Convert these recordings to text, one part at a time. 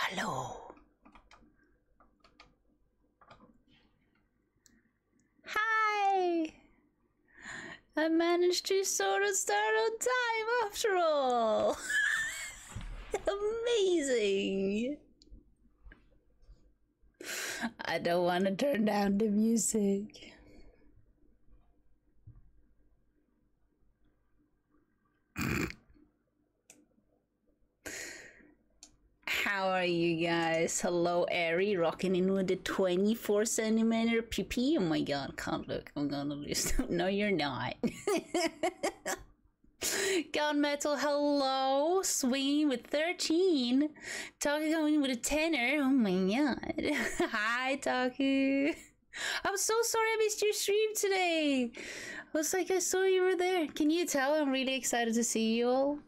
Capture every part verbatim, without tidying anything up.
Hello. Hi. I managed to sort of start on time after all. Amazing. I don't want to turn down the music. How are you guys? Hello, Ari, rocking in with the twenty-four centimeter P P. Oh my god, can't look. I'm gonna lose. No, you're not. Gun Metal, hello. Swinging with thirteen. Taku going with a tenner. Oh my god. Hi, Taku. I'm so sorry I missed your stream today. I was like, I saw you were there. Can you tell I'm really excited to see you all?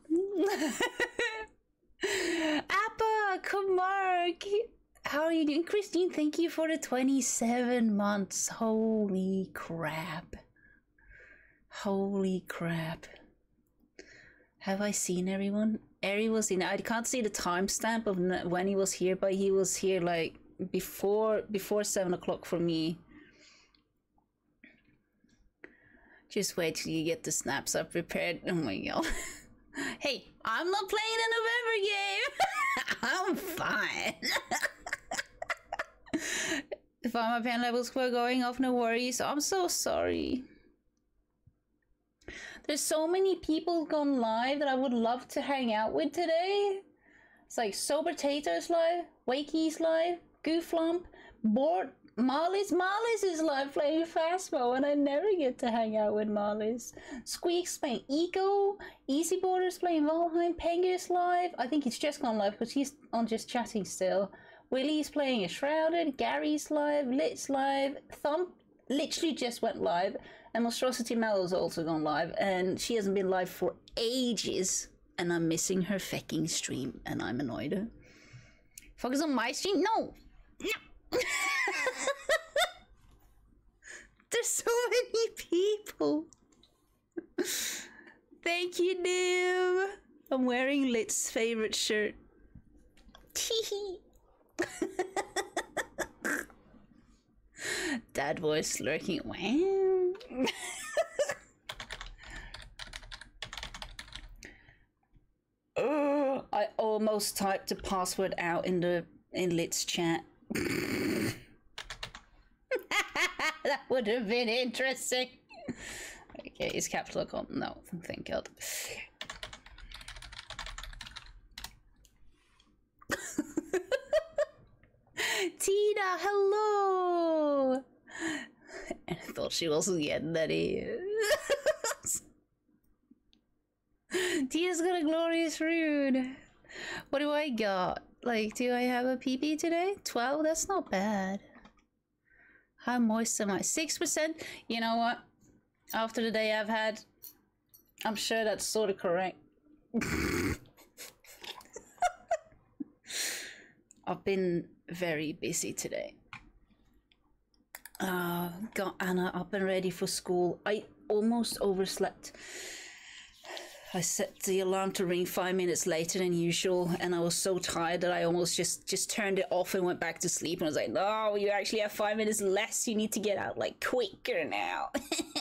Appa, Kamark, how are you doing? Christine, thank you for the twenty-seven months. Holy crap. Holy crap. Have I seen everyone? Eri was in. I can't see the timestamp of when he was here, but he was here like before before seven o'clock for me. Just wait till you get the snaps up prepared. Oh my god. Hey, I'm not playing a November game. I'm fine. If all my pen levels were going off, no worries. I'm so sorry. There's so many people gone live that I would love to hang out with today. It's like Sober Taters live, Wakey's live, Gooflump, Bored, Marlies. Marlies is live playing Fastmo, and I never get to hang out with Marlies. Squeak's playing Eco, Easy Borders playing Valheim, Pengu's live. I think he's just gone live because he's on just chatting still. Willie's playing a Shrouded, Gary's live, Lit's live, Thump literally just went live, and Monstrosity Mellow's also gone live, and she hasn't been live for ages, and I'm missing her fecking stream, and I'm annoyed. Focus on my stream? No! No! There's so many people. Thank you, Nim. I'm wearing Lit's favorite shirt. Teehee. Dad voice lurking. Wow. Oh, I almost typed the password out in the in Lit's chat. That would have been interesting. Okay, is capital com? No, thank God. Tina, hello. I thought she wasn't getting any. Tina's got a glorious rune. What do I got? Like, do I have a P P today? twelve? That's not bad. How moist am I? six percent? You know what? After the day I've had, I'm sure that's sort of correct. I've been very busy today. Uh, got Anna up and ready for school. I almost overslept. I set the alarm to ring five minutes later than usual, and I was so tired that I almost just just turned it off and went back to sleep. And I was like, "No, you actually have five minutes less. You need to get out like quicker now."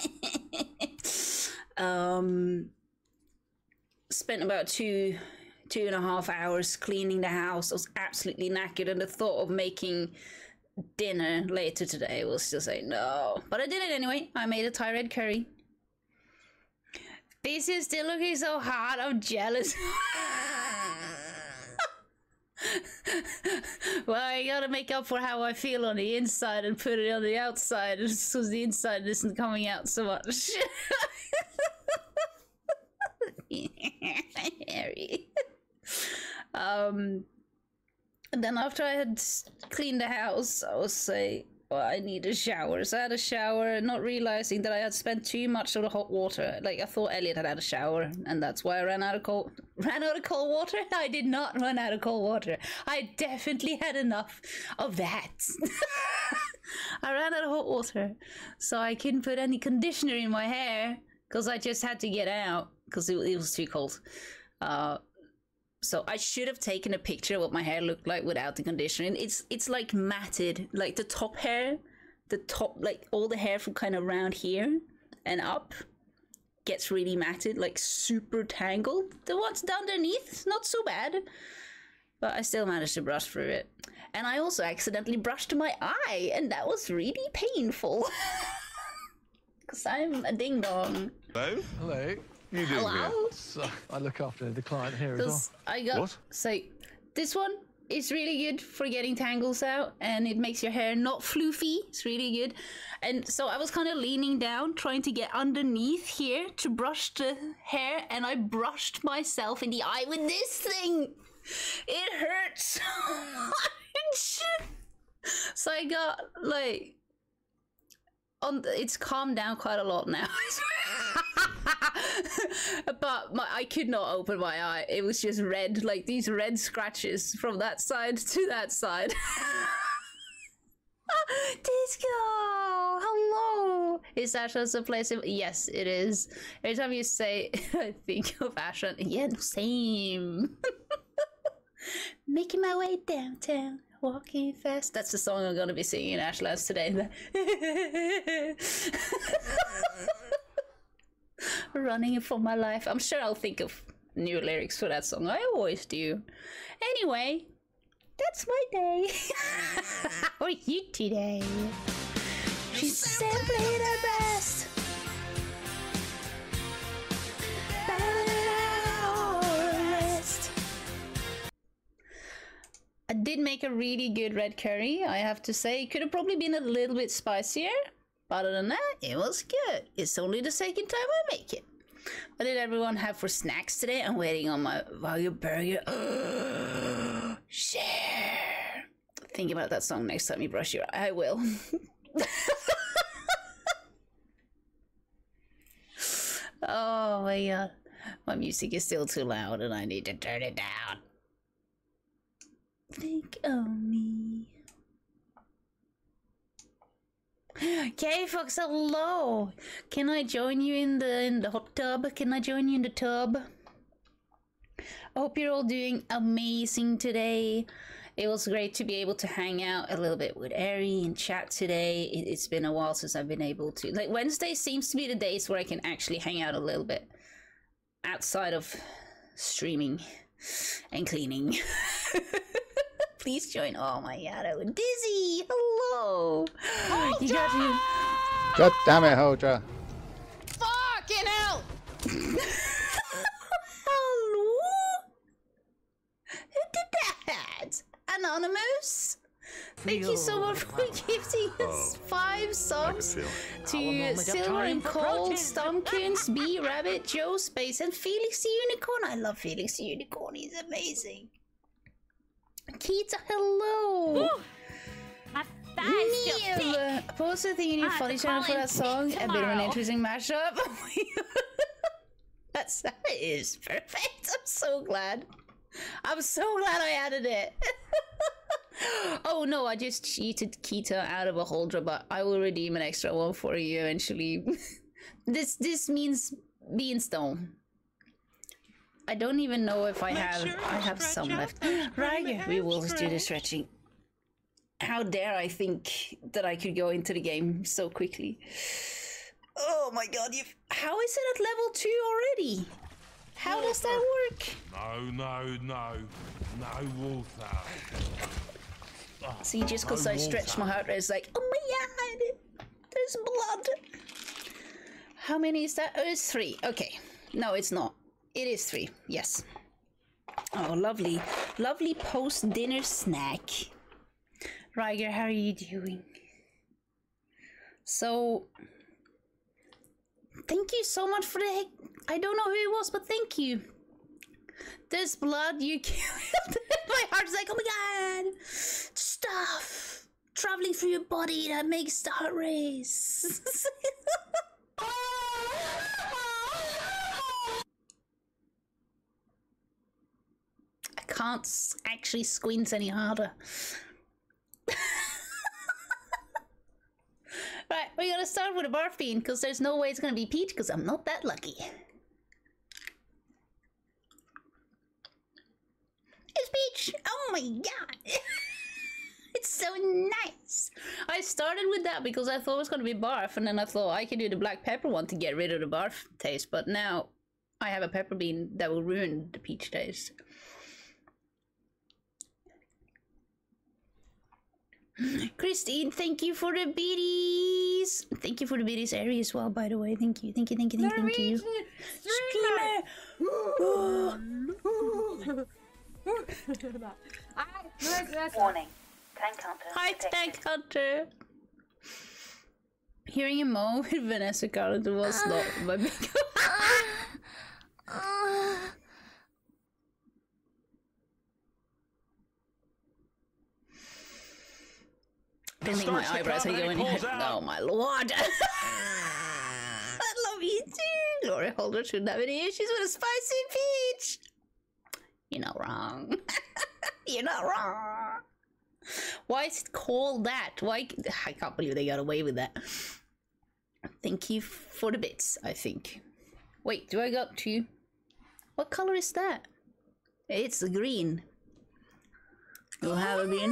um, spent about two two and a half hours cleaning the house. I was absolutely knackered, and the thought of making dinner later today was just like, no. But I did it anyway. I made a Thai red curry. This is still looking so hot. I'm jealous. Well, I gotta make up for how I feel on the inside and put it on the outside, so the inside isn't coming out so much. Harry. um, and then after I had cleaned the house, I was like, well, I need a shower. So I had a shower, not realizing that I had spent too much of the hot water. Like, I thought Elliot had had a shower, and that's why I ran out of cold ran out of cold water. I did not run out of cold water. I definitely had enough of that. I ran out of hot water, so I couldn't put any conditioner in my hair because I just had to get out because it, it was too cold. Uh, So I should have taken a picture of what my hair looked like without the conditioning. It's it's like matted, like the top hair, the top, like all the hair from kind of around here and up gets really matted, like super tangled. The ones down underneath, it's not so bad. But I still managed to brush through it. And I also accidentally brushed my eye, and that was really painful. Because I'm a ding-dong. Hello? Hello. You doing Hello? So I look after the client here as well. I got, What? So this one is really good for getting tangles out, and it makes your hair not floofy. It's really good. And so I was kind of leaning down, trying to get underneath here to brush the hair, and I brushed myself in the eye with this thing. It hurts so much. So I got like on the, it's calmed down quite a lot now. But my, I could not open my eye. It was just red, like these red scratches from that side to that side. Disco, hello. Is Ashlands a place? Of, yes, it is. Every time you say, I think of Ashland. Yeah, same. Making my way downtown, walking fast. That's the song I'm gonna be singing in Ashlands today. Running for my life. I'm sure I'll think of new lyrics for that song. I always do. Anyway, that's my day. How are you today? She's simply the best. I did make a really good red curry, I have to say. It could have probably been a little bit spicier. But other than that, it was good. It's only the second time I make it. What did everyone have for snacks today? I'm waiting on my Wagyu burger. Share. Think about that song next time you brush your eye. I will. Oh my god. My music is still too loud and I need to turn it down. Think of me. Okay, folks, hello. Can I join you in the in the hot tub? Can I join you in the tub? I hope you're all doing amazing today. It was great to be able to hang out a little bit with Ari and chat today. It, it's been a while since I've been able to. Like, Wednesday seems to be the days where I can actually hang out a little bit outside of streaming and cleaning. Please join. Oh my god, I was dizzy. Hello. Hold you got to... God damn it, Hoja. Fucking hell. Hello. Who did that? Anonymous? Thank you so much for gifting us five subs to Silver and Cold, Stomkins, B Rabbit, Joe Space, and Felix the Unicorn. I love Felix the Unicorn. He's amazing. Kita, hello. Ooh, my thighs still thick. I posted a thing in your I have funny to channel call for in that song. sick A bit of an tomorrow. interesting mashup. That's, that is perfect. I'm so glad. I'm so glad I added it. Oh no, I just cheated Kita out of a holder, but I will redeem an extra one for you eventually. this this means being stone. I don't even know if I have sure I have stretch some out left. those Right, primitive we will do the stretch. stretching. How dare I think that I could go into the game so quickly? Oh my god, you how is it at level two already? How does that work? No, no, no. No water. See, just because No I stretch my heart rate, it's like, oh my god, there's blood. How many is that? Oh, it's three. Okay. No, it's not. It is three. Yes. Oh, lovely. Lovely post-dinner snack. Ryger, how are you doing? So, thank you so much for the... I don't know who it was, but thank you. There's blood, you killed. My heart's like, oh my god. Stuff traveling through your body that makes the heart race. I can't s- actually squint any harder. Right, we're gonna start with a barf bean because there's no way it's gonna be peach because I'm not that lucky. my god. It's so nice. I started with that because I thought it was gonna be barf, and then I thought I could do the black pepper one to get rid of the barf taste, but now I have a pepper bean that will ruin the peach taste. Christine, thank you for the biddies. Thank you for the biddies, Ari, as well, by the way. Thank you, thank you, thank you, thank you, thank you. Streamer! Warning. Tank hunter. Hi, Tank Hunter. Hearing a mo with Vanessa Carlton was not my big. Bending my eyebrows and going, oh my lord. I love you too. Glory Holder shouldn't have any issues with a spicy peach. You're not wrong. You're not wrong. Why is it called that? Why? I can't believe they got away with that. Thank you for the bits, I think. Wait, do I got two? What color is that? It's green. You'll have a bean.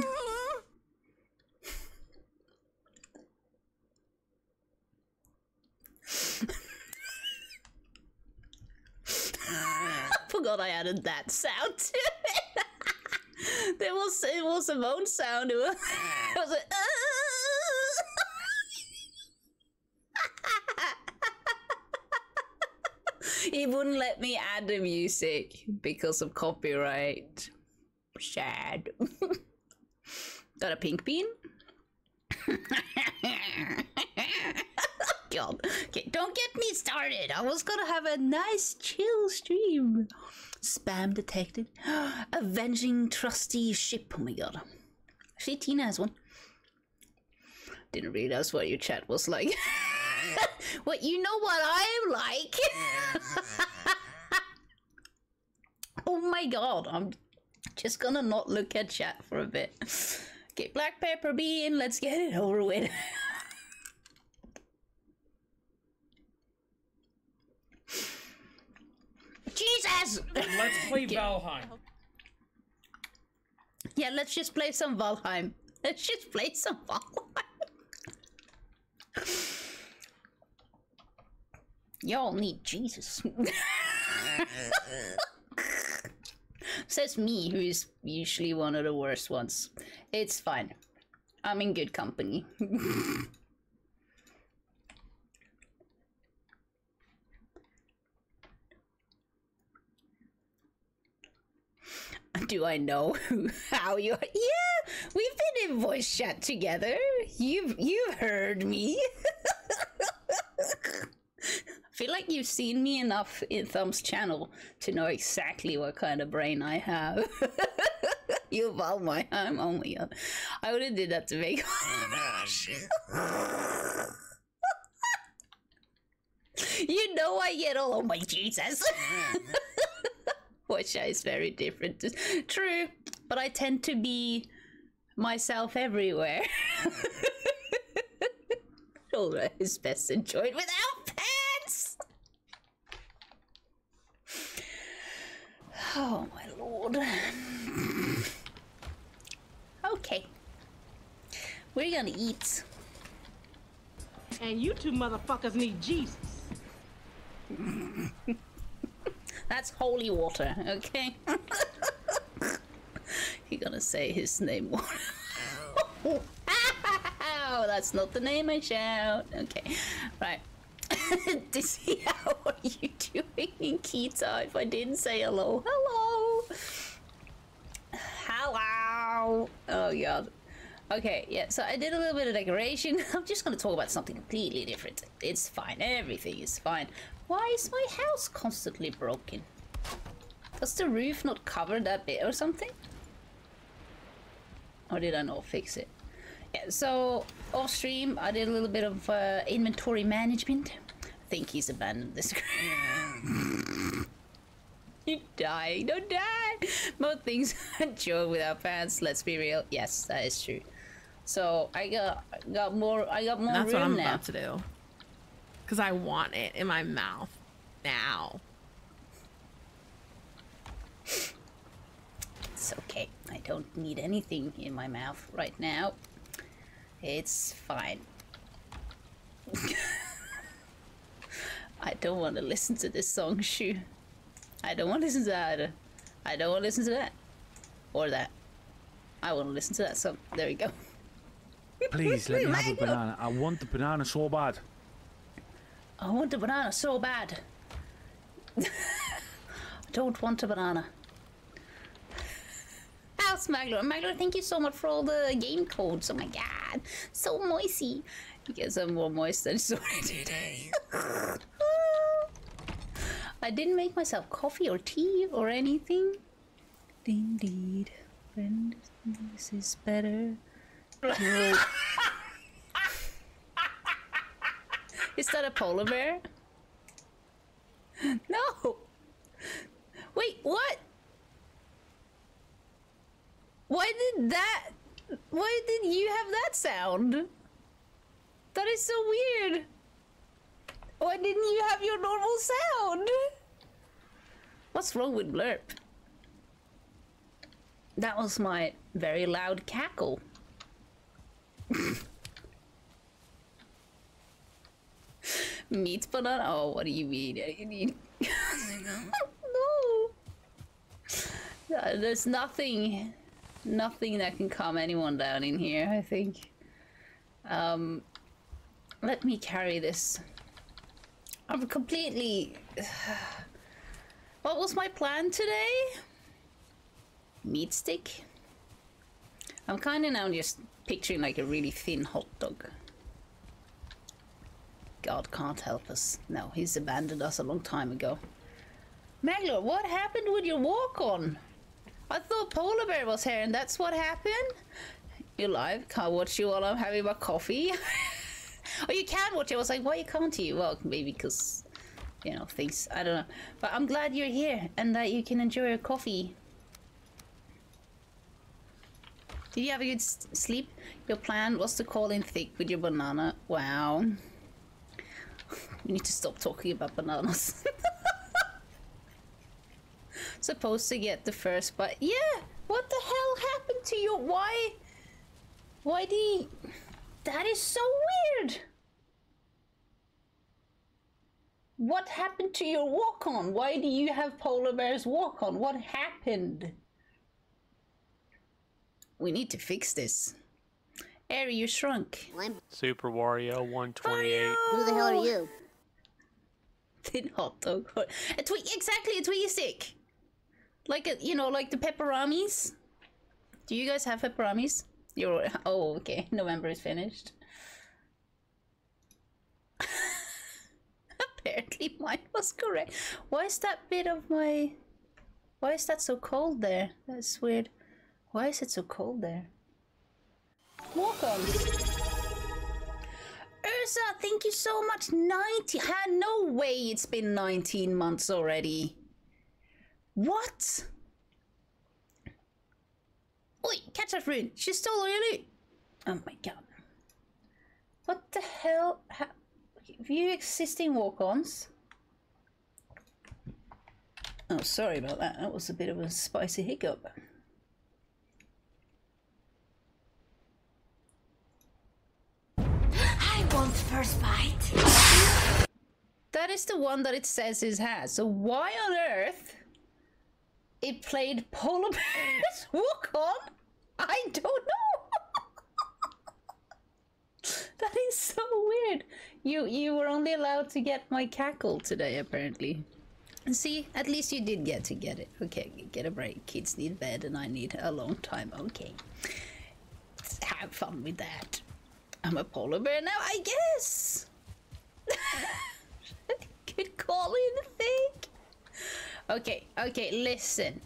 I forgot I added that sound to it. There was it was a moan sound. It was, it was like, he wouldn't let me add the music because of copyright. Sad. Got a pink bean? God. Okay, don't get me started. I was gonna have a nice chill stream. Spam detected. Avenging trusty ship. Oh my god. Actually, Tina has one. Didn't realize what your chat was like. What, you know what I'm like? Oh my god. I'm just gonna not look at chat for a bit. Okay, black pepper bean. Let's get it over with. Jesus! Let's play Valheim. Yeah, let's just play some Valheim. Let's just play some Valheim. Y'all need Jesus. Says me, who is usually one of the worst ones. It's fine. I'm in good company. Do I know who, how you are? Yeah, we've been in voice chat together. You've you've heard me. I feel like you've seen me enough in Thumb's channel to know exactly what kind of brain I have. You evolve my time. Oh my god, I would have did that to make. You know I get all. Oh my Jesus. Voice chat is very different. True, but I tend to be myself everywhere. Shoulder is best enjoyed without pants. Oh my lord. Okay, we're gonna eat. And you two motherfuckers need Jesus. That's holy water, okay? You're gonna say his name. Oh, that's not the name I shout. Okay, right. Dizzy, how are you doing in Kita? If I didn't say hello, hello, hello. Oh god. Okay, yeah. So I did a little bit of decoration. I'm just gonna talk about something completely different. It's fine. Everything is fine. Why is my house constantly broken? Does the roof not cover that bit or something? Or did I not fix it? Yeah, so off stream I did a little bit of uh, inventory management. I think he's abandoned this. You're dying, don't die! Most things are joke without pants, let's be real. Yes, that is true. So I got got more I got more That's room what I'm now. about to do. Because I want it in my mouth now. It's okay. I don't need anything in my mouth right now. It's fine. I don't want to listen to this song, Shu. I don't want to listen to that either. I don't want to listen to that. Or that. I want to listen to that song. There we go. Please, let me have a banana. I want the banana so bad. I want a banana so bad. I don't want a banana. How's Magler? Magler, thank you so much for all the game codes. Oh my god. So moisty. You guys are more moist than sorry today. I didn't make myself coffee or tea or anything. Indeed. Friend, this is better. No. Is that a polar bear? No. Wait, what? Why did that? Why did you have that sound? That is so weird. Why didn't you have your normal sound? What's wrong with Blurp? That was my very loud cackle. Meat banana? Oh, what do you mean? You need... No. There's nothing, nothing that can calm anyone down in here, I think. Um, let me carry this. I'm completely... What was my plan today? Meat stick? I'm kind of now just picturing like a really thin hot dog. God can't help us. No, he's abandoned us a long time ago. Magler, what happened with your walk-on? I thought Polar Bear was here and that's what happened? You're live, can't watch you while I'm having my coffee. Oh, you can watch it. I was like, why can't you? Well, maybe because, you know, things, I don't know. But I'm glad you're here and that you can enjoy your coffee. Did you have a good s sleep? Your plan was to call in thick with your banana. Wow. We need to stop talking about bananas. Supposed to get the first bite. Yeah! What the hell happened to you? Why? Why do you... That is so weird! What happened to your walk-on? Why do you have Polar Bear's walk-on? What happened? We need to fix this. Airy, you shrunk. Super Wario one twenty-eight. Who the hell are you? Thin hot dog. A twi exactly, a Twiggy stick. Like a, you know, like the pepperonis. Do you guys have pepperonis? You're, oh, okay. November is finished. Apparently mine was correct. Why is that bit of my... Why is that so cold there? That's weird. Why is it so cold there? Welcome. Ursa, thank you so much. ninety. Ha, no way it's been nineteen months already. What? Oi, catch that rune. She stole all your loot. Oh my god. What the hell? Ha View existing walk-ons. Oh, sorry about that. That was a bit of a spicy hiccup. I want first bite. That is the one that it says it has. So why on earth it played Polar Bear's walk-on? I don't know. That is so weird. You you were only allowed to get my cackle today, apparently. See, at least you did get to get it. Okay, get a break. Kids need bed and I need a long time. Okay. Have fun with that. I'm a polar bear now, I guess. Could call in a thing. Okay, okay, listen.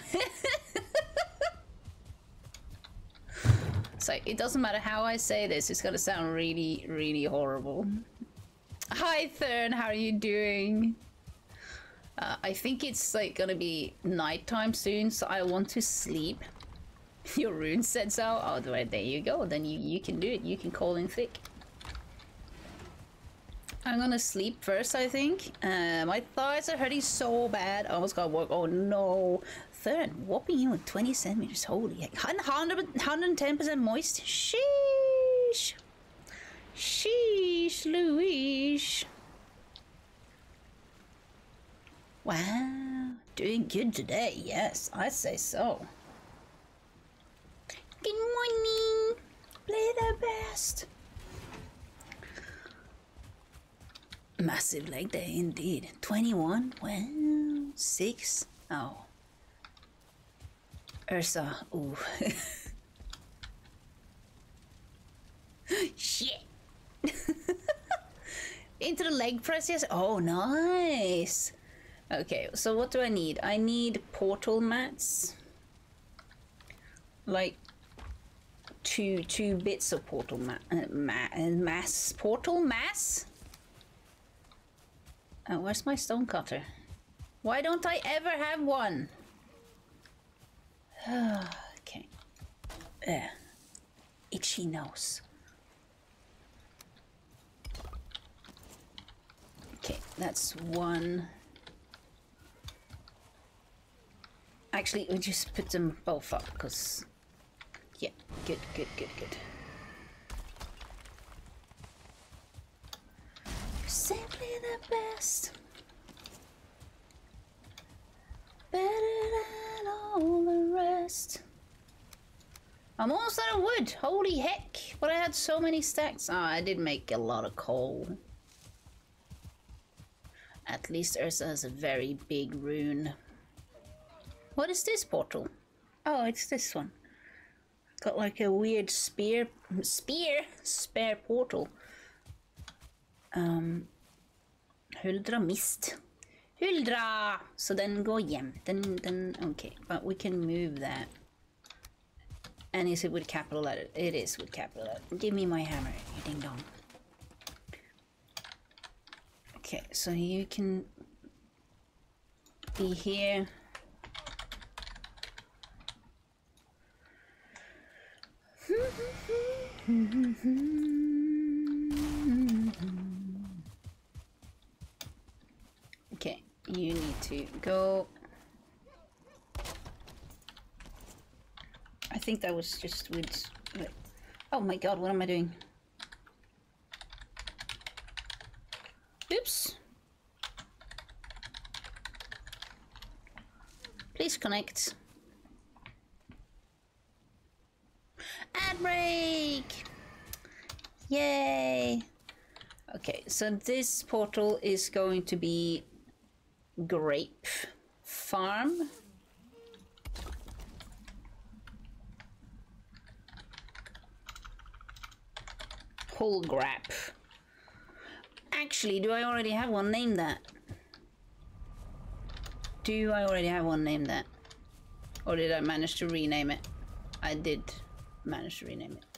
So it doesn't matter how I say this, it's gonna sound really, really horrible. Hi Thurn, how are you doing? Uh, I think it's like gonna be nighttime soon, so I want to sleep. Your rune said so. Oh, right, there you go. Then you, you can do it. You can call in thick. I'm gonna sleep first, I think. Uh, my thighs are hurting so bad. I almost got work. Oh no. third. Whopping you with twenty centimeters. Holy heck. one hundred, one hundred ten percent moist. Sheesh. Sheesh, Louise. Wow. Doing good today. Yes, I'd say so. Good morning. Play the best. Massive leg day indeed. twenty-one. Well, six. Oh. Ursa. Ooh. Shit. Into the leg press, yes. Oh, nice. Okay, so what do I need? I need portal mats. Like two two bits of portal mat, uh, ma mass portal mass. Oh, where's my stone cutter? Why don't I ever have one? Okay. Uh, itchy nose. Okay, that's one. Actually, we just put them both up because, yeah, good, good, good, good. Simply the best. Better than all the rest. I'm almost out of wood. Holy heck. But I had so many stacks. Ah, oh, I did make a lot of coal. At least Ursa has a very big rune. What is this portal? Oh, it's this one. Got like a weird spear, spear, spare portal. Um, Huldra mist. Huldra! So then go hjem. Then, then, okay. But we can move that. And is it with capital letter? It is with capital letter. Give me my hammer, you ding dong. Okay, so you can be here. Okay, you need to go. I think that was just with. Oh my god, what am I doing? Oops. Please connect. Ad break! Yay! Okay, so this portal is going to be grape farm. Whole grap. Actually, do I already have one named that? Do I already have one named that? Or did I manage to rename it? I did manage to rename it.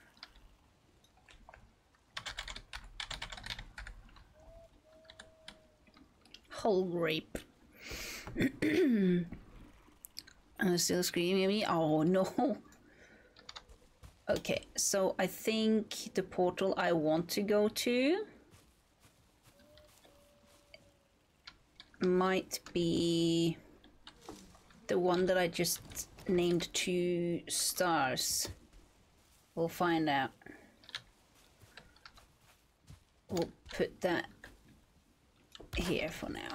Whole grape. I'm still screaming at me. Oh no. Okay, so I think the portal I want to go to might be the one that I just named two stars. We'll find out. We'll put that here for now.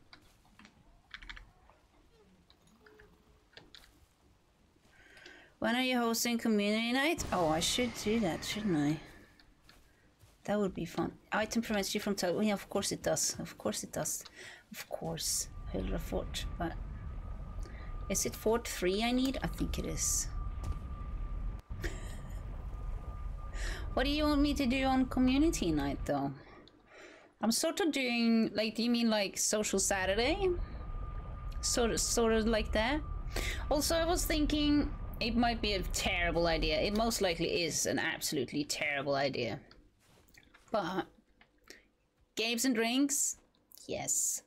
When are you hosting community night? Oh, I should do that, shouldn't I? That would be fun. Item prevents you from telling. Yeah, of course it does. Of course it does. Of course. Hildra Fort. But is it Fort three I need? I think it is. What do you want me to do on community night though? I'm sort of doing like, do you mean like social Saturday? Sort of sort of like that. Also, I was thinking it might be a terrible idea. It most likely is an absolutely terrible idea. But games and drinks? Yes.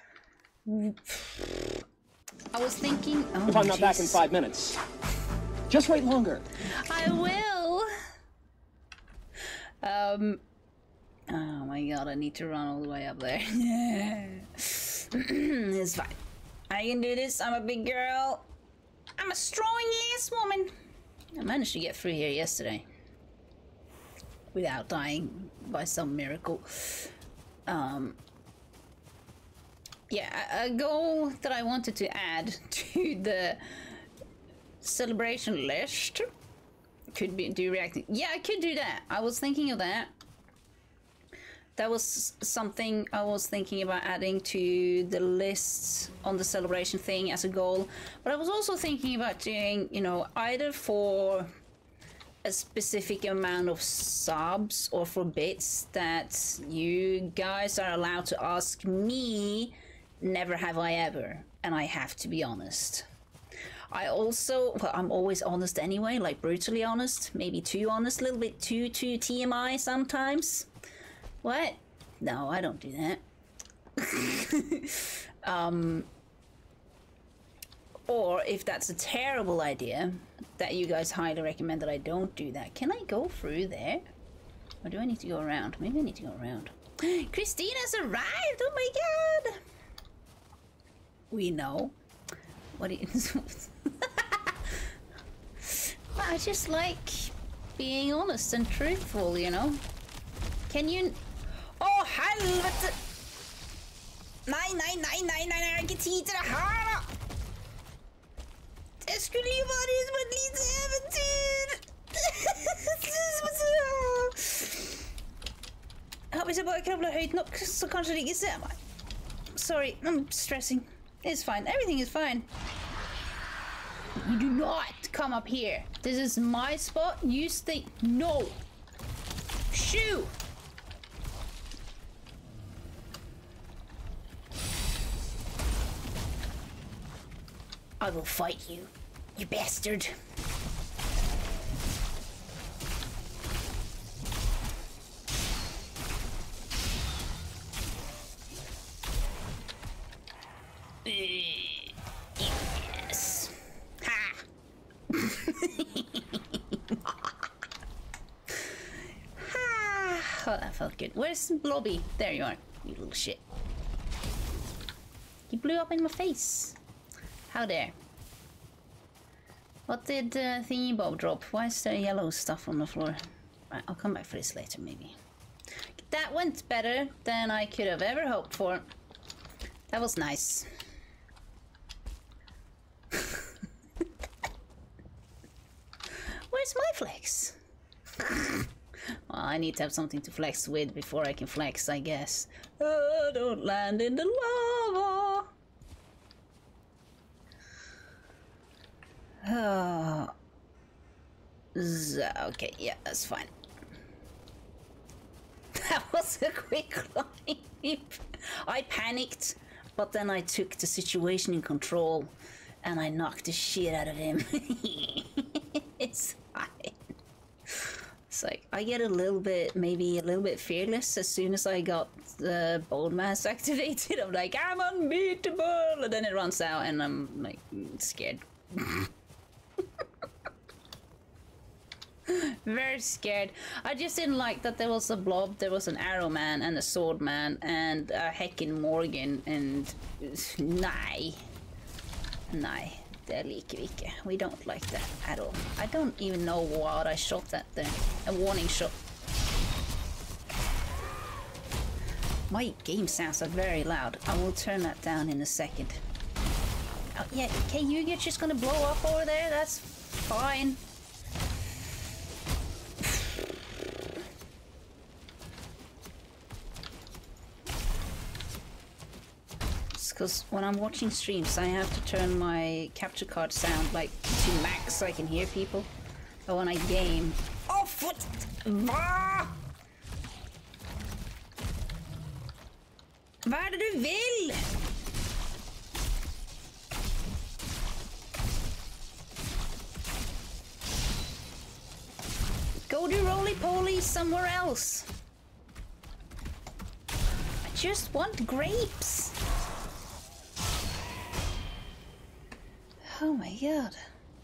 I was thinking... Oh, if I'm not geez. back in five minutes, just wait longer. I will. Um. Oh my god, I need to run all the way up there. It's fine. I can do this. I'm a big girl. I'm a strong ass woman. I managed to get through here yesterday without dying by some miracle. Um, yeah, a, a goal that I wanted to add to the celebration list could be do reacting. Yeah, I could do that. I was thinking of that. That was something I was thinking about adding to the list on the celebration thing as a goal. But I was also thinking about doing, you know, either for a specific amount of subs or for bits that you guys are allowed to ask me, never have I ever. And I have to be honest. I also, well, I'm always honest anyway, like brutally honest, maybe too honest, a little bit too, too T M I sometimes. What? No, I don't do that. um, or if that's a terrible idea, that you guys highly recommend that I don't do that. Can I go through there? Or do I need to go around? Maybe I need to go around. Christina's arrived! Oh my god! We know. What is... I just like being honest and truthful, you know? Can you... Oh, helvete! Nej, nej, nej, nej, nej, nej, ikke tid til det her, da! Det skulle jo være som et lite eventyr! Ja, hvis jeg bare krabler høyt nok, så kanskje de ikke ser meg. Sorry, I'm stressing. It's fine, everything is fine. You do not come up here. This is my spot, you stay... No! Shoo! I will fight you, you bastard. Yes. Ha! Ha! Oh, that felt good. Where's Blobby? There you are, you little shit. He blew up in my face. How dare. What did uh, Thingy Bob drop? Why is there yellow stuff on the floor? Right, I'll come back for this later, maybe. That went better than I could have ever hoped for. That was nice. Where's my flex? Well, I need to have something to flex with before I can flex, I guess. Oh, don't land in the lava! Oh. Okay, yeah, that's fine. That was a quick climb. I panicked, but then I took the situation in control and I knocked the shit out of him. It's fine. It's like, I get a little bit, maybe a little bit fearless as soon as I got the bone mass activated. I'm like, I'm unbeatable! And then it runs out and I'm like, scared. Very scared. I just didn't like that there was a blob, there was an arrow man and a sword man and a heckin' Morgan and... Nei. Nei. Det liker vi ikke. We don't like that at all. I don't even know what I shot at there. A warning shot. My game sounds are very loud. I will turn that down in a second. Oh, yeah, okay, you're just gonna blow up over there? That's fine. Because when I'm watching streams, I have to turn my capture card sound like to max so I can hear people. But when I game... Oh, foot! Hva? Hva er det du vil? Go do roly-poly somewhere else. I just want grapes. Oh my god.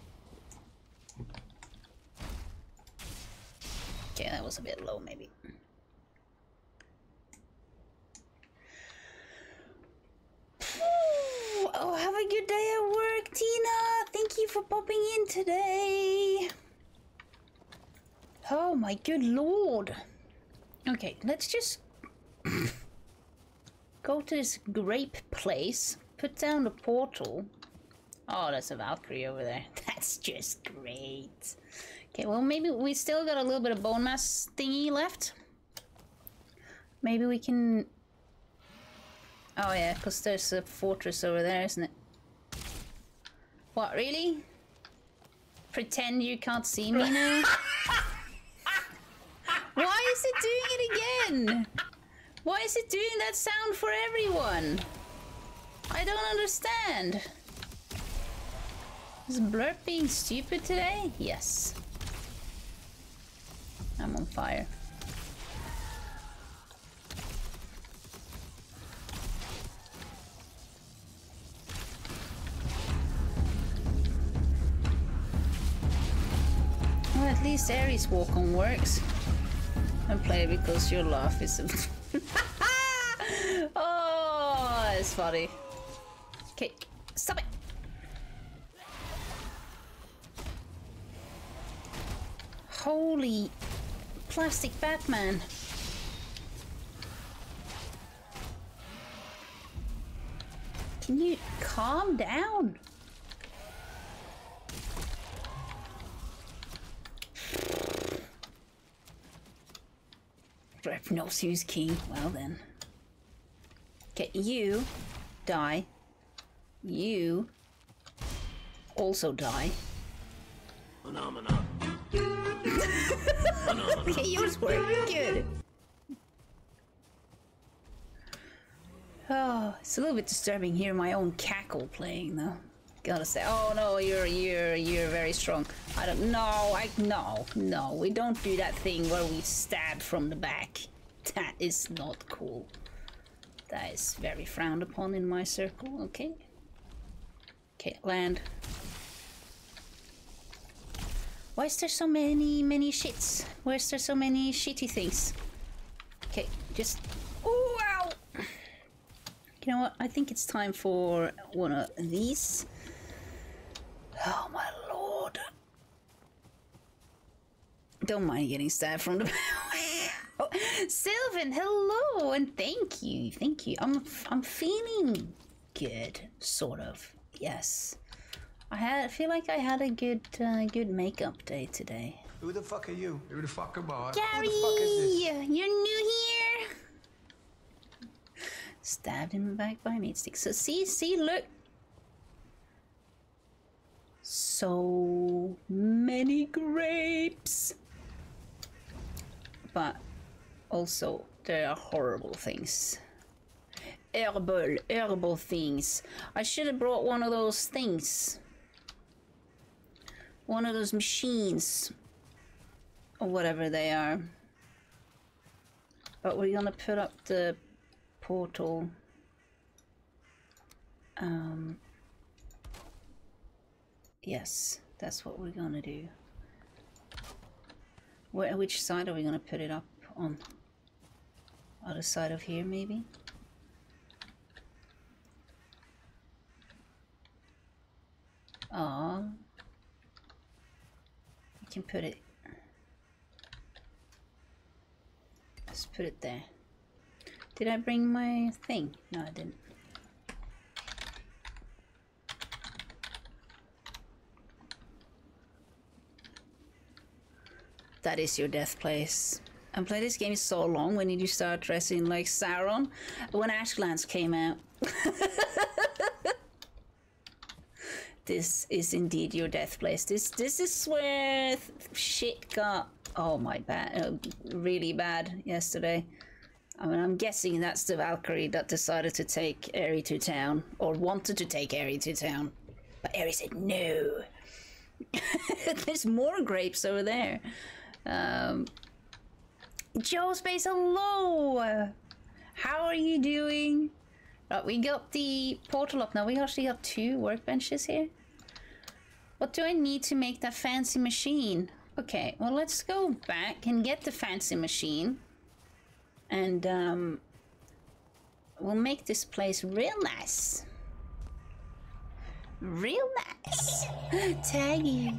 Okay, that was a bit low maybe. Oh, have I good day at work, Tina. Thank you for popping in today. Oh my good lord. Okay, let's just go to this grape place, put down the portal. Oh, there's a Valkyrie over there. That's just great. Okay, well, maybe we still got a little bit of bone mass thingy left. Maybe we can... Oh yeah, because there's a fortress over there, isn't it? What, really? Pretend you can't see me now? Why is it doing it again? Why is it doing that sound for everyone? I don't understand. Is Blurp being stupid today? Yes. I'm on fire. Well, at least Ares walk-on works. And play because your laugh is... Oh, it's funny. Okay, stop it. Holy plastic Batman. Can you calm down? Rep knows who's king. Well then. Okay, you die. You also die. Phenomena. Okay, yours worked. Good. Oh, it's a little bit disturbing hearing my own cackle playing though. Gotta say, oh no, you're you're you're very strong. I don't know. I no no. We don't do that thing where we stab from the back. That is not cool. That is very frowned upon in my circle. Okay. Okay, land. Why is there so many many shits? Why is there so many shitty things? Okay, just. Oh wow. You know what? I think it's time for one of these. Oh my lord. Don't mind getting stabbed from the oh, Sylvan, hello and thank you. Thank you. I'm I'm feeling good, sort of. Yes. I had I feel like I had a good uh, good makeup day today. Who the fuck are you? Who the fuck am I? Gary, Who the fuck is this? You're new here. Stabbed in the back by a meat stick. So see, see, look. So many grapes. But also there are horrible things. Herbal, herbal things. I should have brought one of those things. One of those machines. Or whatever they are. But we're gonna put up the portal. Um, yes, that's what we're gonna do. Where, which side are we gonna put it up on? Other side of here, maybe? Ah, we can put it. Let's put it there. Did I bring my thing? No, I didn't. That is your death place. I played this game so long. When did you start dressing like Sauron? When Ashlands came out. This is indeed your death place. This this is where th shit got oh my bad, uh, really bad yesterday. I mean, I'm guessing that's the Valkyrie that decided to take Eri to town, or wanted to take Eri to town, but Eri said no. There's more grapes over there. Um, Joe Space, hello. How are you doing? Right, we got the portal up now. We actually got two workbenches here. What do I need to make that fancy machine? Okay, well, let's go back and get the fancy machine. And um, we'll make this place real nice. Real nice. Taggy.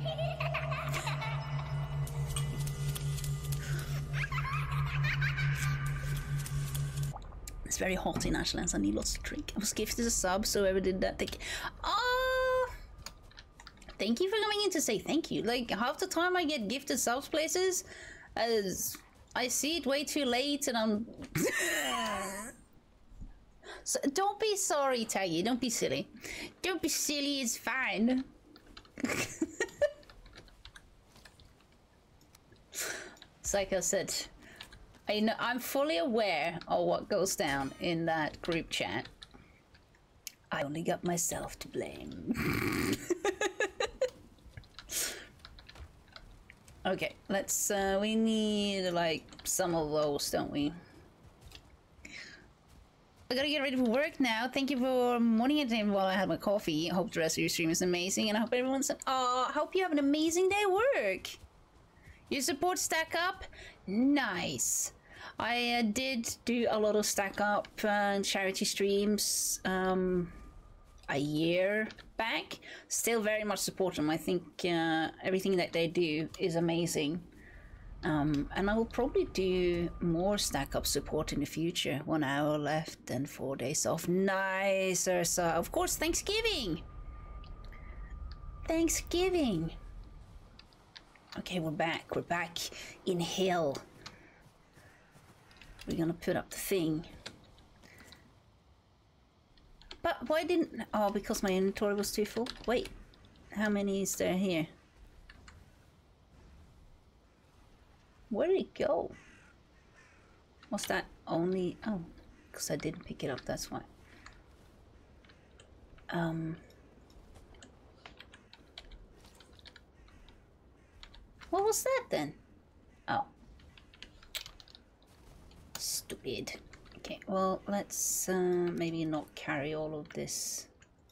It's very hot in Ashlands. I need lots to drink. I was gifted a sub, so whoever did that, thank you. Oh, thank you for coming in to say thank you. Like, half the time I get gifted subs places, as I see it way too late, and I'm... So, don't be sorry, Taggy. Don't be silly. Don't be silly. It's fine. It's like I said, I know, I'm fully aware of what goes down in that group chat. I only got myself to blame. Okay, let's, uh, we need, like, some of those, don't we? I gotta get ready for work now. Thank you for morning it while I had my coffee. I hope the rest of your stream is amazing, and I hope everyone's... Oh, I hope you have an amazing day at work. Your support stack up? Nice. I uh, did do a lot of stack up uh, charity streams um, a year back. Still very much support them. I think uh, everything that they do is amazing. Um, and I will probably do more stack up support in the future. One hour left and four days off. Nice, Ursa. Of course, Thanksgiving. Thanksgiving. Okay, we're back. We're back in hell. We're gonna put up the thing. But why didn't... Oh, because my inventory was too full. Wait, how many is there here? Where did it go? Was that only... Oh, because I didn't pick it up, that's why. Um... What was that then? Oh. Stupid. Okay, well, let's uh, maybe not carry all of this.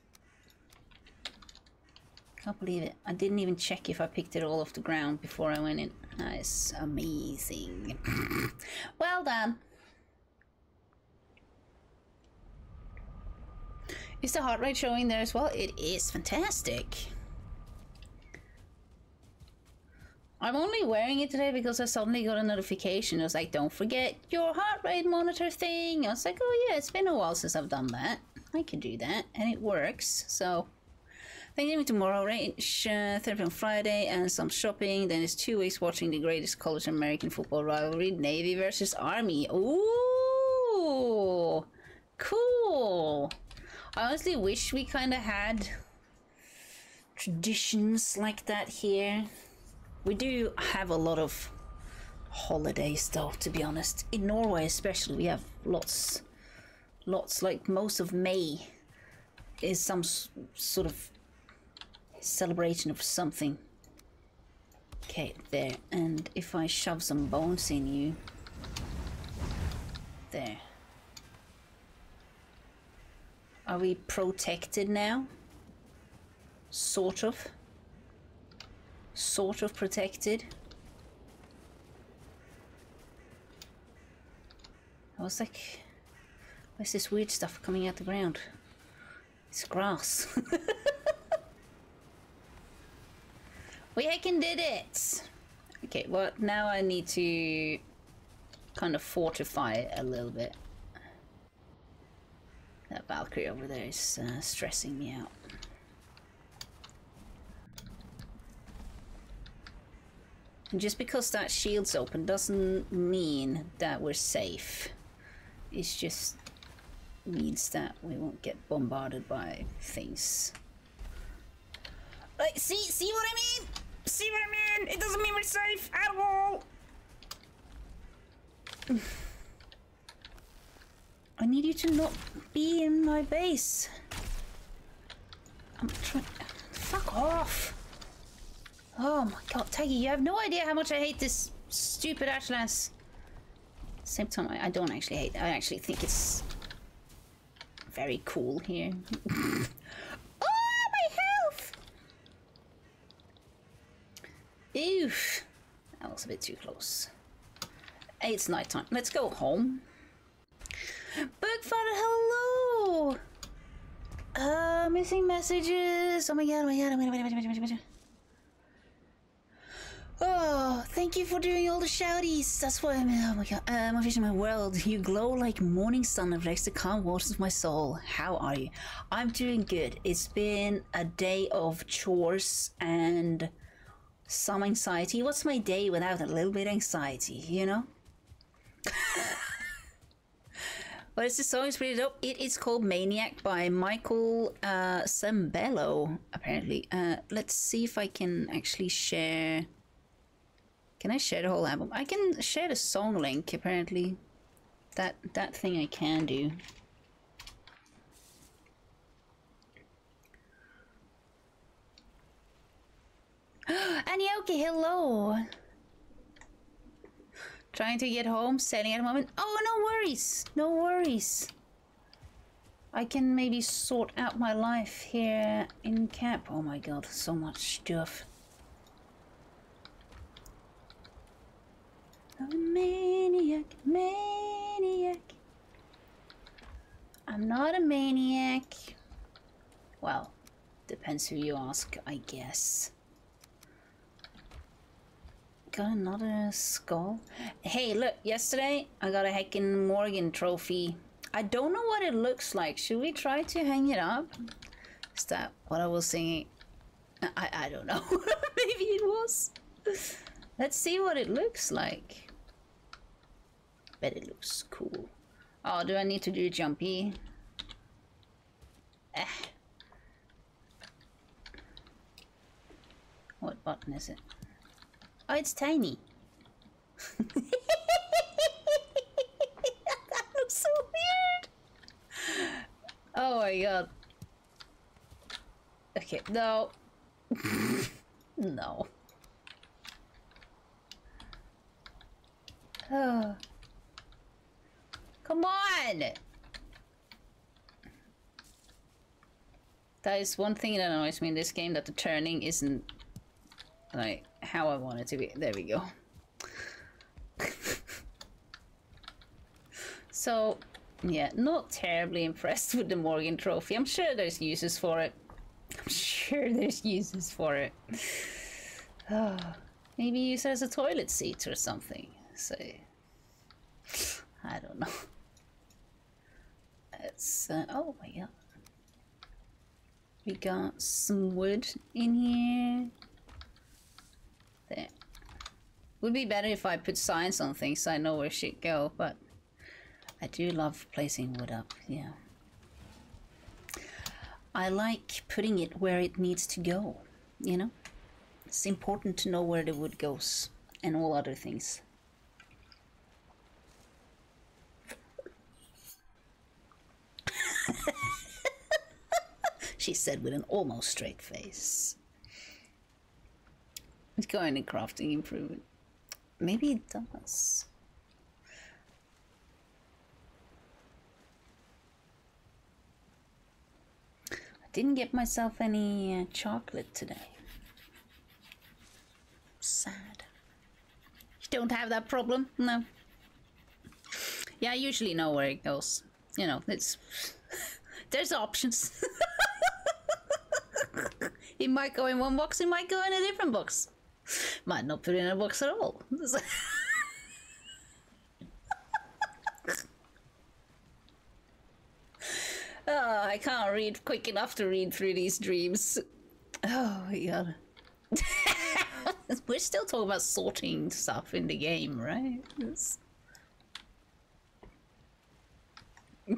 Can't believe it. I didn't even check if I picked it all off the ground before I went in. That's amazing. Well done. Is the heart rate showing there as well? It is fantastic. I'm only wearing it today because I suddenly got a notification. It was like, don't forget your heart rate monitor thing. I was like, oh yeah, it's been a while since I've done that. I can do that, and it works, so... Thanksgiving tomorrow, range, uh, Thursday on Friday, and some shopping. Then it's two weeks watching the greatest college American football rivalry, Navy versus Army. Ooh, cool. I honestly wish we kind of had traditions like that here. We do have a lot of holidays, though, to be honest. In Norway, especially, we have lots, lots. Like most of May is some s sort of celebration of something. Okay, there. And if I shove some bones in you, there. Are we protected now? Sort of. Sort of protected. I was like, where's this weird stuff coming out the ground? It's grass. We heckin' did it! Okay, well, now I need to kind of fortify it a little bit. That Valkyrie over there is uh, stressing me out. And just because that shield's open doesn't mean that we're safe. It just means that we won't get bombarded by things. Like, see, see what I mean? See what I mean? It doesn't mean we're safe at all. I need you to not be in my base. I'm trying. Fuck off. Oh my god, Taggy, you have no idea how much I hate this stupid Ashlands. Same time, I, I don't actually hate it. I actually think it's very cool here. Oof, that was a bit too close. It's nighttime. Let's go home. Bugfather, hello! Um, missing messages. Oh my god, oh my god, oh my god, oh my god, oh my god, oh my god. Oh, thank you for doing all the shouties. That's why I'm. Oh my god. Uh, my vision, my world. You glow like morning sun reflects the calm waters of my soul. How are you? I'm doing good. It's been a day of chores and some anxiety. What's my day without a little bit of anxiety, you know? What is the song? It's pretty dope. It is called Maniac by Michael uh, Sembello, apparently. Uh, let's see if I can actually share... Can I share the whole album? I can share the song link, apparently. That that thing I can do. Anioki, hello! Trying to get home, sailing at the moment. Oh, no worries! No worries! I can maybe sort out my life here in camp. Oh my god, so much stuff. I'm a maniac, maniac. I'm not a maniac. Well, depends who you ask, I guess. Got another skull. Hey, look, yesterday I got a heckin' Morgan trophy. I don't know what it looks like. Should we try to hang it up? Is that what I was singing? I, I don't know. Maybe it was. Let's see what it looks like. Bet it looks cool. Oh, do I need to do jumpy? Eh. What button is it? Oh, it's tiny. That looks so weird. Oh my god. Okay, no. No. Oh. Come on! That is one thing that annoys me in this game, that the turning isn't like how I want it to be. There we go. So, yeah, not terribly impressed with the Morgan trophy. I'm sure there's uses for it. I'm sure there's uses for it. Oh, maybe use it as a toilet seat or something. So, I don't know. It's uh, oh my god. We got some wood in here. There. Would be better if I put signs on things so I know where shit go, but I do love placing wood up, yeah. I like putting it where it needs to go, you know? It's important to know where the wood goes and all other things. She said with an almost straight face. It's going to crafting improvement. Maybe it does. I didn't get myself any uh, chocolate today. Sad. You don't have that problem? No. Yeah, I usually know where it goes. You know, it's... There's options. It might go in one box, it might go in a different box. Might not put it in a box at all. Oh, I can't read quick enough to read through these dreams. Oh my god. We're still talking about sorting stuff in the game, right? It's... Woo!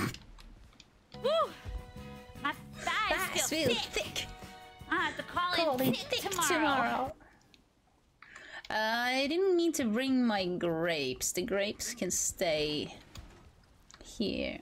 My thighs feel, feel thick. thick. I have to call, call in thick, thick tomorrow. tomorrow. Uh, I didn't mean to bring my grapes. The grapes can stay here.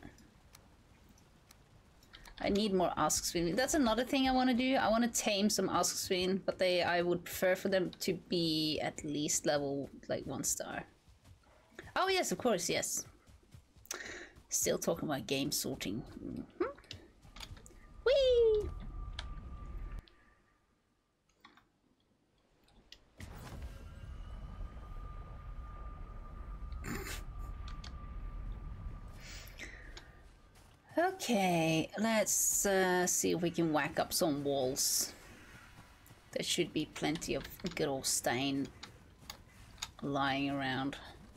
I need more Askswin. That's another thing I want to do. I want to tame some Askswin, but they I would prefer for them to be at least level like one star. Oh yes, of course, yes. Still talking about game sorting. Mm-hmm. Whee! Okay, let's uh, see if we can whack up some walls. There should be plenty of good old stain lying around.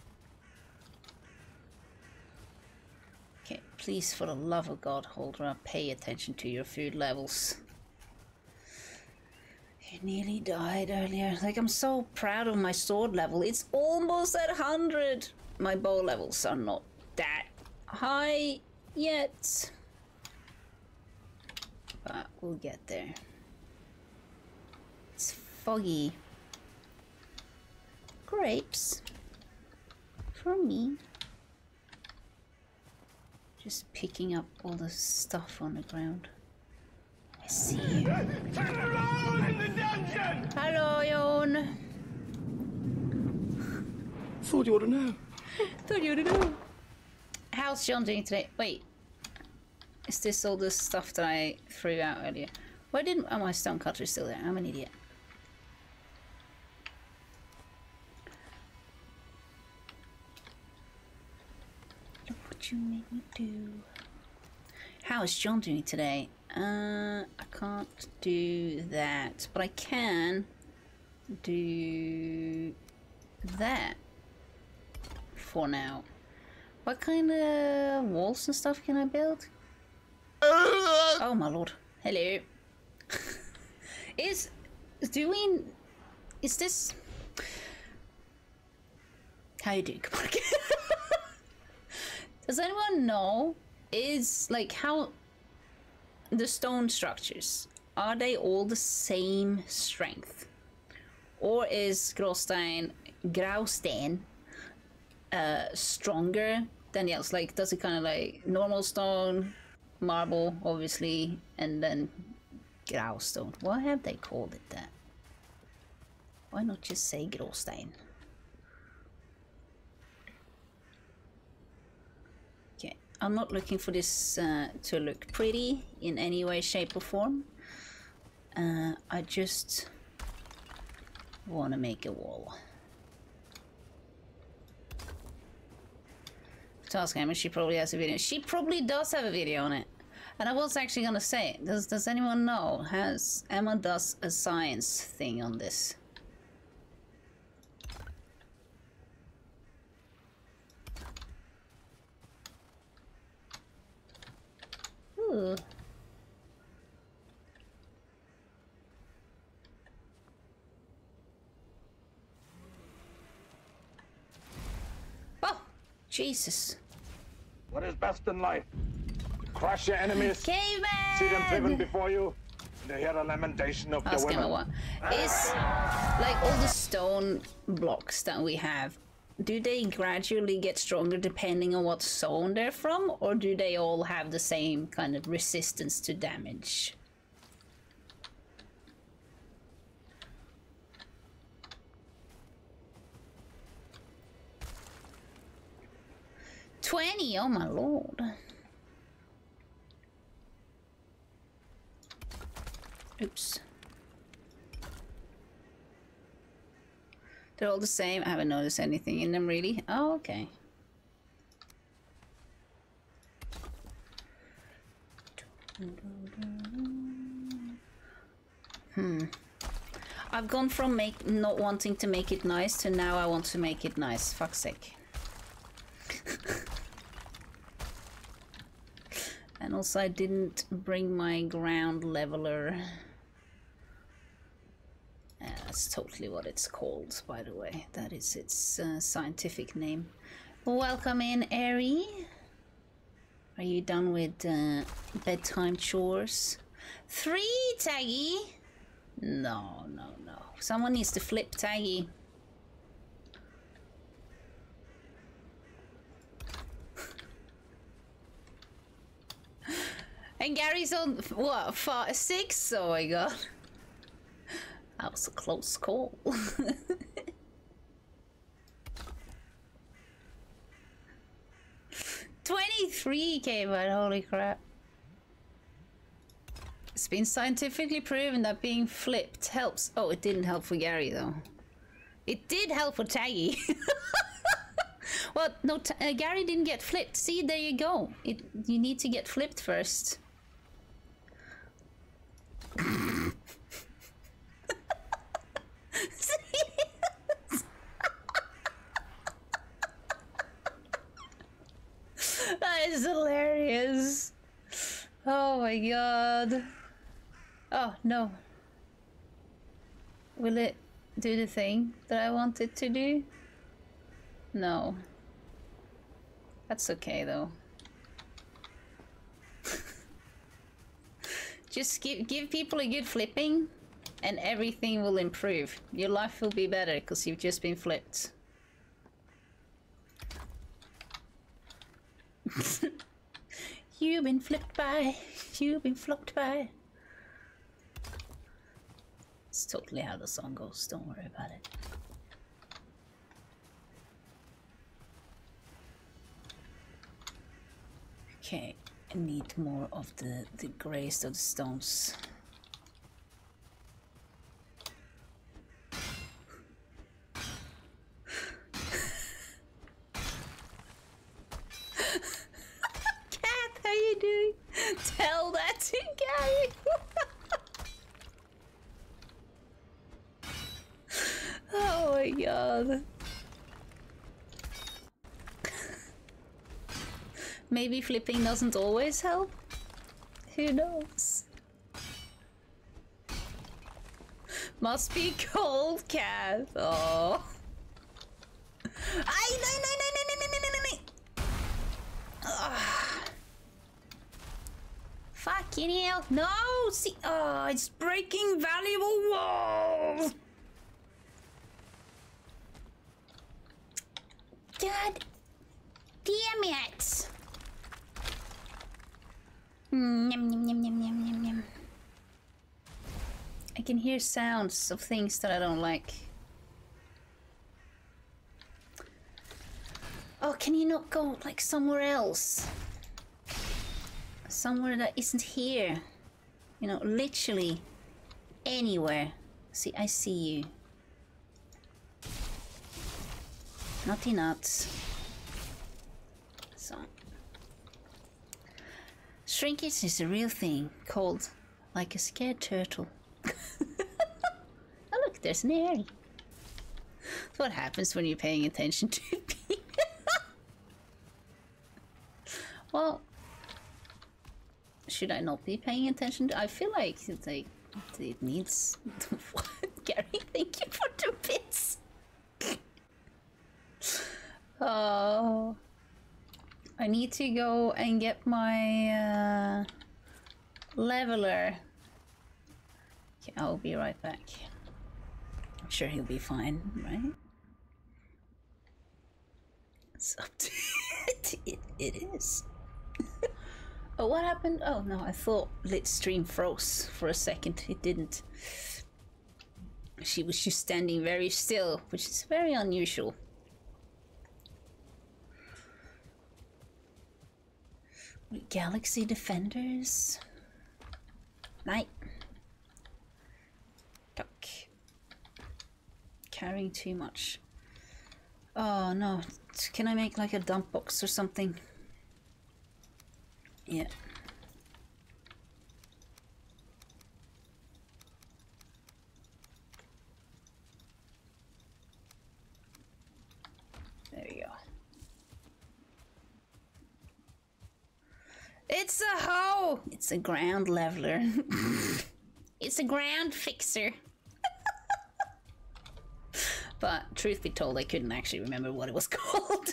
Okay, please, for the love of God, Holdra, pay attention to your food levels. You nearly died earlier. Like, I'm so proud of my sword level. It's almost at one hundred. My bow levels are not that high yet. But we'll get there. It's foggy. Grapes. For me. Just picking up all the stuff on the ground. I see you. Turn around in the dungeon! Hello, Yon. Thought you ought to know. Thought you ought to know. How's John doing today? Wait. Is this all the stuff that I threw out earlier? Why didn't... Oh, my stone cutter is still there. I'm an idiot. Look what you made me do. How is John doing today? Uh, I can't do that. But I can do that for now. What kind of walls and stuff can I build? Oh my lord. Hello. Is doing is this how you do? Come on. Does anyone know is like how the stone structures, are they all the same strength? Or is Gråstein Graustein uh stronger than the else? Like, does it kind of like normal stone, marble, obviously, and then Graustein? Why have they called it that? Why not just say Gråstein? Okay, I'm not looking for this uh, to look pretty in any way, shape, or form. Uh, I just want to make a wall. Task Hammer, she probably has a video. She probably does have a video on it. And I was actually gonna say, does does anyone know? Has Emma does a science thing on this? Ooh. Oh, Jesus. What is best in life? Crush your enemies, Caveman! see them driven before you, and to hear the lamentation of I the was women. gonna what? Is like all the stone blocks that we have, do they gradually get stronger depending on what zone they're from, or do they all have the same kind of resistance to damage? twenty, oh my lord. Oops. They're all the same. I haven't noticed anything in them really. Oh, okay. Hmm. I've gone from make not wanting to make it nice to now I want to make it nice. Fuck's sake. And also I didn't bring my ground leveler. Uh, that's totally what it's called, by the way. That is its uh, scientific name. Welcome in, Airy. Are you done with uh, bedtime chores? Three, Taggy? No, no, no. Someone needs to flip Taggy. And Gary's on, what, five, six? Oh my god. That was a close call. twenty-three came out, holy crap. It's been scientifically proven that being flipped helps. Oh, it didn't help for Gary though. It did help for Taggy. Well, no, t uh, Gary didn't get flipped. See, there you go. It, you need to get flipped first. That is hilarious. Oh my god. Oh, no. Will it do the thing that I want it to do? No. That's okay though. Just give, give people a good flipping and everything will improve. Your life will be better because you've just been flipped. You've been flipped by. You've been flopped by. It's totally how the song goes. Don't worry about it. Okay, I need more of the, the greys of the stones. Cat, how you doing? Tell that to Gary. Oh my god. Maybe flipping doesn't always help? Who knows? Must be cold, cat. Oh. Ay, no, no, no, no, no, no, no, no, no. Ah. Fucking hell. No! See, oh, it's breaking valuable walls! God damn it! Mm, yum, yum, yum, yum, yum, yum, yum. I can hear sounds of things that I don't like. Oh, can you not go like somewhere else? Somewhere that isn't here. You know, literally anywhere. See, I see you. Naughty nuts. So. Shrinkage is a real thing, called like a scared turtle. Oh look, there's an airy. That's what happens when you're paying attention to people. Well, should I not be paying attention to? I feel like it's like it needs. What, Gary? Thank you for the bits. Oh, I need to go and get my uh, leveler. Okay, I'll be right back. I'm sure he'll be fine, right? It's up to it. It, it is. Oh, what happened? Oh no, I thought lit stream froze for a second. It didn't. She was just standing very still, which is very unusual. Galaxy Defenders. Night. Duck. Carrying too much. Oh no. Can I make like a dump box or something? Yeah. There we go. It's a hoe! It's a ground leveler. It's a ground fixer. But truth be told, I couldn't actually remember what it was called.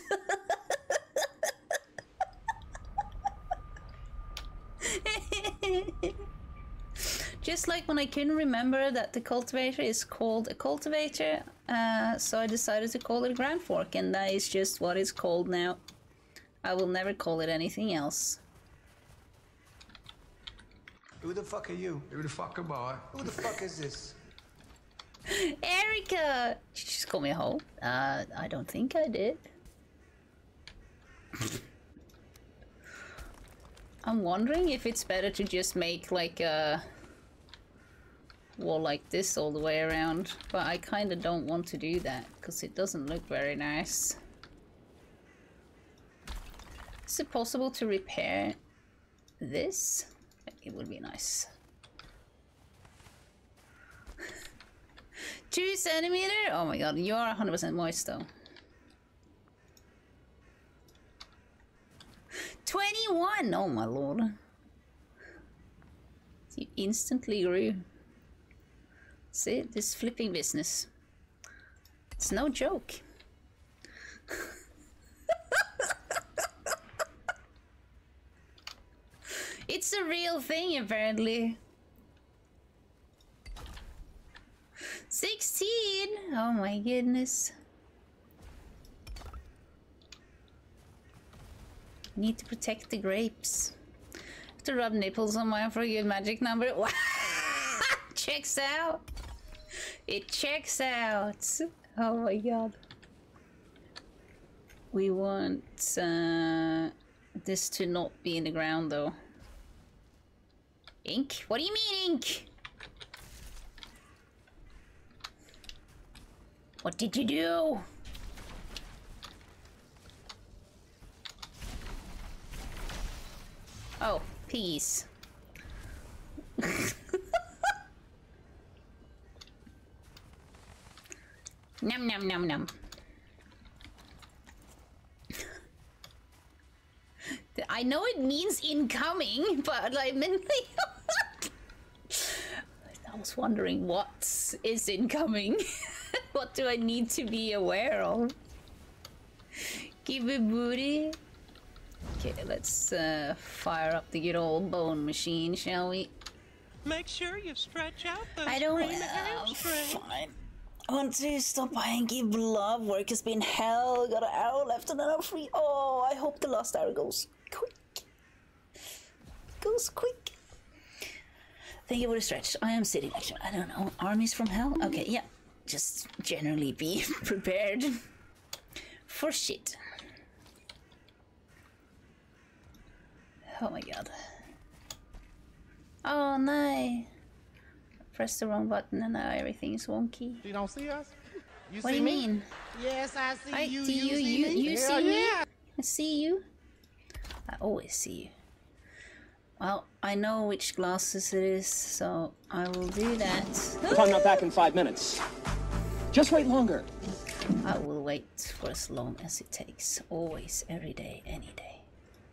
Just like when I couldn't remember that the cultivator is called a cultivator, uh, so I decided to call it a ground fork, and that is just what it's called now. I will never call it anything else. Who the fuck are you? Who the fuck am I? Who the fuck is this? Erica! Did you just call me a hoe? Uh, I don't think I did. I'm wondering if it's better to just make like a wall like this all the way around, but I kind of don't want to do that because it doesn't look very nice. Is it possible to repair this? It would be nice. Two centimeter? Oh my god, you are one hundred percent moist though. twenty-one! Oh my lord. You instantly grew. See, this flipping business. It's no joke. It's a real thing, apparently. sixteen! Oh my goodness. Need to protect the grapes. Have to rub nipples on mine for a good magic number. Checks out. It checks out. Oh my god. We want uh, this to not be in the ground though. Ink? What do you mean ink? What did you do? Oh, peas. Num num num num. I know it means incoming, but I meant I was wondering what is incoming. What do I need to be aware of? Give a booty. Okay, let's uh, fire up the good old bone machine, shall we? Make sure you stretch out those I don't uh, fine. I want to stop by and give love. Work has been hell. Got an arrow left and then I'm free. Oh, I hope the last arrow goes quick. Goes quick. Thank you for the stretch. I am sitting actually. I don't know. Armies from hell? Okay, yeah. Just generally be prepared for shit. Oh my god. Oh no. Press the wrong button and now everything is wonky. You don't see us? You what see do you me? mean? Yes, I see I you. see You, you. see You, me? you Hell see me? yeah. I see you. I always see you. Well, I know which glasses it is, so I will do that. If I'm not back in five minutes, just wait longer. I will wait for as long as it takes. Always, every day, any day.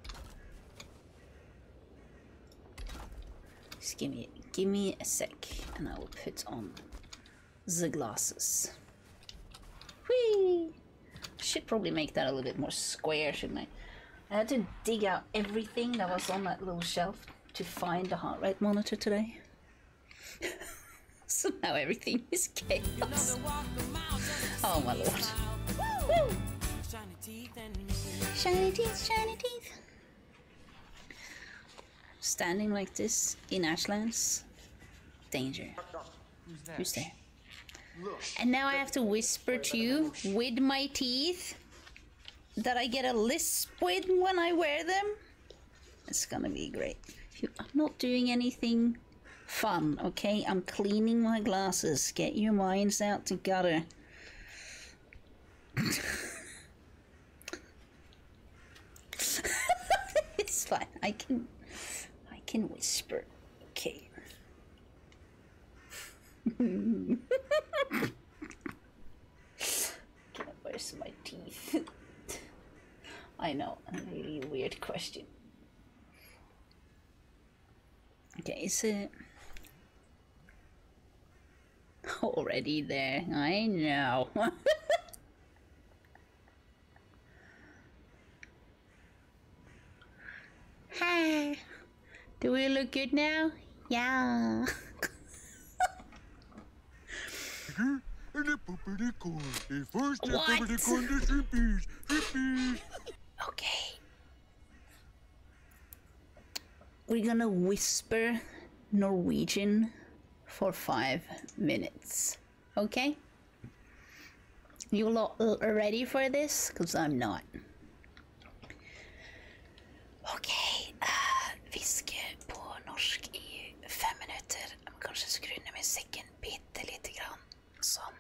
Just give me, give me a sec, and I will put on the glasses. Whee! Should probably make that a little bit more square, shouldn't I? I had to dig out everything that was on that little shelf to find the heart rate monitor today. So now everything is chaos. Oh my lord. Woo! Shiny teeth, shiny teeth. Standing like this in Ashlands. Danger. Who's there? And now I have to whisper to you with my teeth that I get a lisp with when I wear them. It's gonna be great. I'm not doing anything fun, okay? I'm cleaning my glasses. Get your minds out to gutter. It's fine. I can I can whisper. Okay. Where's my teeth? I know, a really weird question. Okay, is it already there? I know. Hi. Do we look good now? Yeah. What? Okay. We're gonna whisper Norwegian for five minutes. Okay? You all ready for this? Because I'm not. Okay. Uh, viske på norsk i fem minuter. Kanskje skru ned musikken bitte lite grann. Sånn.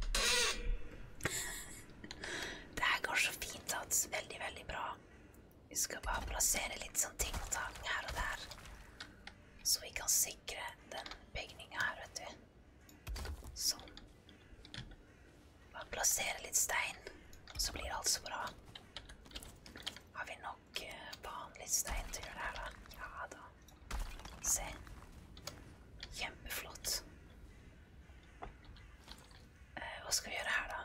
Det her går så fint at veldig, veldig bra. Vi skal bare plassere litt sånn ting og tang her og der. Så vi kan sikre den bygningen her, vet du. Sånn. Bare plassere litt stein, så blir alt så bra. Har vi nok uh, vanlig stein til å gjøre det her da? Ja da. Se. Kjempeflott. Uh, hva skal vi gjøre her da?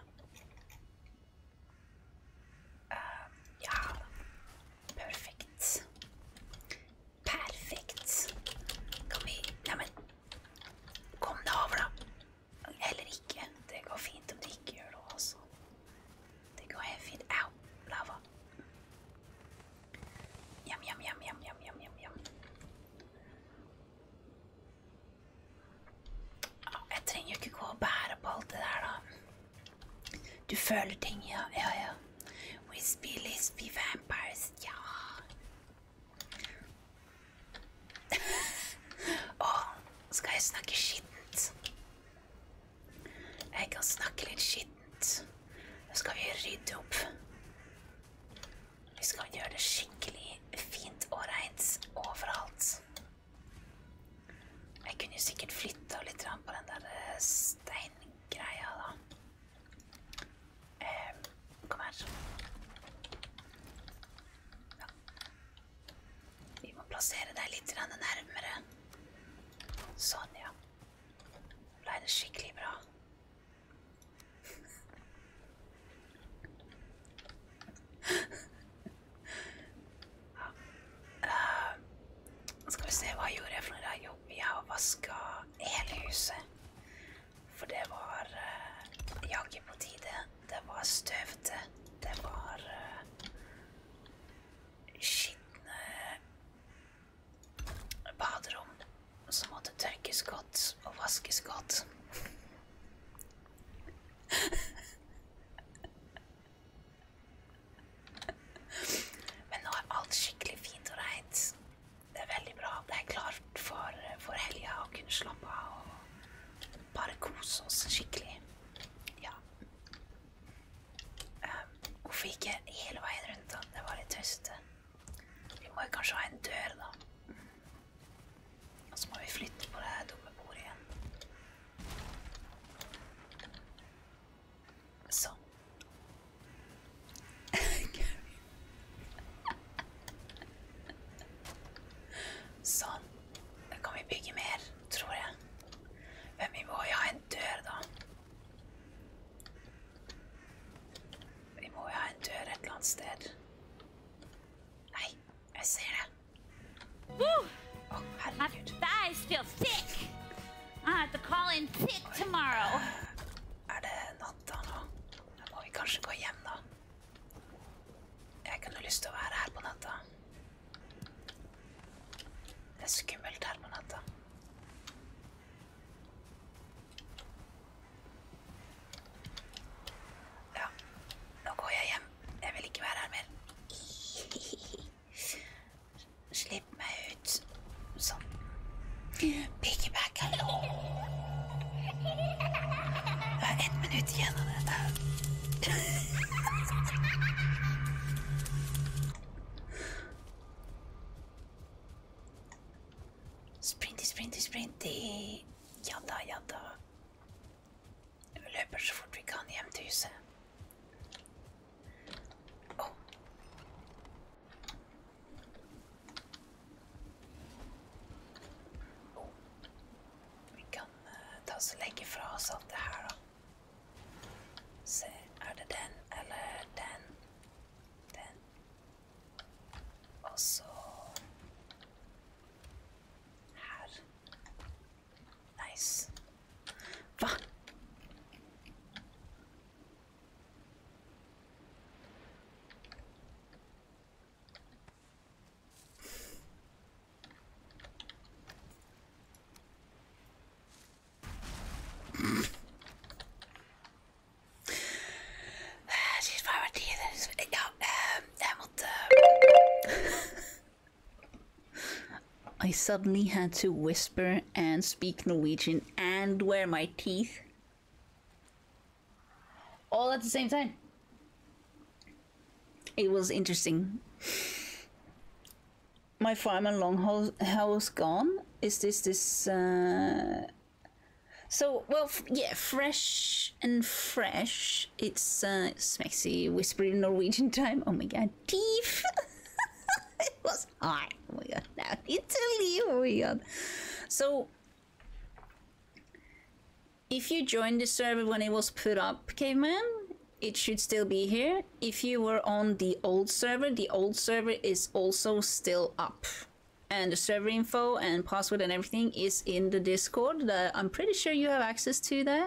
Uh, ja. Perfekt. Perfekt. Kan vi... Nei, men... Kom deg over da. Eller ikke. Det går fint om det ikke gjør det også. Det går helt fint. Au, lava. Jam, jam, jam, jam, jam, jam, jam, jam. Jeg trenger jo ikke gå og bære på alt det der da. Du føler ting, ja, ja, ja. Wispy, lispy vampires, ja. Åh, skal jeg snakke skittent? Jeg kan snakke litt skittent. Nå skal vi rydde opp. Vi skal gjøre det skikkelig fint og rent overalt. Jeg kunne jo sikkert flyttet litt på den der steingreia da. Eh, kom her. Ja. Vi må plassere deg litt nærmere. Sånn, ja. Ble det skikkelig bra. Ja. Uh, skal vi se, hva gjorde jeg for noe da? Jo, jeg har vasket hele huset. For det var uh, jagge på tide. Det var støvete. Det var uh, skitne baderom som måtte tørkes godt og vaskes godt. Men nå er alt skikkelig fint og rent. Det er veldig bra. Det er klart for, for helga å kunne slappe av og bare kose oss skikkelig. Ja. Um, hvorfor ikke hele veien rundt da? Det var litt tøyste. Vi må jo kanskje ha en dør da. Og så må vi flytte på det dumme bordet igjen. Sånn. Sånn. Da kan vi bygge mer, tror jeg. Men vi må jo ha en dør da. Vi må jo ha en dør et eller annet sted. Nei, jeg ser det. Woo! Å, My herregud. thighs feel thick. I have to call in sick tomorrow. Er det natta nå? Da må vi kanskje gå hjem da. Jeg kunne lyst til å være her på natta. Det er skummelt her på natta. Ja, nå går jeg hjem. Jeg vil ikke være her mer. Slipp meg ut. Sånn. Piggyback, hallo. Det er ett minutt igjen av dette. Sprinty, sprinty, sprinty. Ja da, ja da. Vi løper så fort vi kan hjem til huset. Åh. Oh. Vi kan uh, ta oss og legge fra oss alt det her da. Se, er det den eller den? Den. Og så her. Nice. Hva? Shit, hva var det? Ja, eh, jeg måtte... I suddenly had to whisper and speak Norwegian and wear my teeth all at the same time. It was interesting. my farm and longhouse gone? Is this this? Uh... So well, f yeah, fresh and fresh. It's uh, smexy, whispering Norwegian time. Oh my god, teeth! It was hard. Oh my god, now Italy. Oh my god. So if you joined the server when it was put up, Caveman, it should still be here. If you were on the old server, the old server is also still up. And the server info and password and everything is in the Discord. Uh, I'm pretty sure you have access to that.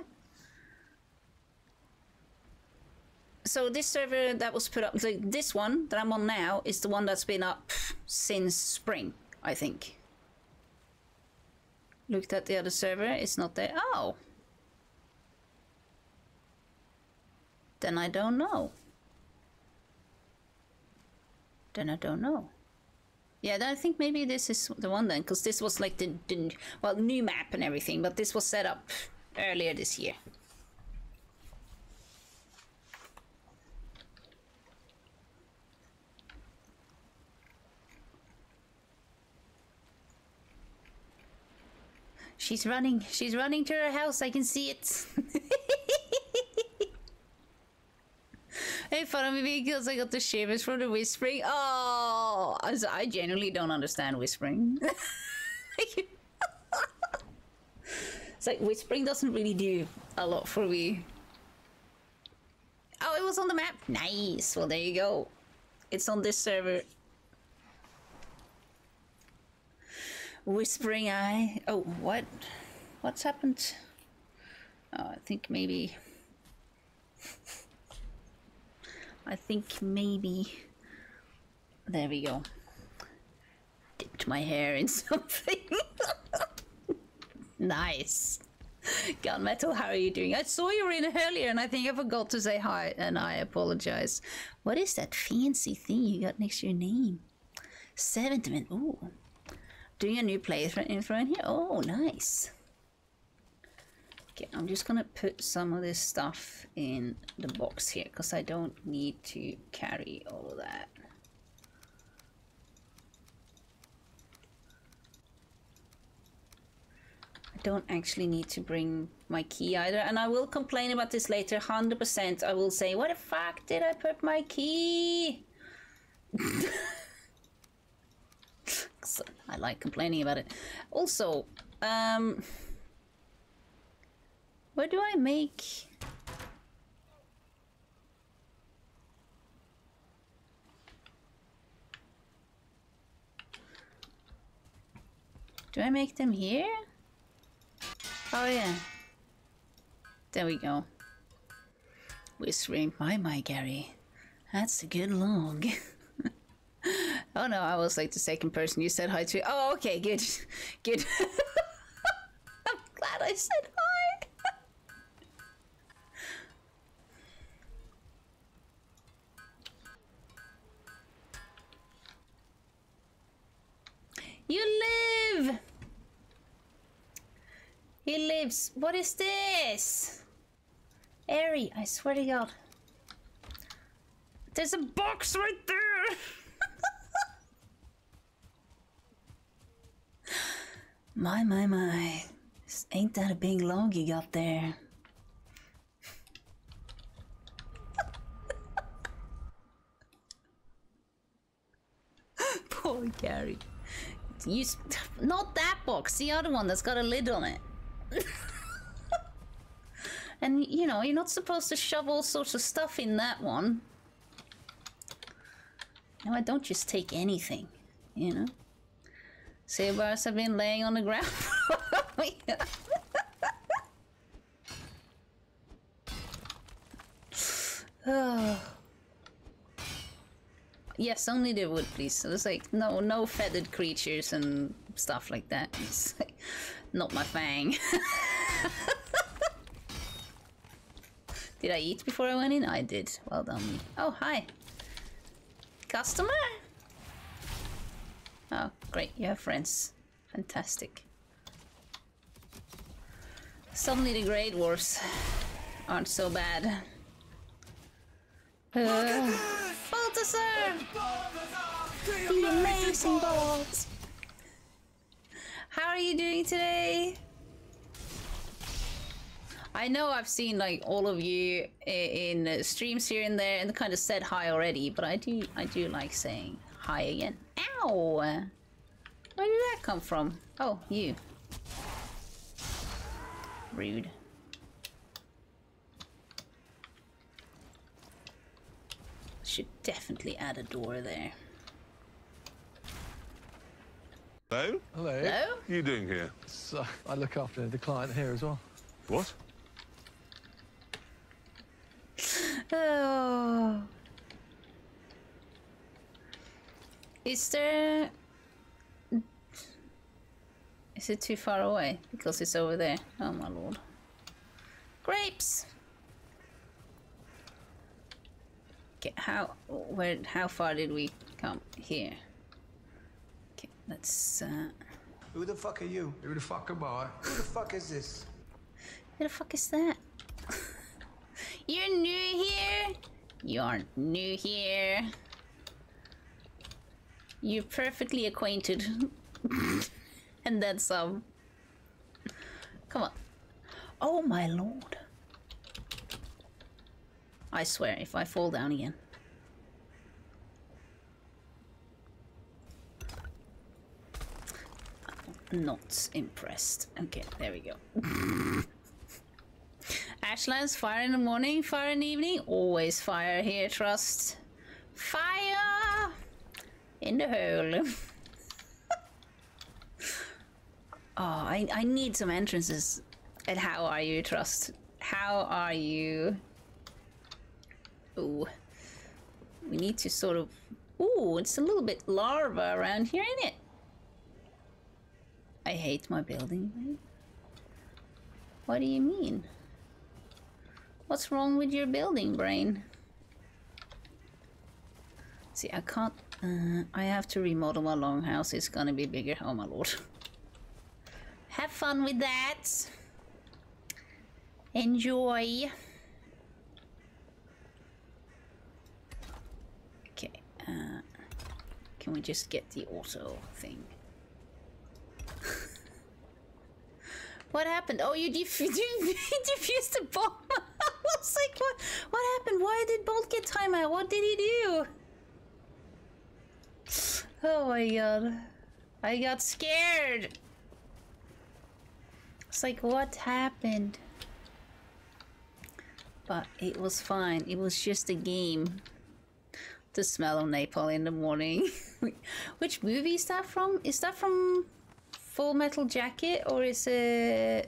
So this server that was put up, like this one that I'm on now, is the one that's been up since spring, I think. Looked at the other server, it's not there. Oh! Then I don't know. Then I don't know. Yeah, then I think maybe this is the one then, because this was like the, the, well, new map and everything, but this was set up earlier this year. She's running. She's running to her house. I can see it. Hey, fun of me because I got the shivers from the whispering. Oh, I genuinely don't understand whispering. It's like whispering doesn't really do a lot for me. Oh, it was on the map. Nice. Well, there you go. It's on this server. Whispering eye. Oh, what? What's happened? Oh, I think maybe... I think maybe... There we go. Dipped my hair in something. Nice. Gunmetal, how are you doing? I saw you were in earlier and I think I forgot to say hi and I apologize. What is that fancy thing you got next to your name? Seventh man. Ooh. Doing a new playthrough info in here. Oh, nice. Okay, I'm just gonna put some of this stuff in the box here because I don't need to carry all of that. I don't actually need to bring my key either, and I will complain about this later. one hundred percent I will say, what the fuck did I put my key? I like complaining about it. Also, um, where do I make? Do I make them here? Oh yeah. There we go. Whispering, my my Gary. That's a good log. Oh no, I was like the second person you said hi to. Oh, okay, good. Good. I'm glad I said hi. You live! He lives. What is this? Airy, I swear to God. There's a box right there! My, my, my. This ain't that a big log you got there? Poor Gary. Use, not that box, the other one that's got a lid on it. And, you know, you're not supposed to shove all sorts of stuff in that one. No, I don't just take anything, you know? Sea bars have been laying on the ground. Oh. Yes, only the wood, please. So there's like no no feathered creatures and stuff like that. It's like, not my fang. Did I eat before I went in? I did. Well done me. Oh, hi. Customer? Oh, great, you have friends. Fantastic. Suddenly the Great Wars aren't so bad. Uh, Balthazar! The amazing balls. How are you doing today? I know I've seen like all of you in, in streams here and there and kind of said hi already, but I do I do like saying hi again. Ow! Where did that come from? Oh, you. Rude. Should definitely add a door there. Hello? Hello. Hello? What are you doing here? So, I look after the client here as well. What? Oh. Is there... Is it too far away? Because it's over there. Oh my lord. Grapes! Okay, how... Where... How far did we come? Here. Okay, let's... Uh... Who the fuck are you? Who the fuck am I? Who the fuck is this? Who the fuck is that? You're new here? You aren't new here. You're perfectly acquainted. And then some. Come on. Oh my lord. I swear, if I fall down again. I'm not impressed. Okay, there we go. Ashlands, fire in the morning, fire in the evening. Always fire here, trust. Fire in the hole. Oh, I, I need some entrances. And how are you, trust? How are you? Ooh. We need to sort of... Ooh, it's a little bit larva around here, ain't it? I hate my building, right? What do you mean? What's wrong with your building, brain? See, I can't... Uh, I have to remodel my longhouse. It's gonna be bigger. Oh my lord. Have fun with that. Enjoy. Okay. Uh, can we just get the auto thing? What happened? Oh, you def you defused the bomb. I was like, what? What happened? Why did Bolt get timeout? What did he do? Oh my god. I got scared. It's like, what happened? But it was fine. It was just a game. The smell of napalm in the morning. Which movie is that from? Is that from Full Metal Jacket, or is it...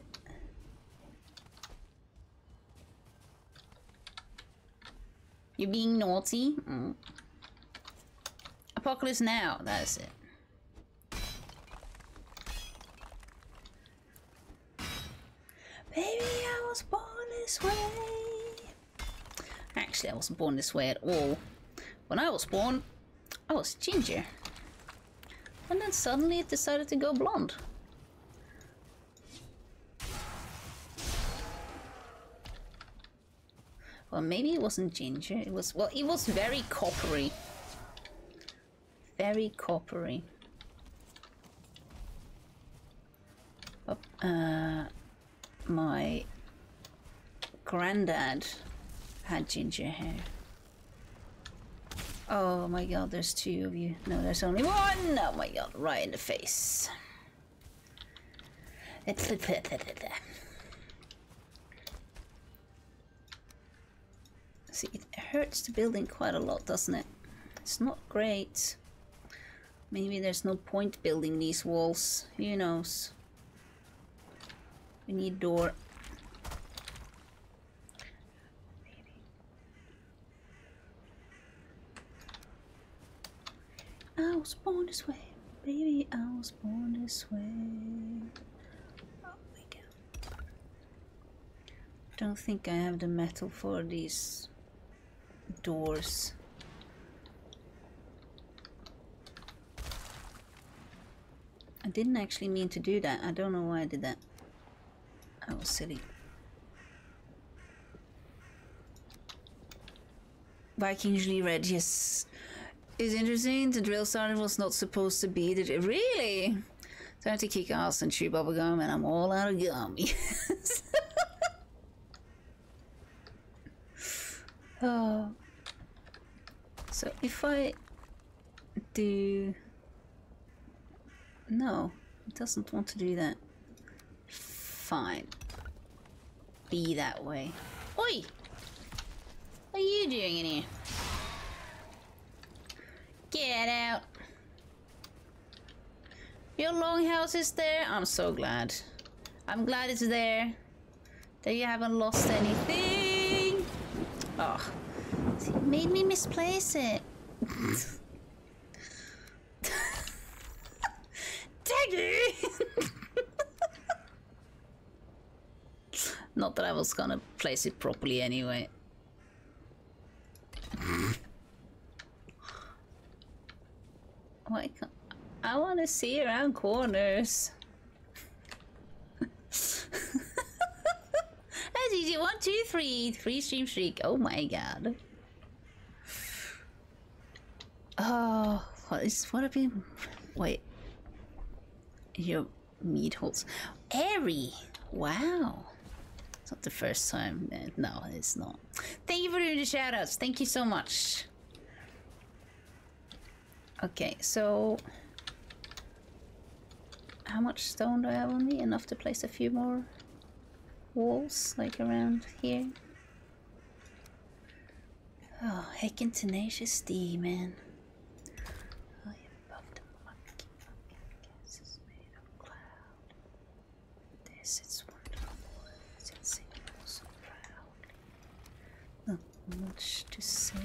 You're being naughty? Mm. Apocalypse Now, that's it. Baby, I was born this way. Actually, I wasn't born this way at all. When I was born, I was ginger. And then suddenly it decided to go blonde. Well, maybe it wasn't ginger. It was, well, it was very coppery. Very coppery. But, uh, my granddad had ginger hair. Oh my god, there's two of you. No, there's only one! Oh my god, right in the face. See, it hurts the building quite a lot, doesn't it? It's not great. Maybe there's no point building these walls. Who knows? We need door. I was born this way, baby. I was born this way. Oh my god! Don't think I have the metal for these doors. I didn't actually mean to do that. I don't know why I did that. I was silly. Vikingly red, yes. is interesting. The drill sergeant was not supposed to be the... Really? Time to kick ass and chew bubblegum, and I'm all out of gum. Yes. Oh. So if I do... No, it doesn't want to do that. Fine. Be that way. Oi! What are you doing in here? Get out. Your longhouse is there? I'm so glad. I'm glad it's there. That you haven't lost anything. Oh, it made me misplace it. Daggy! Not that I was gonna place it properly anyway. Why can't I want to see around corners? That's easy. One, two, three. Three stream streak. Oh my god. Oh, what is what have you? Wait. Your meat holes. Airy. Wow. It's not the first time. No, it's not. Thank you for doing the shoutouts. Thank you so much. Okay, so how much stone do I have on me? Enough to place a few more walls, like around here. Oh, heckin' tenacious D, man. Oh, you above the monkey, monkey gases made of cloud. This it's wonderful, sensing so proudly. Not much to say.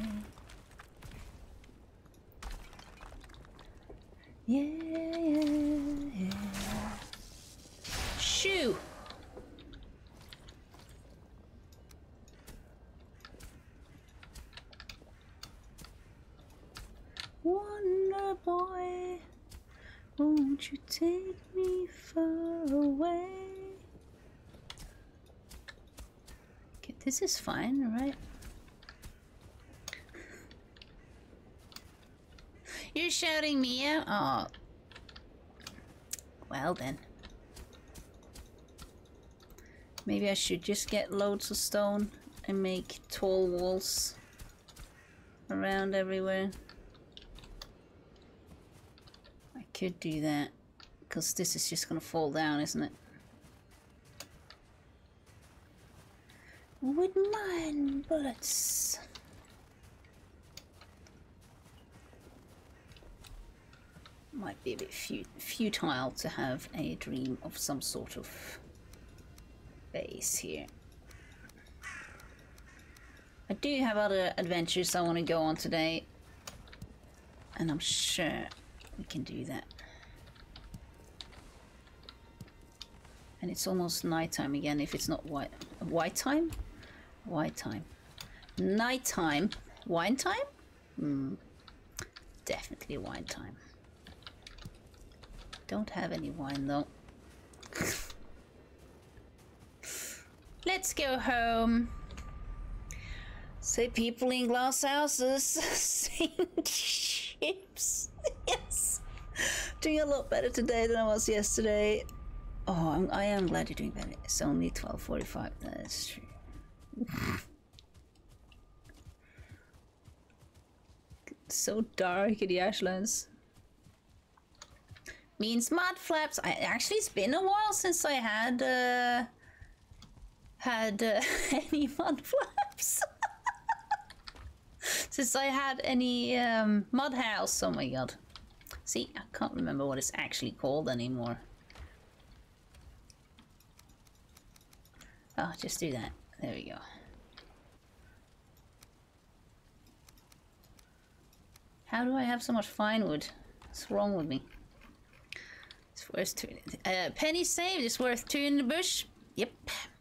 Yeah, yeah, yeah. Shoo! Wonder boy, won't you take me far away? Okay, this is fine, right? You're shouting me out? Oh. Well then. Maybe I should just get loads of stone and make tall walls around everywhere. I could do that, because this is just gonna fall down, isn't it? With mine bullets. Might be a bit fu futile to have a dream of some sort of base here. I do have other adventures I want to go on today, and I'm sure we can do that. And it's almost nighttime again, if it's not white white time? White time. Nighttime. Wine time? Mm. Definitely wine time. Don't have any wine though. Let's go home. Say people in glass houses sink ships. Yes. Doing a lot better today than I was yesterday. Oh, I'm, I am glad you're doing better. It's only twelve forty-five. That's true. So dark in the Ashlands. Means mud flaps. I actually, it's been a while since I had uh, had uh, any mud flaps. Since I had any um, mud house. Oh my god. See, I can't remember what it's actually called anymore. Oh, just do that. There we go. How do I have so much fine wood? What's wrong with me? It's worth two. Uh, penny saved is worth two in the bush. Yep.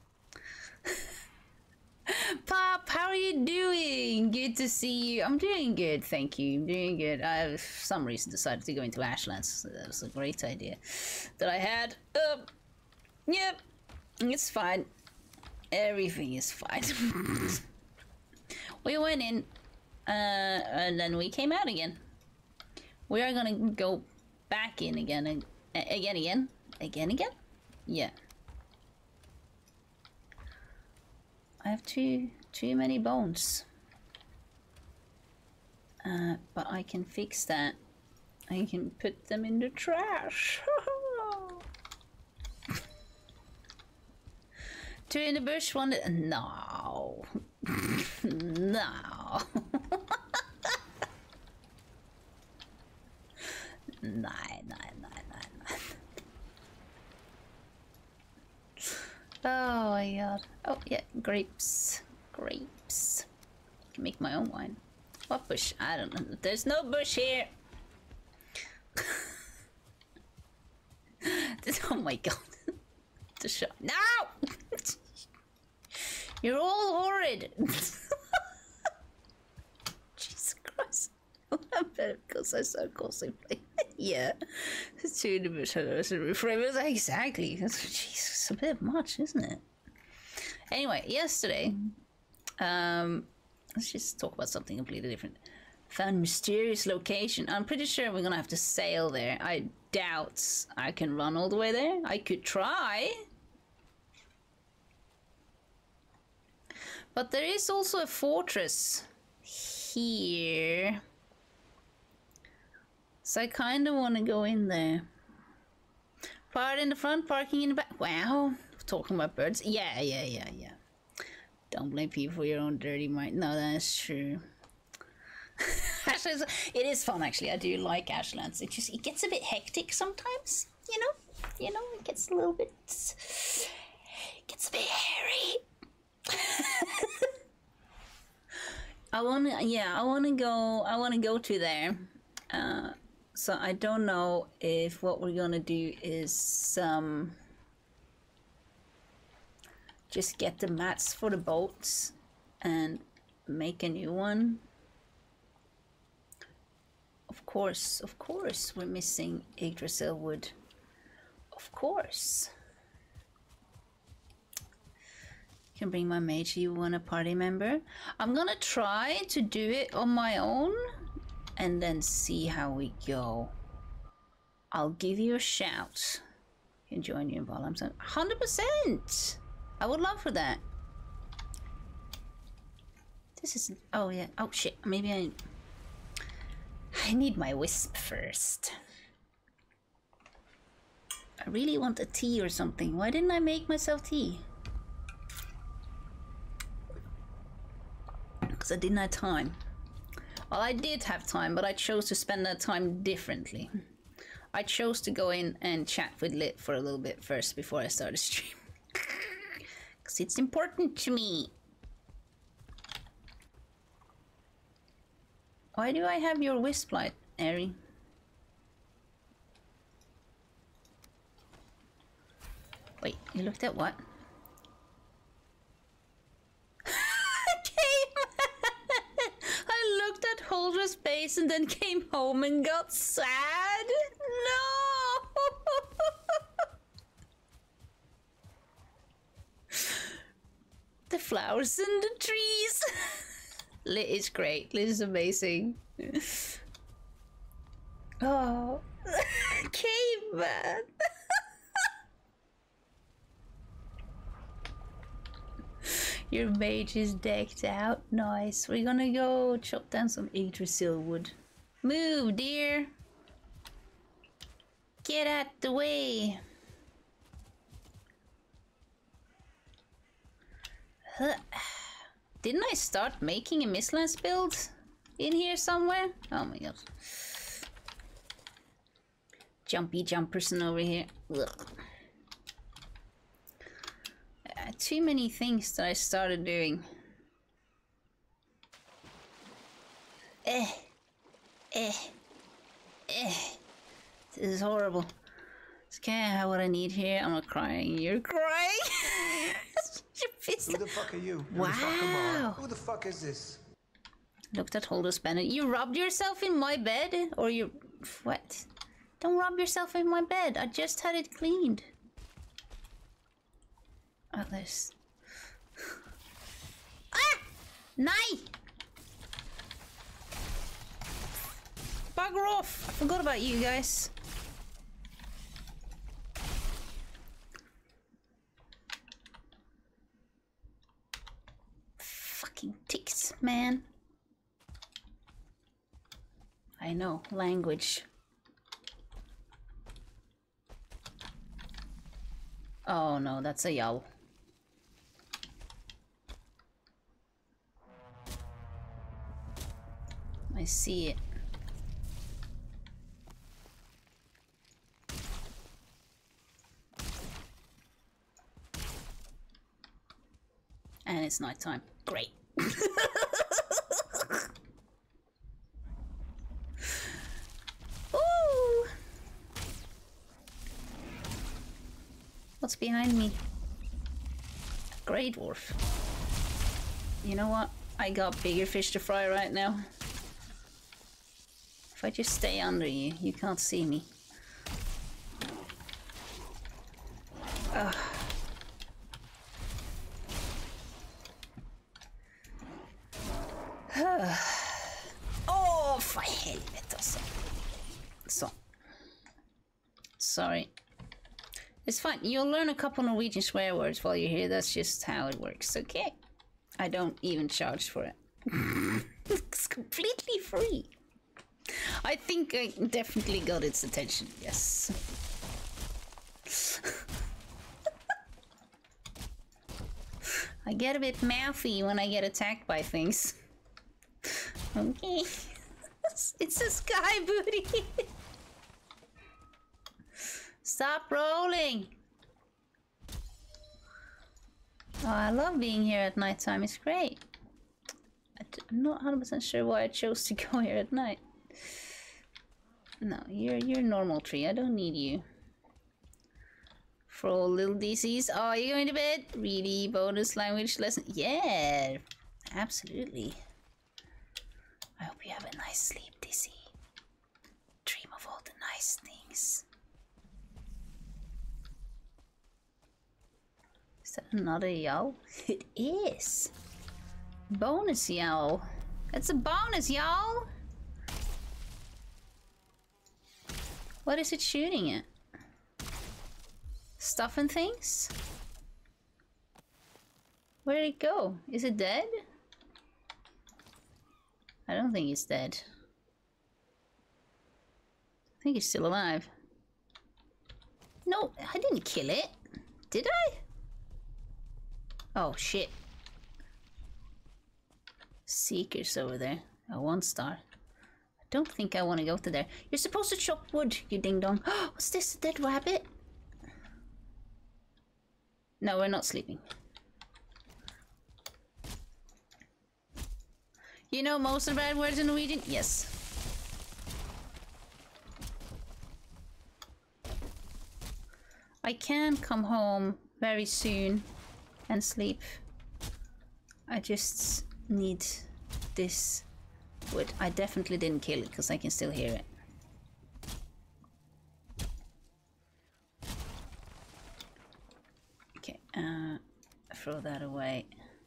Pop, how are you doing? Good to see you. I'm doing good, thank you. I'm doing good. I, for some reason, decided to go into Ashlands. So that was a great idea that I had. Uh, yep, it's fine. Everything is fine. We went in, uh, and then we came out again. We are gonna go back in again and again, again, again, again. Yeah. I have too too many bones. Uh, but I can fix that. I can put them in the trash. Two in the bush, one. No, no. Nine, nine, nine, nine, nine. Oh my god. Oh yeah, grapes. Grapes. I can make my own wine. What bush? I don't know. There's no bush here. Oh my god. The shot. No! You're all horrid. Jesus Christ. Because I saw cosplay. Yeah. It's too reframe. Exactly. Jesus, a bit much, isn't it? Anyway, yesterday, um, let's just talk about something completely different. Found mysterious location. I'm pretty sure we're gonna have to sail there. I doubt I can run all the way there. I could try. But there is also a fortress here. So I kind of want to go in there. Part in the front, parking in the back. Wow. Talking about birds. Yeah, yeah, yeah, yeah. Don't blame people for your own dirty mind. No, that's true. Ashlands, it is fun actually. I do like Ashlands. It just it gets a bit hectic sometimes. You know, you know, it gets a little bit, it gets a bit hairy. I wanna, yeah, I wanna go. I wanna go to there. Uh, so I don't know if what we're gonna do is um. just get the mats for the boats and make a new one. Of course, of course, we're missing Yggdrasil wood. Of course. Can bring my mage. You want a party member? I'm gonna try to do it on my own and then see how we go. I'll give you a shout. Can join you while I'm one hundred percent. I would love for that. This is, oh yeah, oh shit, maybe I, I need my wisp first. I really want a tea or something. Why didn't I make myself tea? Because I didn't have time. Well, I did have time, but I chose to spend that time differently. I chose to go in and chat with Lit for a little bit first before I started stream. Because it's important to me. Why do I have your wisp light, Ari? Wait, you looked at what? I looked at Holdra's face and then came home and got sad? No! The flowers and the trees. Lit is great. Lit is amazing. Oh, caveman. Your mage is decked out. Nice. We're gonna go chop down some Yggdrasil wood. Move, dear. Get out the way. Huh. Didn't I start making a Mistlands build in here somewhere? Oh my god. Jumpy jumperson over here. Ugh. Uh, too many things that I started doing. Eh. Eh. Eh. This is horrible. It's kind of what I need here. I'm not crying. You're crying. Who the fuck are you? Wow. Who the fuck am I? Who the fuck is this? Looked at Holder's banner. You rubbed yourself in my bed? Or you... What? Don't rub yourself in my bed. I just had it cleaned. Oh, there's... Ah! Nei! bugger off! I forgot about you guys. Fucking ticks, man. I know, language. Oh no, that's a yowl. I see it. And it's nighttime. Great. Ooh. What's behind me? Grey dwarf. You know what? I got bigger fish to fry right now. If I just stay under you, you can't see me. Ugh. Oh, för helvete alltså. Så. Sorry. It's fine. You'll learn a couple Norwegian swear words while you're here. That's just how it works, okay? I don't even charge for it. It's completely free. I think I definitely got its attention, yes. I get a bit mouthy when I get attacked by things. Okay. It's a sky booty. Stop rolling. Oh, I love being here at nighttime. It's great. I'm not one hundred percent sure why I chose to go here at night. No, you're you're a normal tree. I don't need you. For all little D Cs. Oh, you're going to bed? Really? Bonus language lesson? Yeah, absolutely. I hope you have a nice sleep, D C. Dream of all the nice things. Is that another yowl? It is. Bonus yowl. It's a bonus yowl. What is it shooting at? Stuff and things? Where did it go? Is it dead? I don't think it's dead. I think it's still alive. No, I didn't kill it. Did I? Oh, shit. Seekers over there. Oh, one star. I don't think I want to go to there. You're supposed to chop wood, you ding-dong. What's this, a dead rabbit? No, we're not sleeping. You know most of the bad words in Norwegian? Yes. I can come home very soon and sleep. I just need this wood. I definitely didn't kill it because I can still hear it. Okay, uh, throw that away.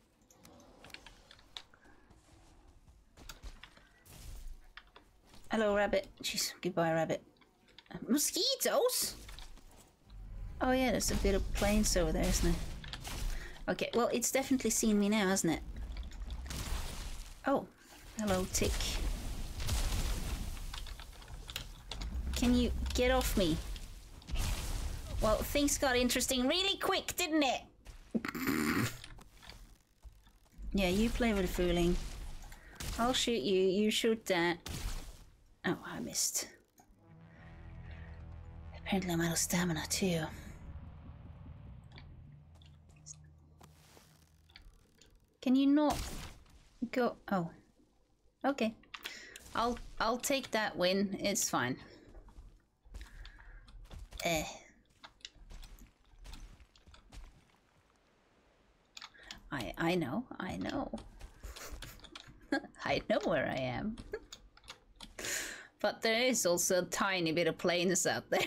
Hello, rabbit. Jeez, goodbye, rabbit. Uh, mosquitoes? Oh yeah, there's a bit of plains over there, isn't there? Okay, well, it's definitely seen me now, hasn't it? Oh, hello, tick. Can you get off me? Well, things got interesting really quick, didn't it? Yeah, you play with the fooling. I'll shoot you, you shoot that. Oh, I missed. Apparently I'm out of stamina too. Can you not go? Oh, okay. I'll I'll take that win. It's fine. Eh. I I know. I know. I know where I am. But there is also a tiny bit of plains out there.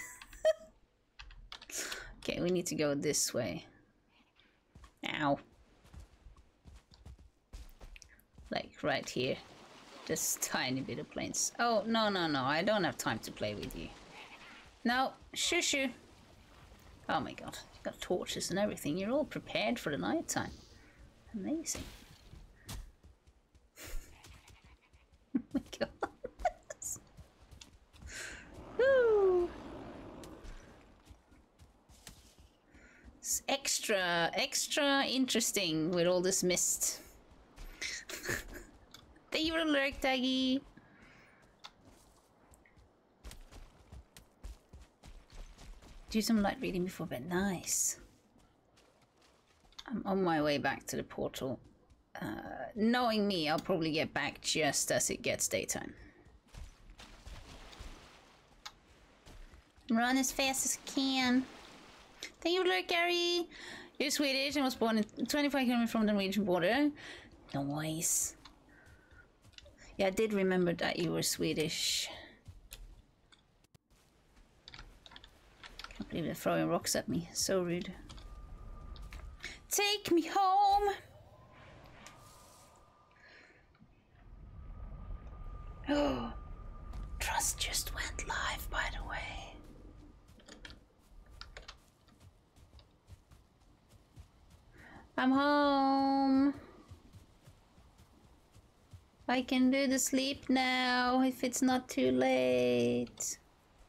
Okay, we need to go this way. Ow. Like right here. Just tiny bit of planes. Oh, no, no, no. I don't have time to play with you. No. Shoo shoo. Oh my god. You've got torches and everything. You're all prepared for the night time. Amazing. Oh my god. Woo! It's extra, extra interesting with all this mist. Thank you for the lurk, Taggy. Do some light reading before bed. Nice. I'm on my way back to the portal. Uh, knowing me, I'll probably get back just as it gets daytime. Run as fast as I can. Thank you, Lurk Gary. You're Swedish and was born in twenty-five kilometers from the Norwegian border. Nice. Yeah, I did remember that you were Swedish. Can't believe they're throwing rocks at me. So rude. Take me home. Oh, Trust just went live, by the way. I'm home. I can do the sleep now if it's not too late.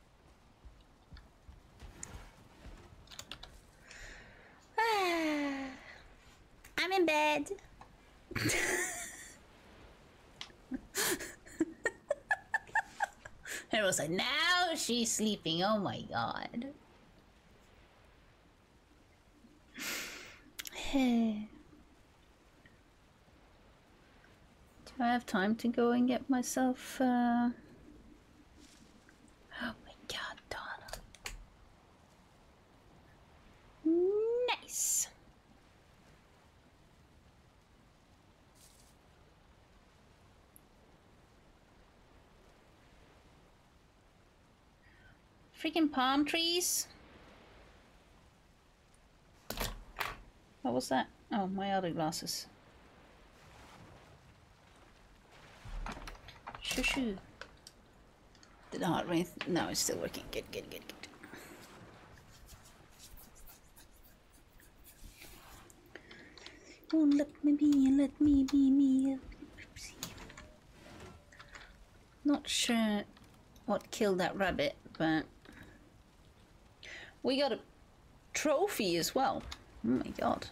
I'm in bed. I was like, now she's sleeping. Oh my god. Hey. Do I have time to go and get myself, uh... oh my god, Donna. Nice. Freaking palm trees. What was that? Oh, my other glasses. Shoo shoo. Did the heart rate? No, it's still working. Good, good, good, good. Oh, let me be, let me be me. Not sure what killed that rabbit, but we got a trophy as well. Oh my god.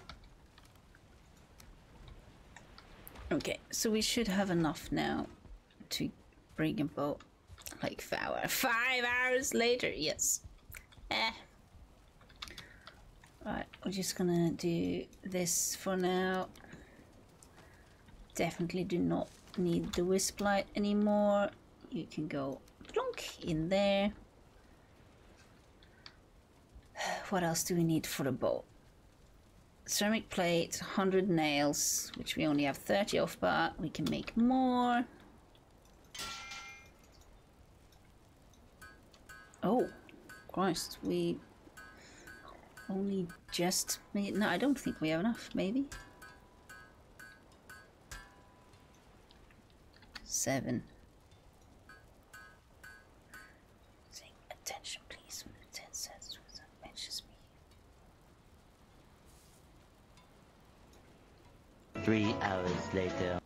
Okay, so we should have enough now to bring a boat. Like five hours, five hours later, yes. Eh. Right, we're just gonna do this for now. Definitely do not need the wisp light anymore. You can go plonk in there. What else do we need for the boat? Ceramic plate, one hundred nails, which we only have thirty of, but we can make more. Oh, Christ, we only just made... No, I don't think we have enough, maybe. Seven. Saying attention, please, when the ten cents mentions me. Three hours later.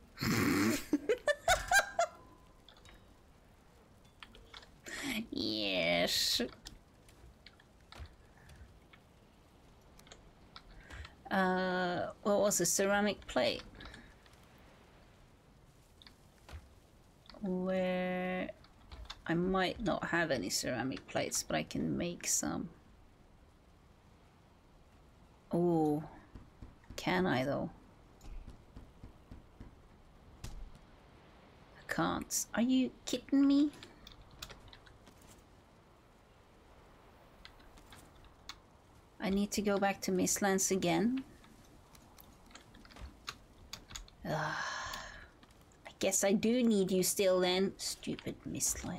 Yes. Uh, what was the ceramic plate? Where I might not have any ceramic plates, but I can make some. Oh, can I though? I can't. Are you kidding me? I need to go back to Mistlands again. Ugh. I guess I do need you still then. Stupid Mistland.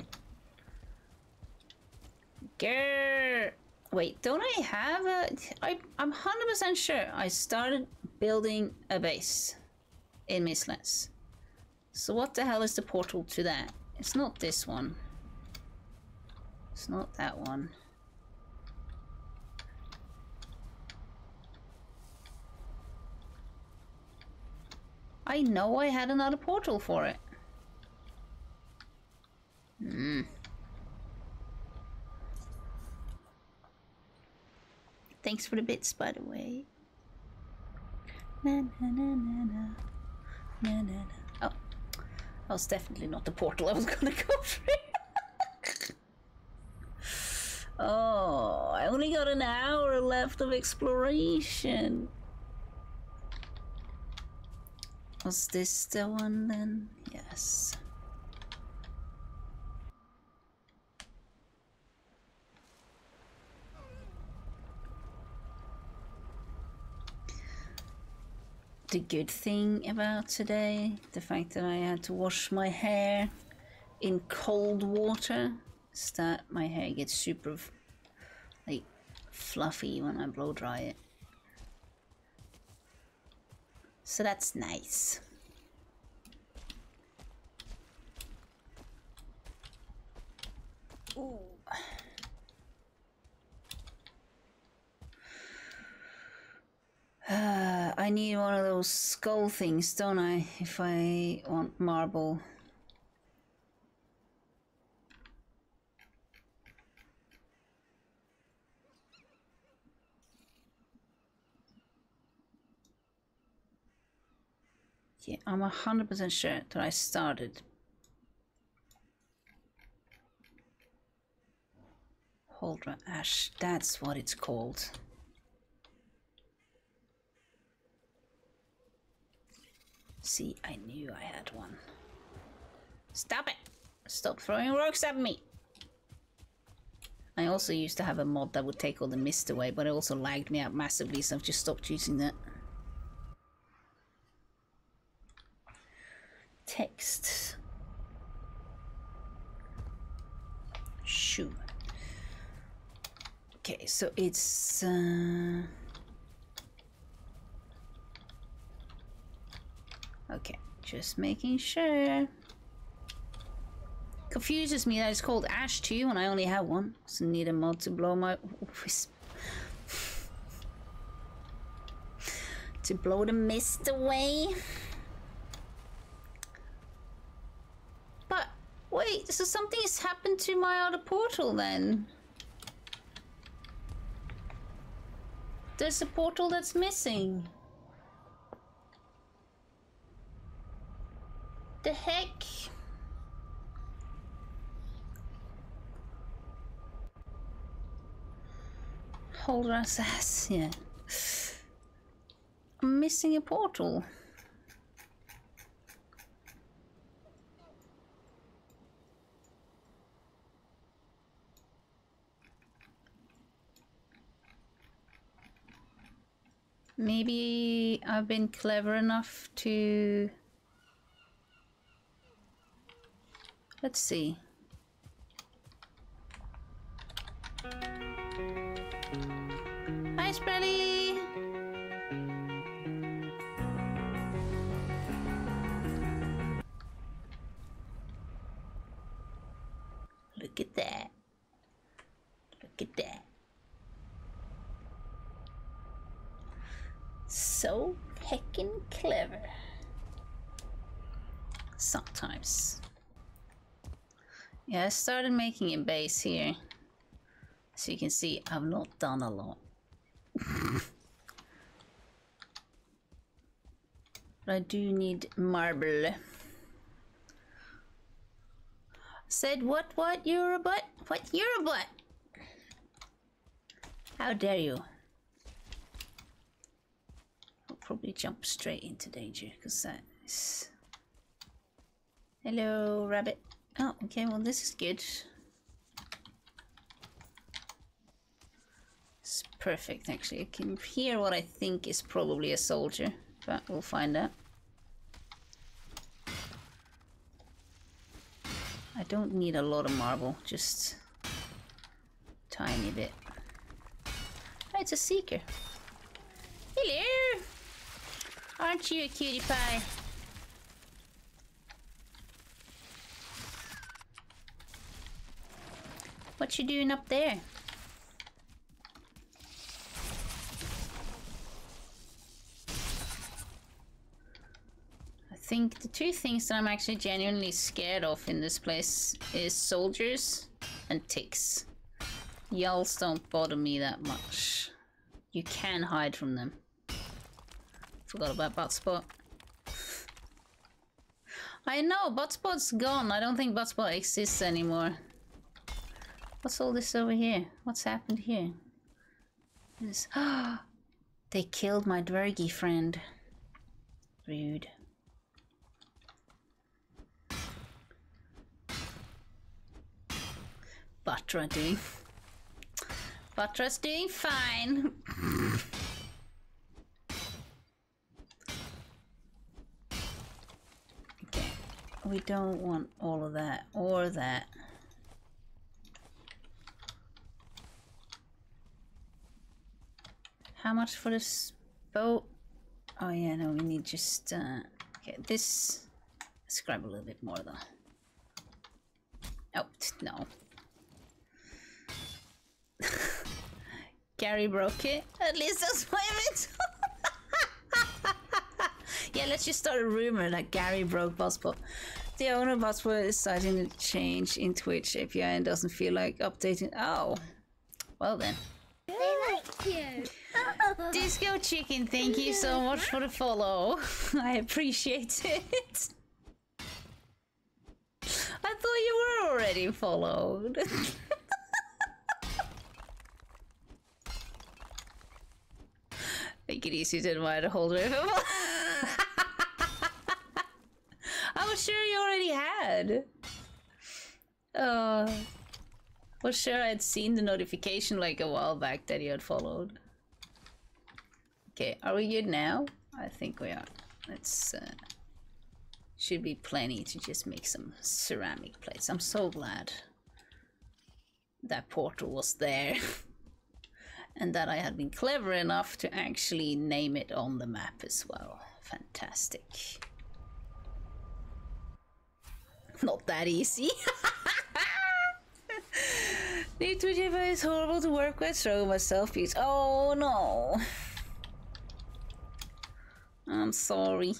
Grrr. Wait, don't I have a... I, I'm one hundred percent sure I started building a base in Mistlands. So what the hell is the portal to that? It's not this one. It's not that one. I know I had another portal for it. Hmm. Thanks for the bits, by the way. Na, na, na, na, na. Na, na, na. Oh, that was definitely not the portal I was gonna go through. Oh, I only got an hour left of exploration. Was this the one then? Yes. The good thing about today, the fact that I had to wash my hair in cold water, is that my hair gets super like fluffy when I blow dry it. So that's nice. Ooh. Uh, I need one of those skull things, don't I, if I want marble. Yeah, I'm a hundred percent sure that I started. Holdra Ash, that's what it's called. See, I knew I had one. Stop it! Stop throwing rocks at me! I also used to have a mod that would take all the mist away, but it also lagged me out massively, so I've just stopped using that. Text. Shoo. Okay, so it's... Uh... Okay, just making sure. Confuses me that it's called Ash too when I only have one. So need a mod to blow my... to blow the mist away. But, wait, so something has happened to my other portal then? There's a portal that's missing. The heck? Hold our ass, yeah. I'm missing a portal. Maybe I've been clever enough to... Let's see. Hi, Sprelly! Look at that. Look at that. So heckin' clever. Sometimes. Yeah, I started making a base here. So you can see I've not done a lot. But I do need marble. Said what, what, you're a butt? What, you're a butt? How dare you? I'll probably jump straight into danger, because that is... Hello, rabbit. Oh, okay, well this is good. It's perfect, actually. I can hear what I think is probably a soldier, but we'll find out. I don't need a lot of marble, just a tiny bit. Oh, it's a seeker. Hello! Aren't you a cutie pie? What you doing up there? I think the two things that I'm actually genuinely scared of in this place is soldiers and ticks. Yells don't bother me that much. You can hide from them. Forgot about Buttspot. I know, Buttspot's gone. I don't think Buttspot exists anymore. What's all this over here? What's happened here? This... They killed my dwergy friend. Rude. Batra doing... Batra's doing fine. Okay, we don't want all of that or that. How much for this boat? Oh yeah, no, we need just uh okay, this. Let's grab a little bit more though. Oh no. Gary broke it. At least that's five minutes. Yeah, let's just start a rumor that Gary broke Buzzbot. The owner of Buzzbot is deciding to change in Twitch A P I and doesn't feel like updating. Oh, well then. They like you. Disco Chicken, thank you so much for the follow. I appreciate it. I thought you were already followed. Make it easy to admire the holder. I was sure you already had. Uh, was sure I'd seen the notification like a while back that you had followed. Okay, are we good now? I think we are. Let's. Uh, should be plenty to just make some ceramic plates. I'm so glad that portal was there. And that I had been clever enough to actually name it on the map as well. Fantastic. Not that easy. New Twitch A P I is horrible to work with. Struggle myself, please. Oh no. I'm sorry.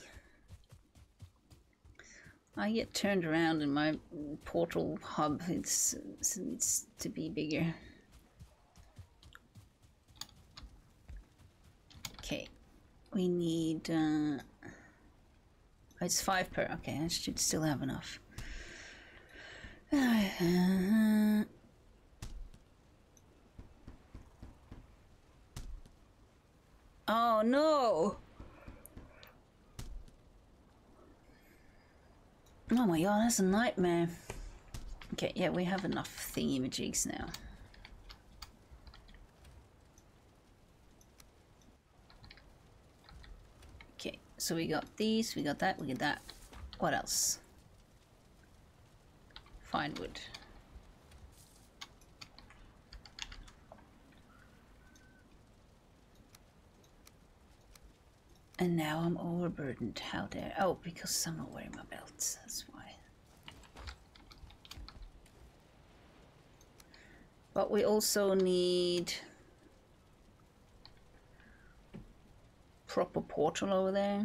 I get turned around in my portal hub. It's, it needs to be bigger. Okay, we need, uh, it's five per, okay, I should still have enough. Uh, oh no! Oh my god, that's a nightmare. Okay, yeah, we have enough thingy-majigs now. So we got these, we got that, we got that. What else? Find wood. And now I'm overburdened. How dare... Oh, because I'm not wearing my belt. That's why. But we also need... proper portal over there.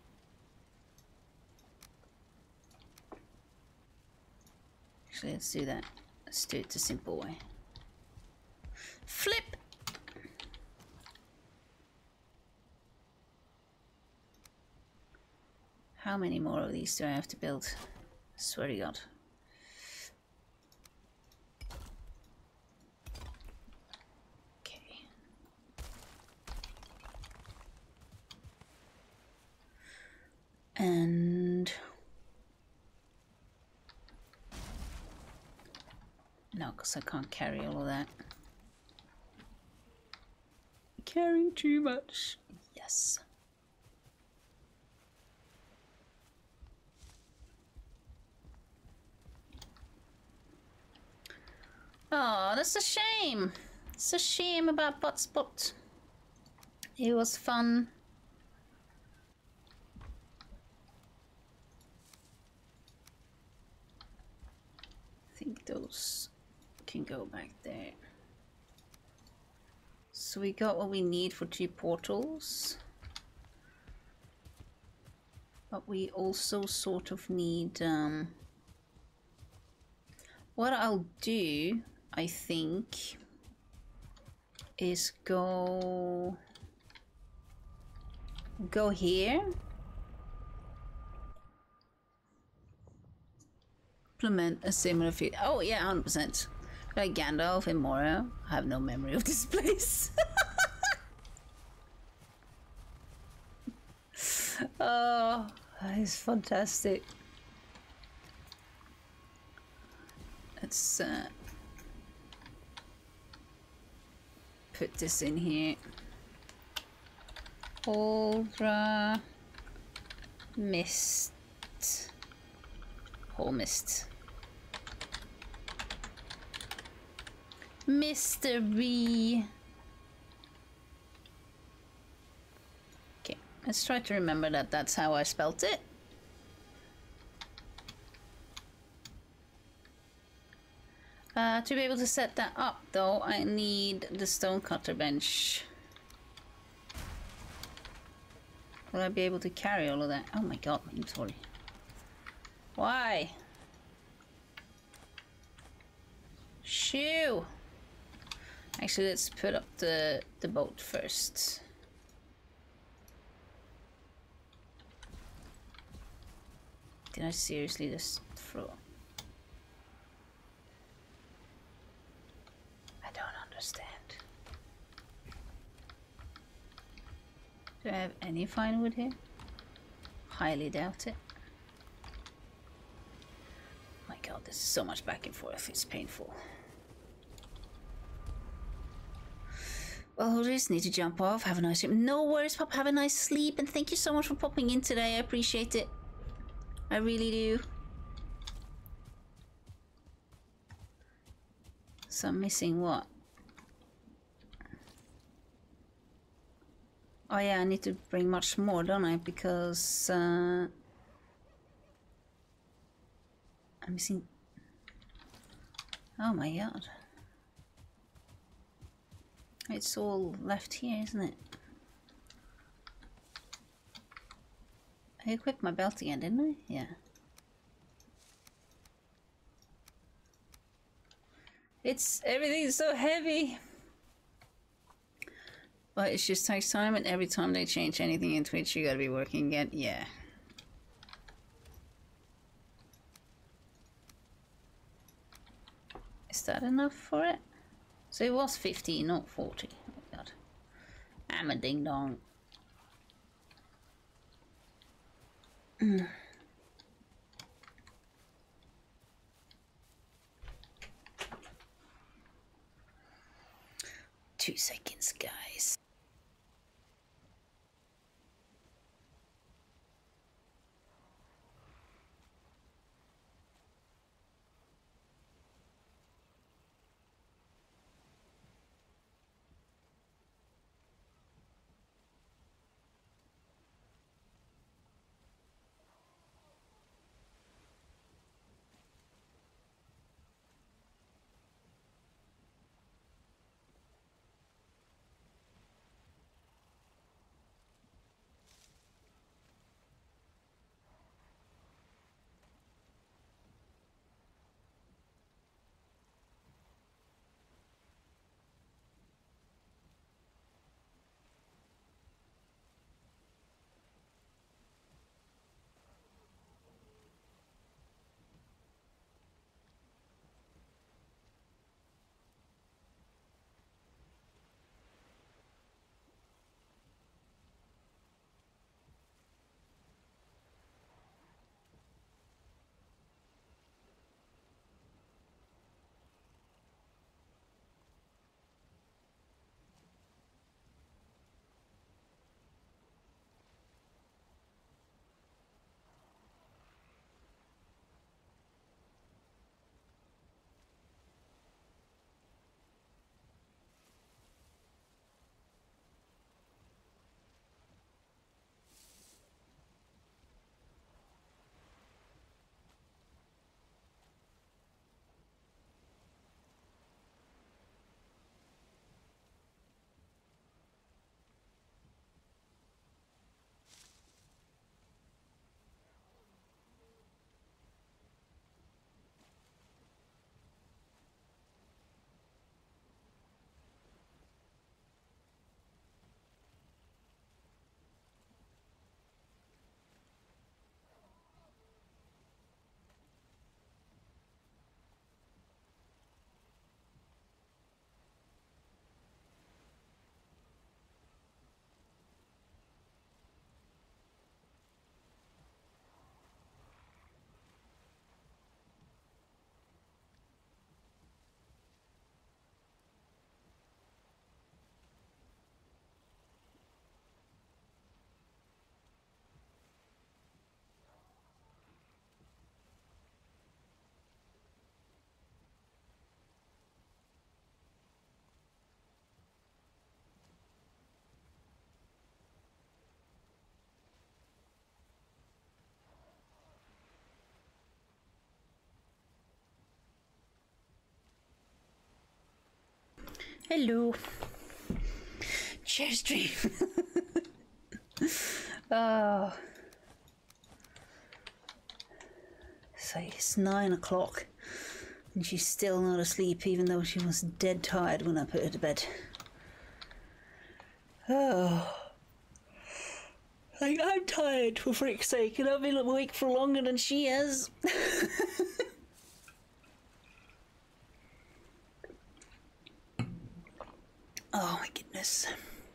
Actually, let's do that. Let's do it the simple way. Flip! How many more of these do I have to build? I swear to God. And no, because I can't carry all of that. Carrying too much. Yes. Oh, that's a shame. It's a shame about Buttspot. It was fun. I think those can go back there. So we got what we need for two portals. But we also sort of need... Um, what I'll do, I think, is go... Go here. Implement a similar feat. Oh yeah, one hundred percent. Like Gandalf and Mora. I have no memory of this place. Oh, it's fantastic. Let's uh, put this in here. Ultra mist. Whole mist. Mystery. Okay, let's try to remember that that's how I spelt it. Uh, to be able to set that up, though, I need the stonecutter bench. Will I be able to carry all of that? Oh my god, I'm sorry. Why? Shoo! Actually, let's put up the, the boat first. Did I seriously just throw? I don't understand. Do I have any fine wood here? Highly doubt it. My god, this is so much back and forth, it's painful. Well, I just need to jump off, have a nice sleep. No worries, Pop, have a nice sleep, and thank you so much for popping in today, I appreciate it. I really do. So I'm missing what? Oh yeah, I need to bring much more, don't I? Because uh, I'm missing. Oh my god. It's all left here, isn't it? I equipped my belt again, didn't I? Yeah. It's everything's so heavy. But it just takes time, and every time they change anything in Twitch, you gotta be working again. Yeah. Is that enough for it? So it was fifteen, not forty. Oh my god. I'm a ding dong. Mm. Two seconds, guys. Hello. Share stream. Oh. So it's nine o'clock and she's still not asleep, even though she was dead tired when I put her to bed. Oh. Like, I'm tired, for frick's sake, and I've been awake for longer than she has. Oh my goodness.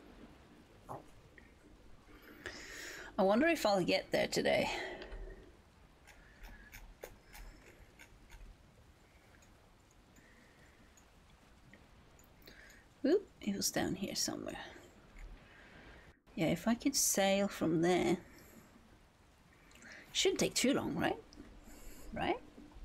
I wonder if I'll get there today. Oop, it was down here somewhere. Yeah, if I can sail from there. Shouldn't take too long, right? Right?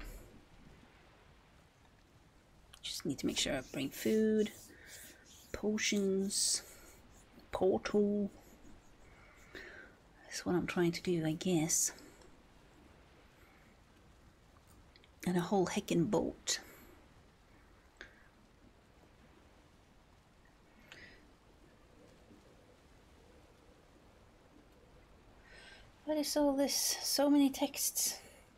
Just need to make sure I bring food, potions, portal. That's what I'm trying to do, I guess. And a whole heckin' boat. What is all this? So many texts.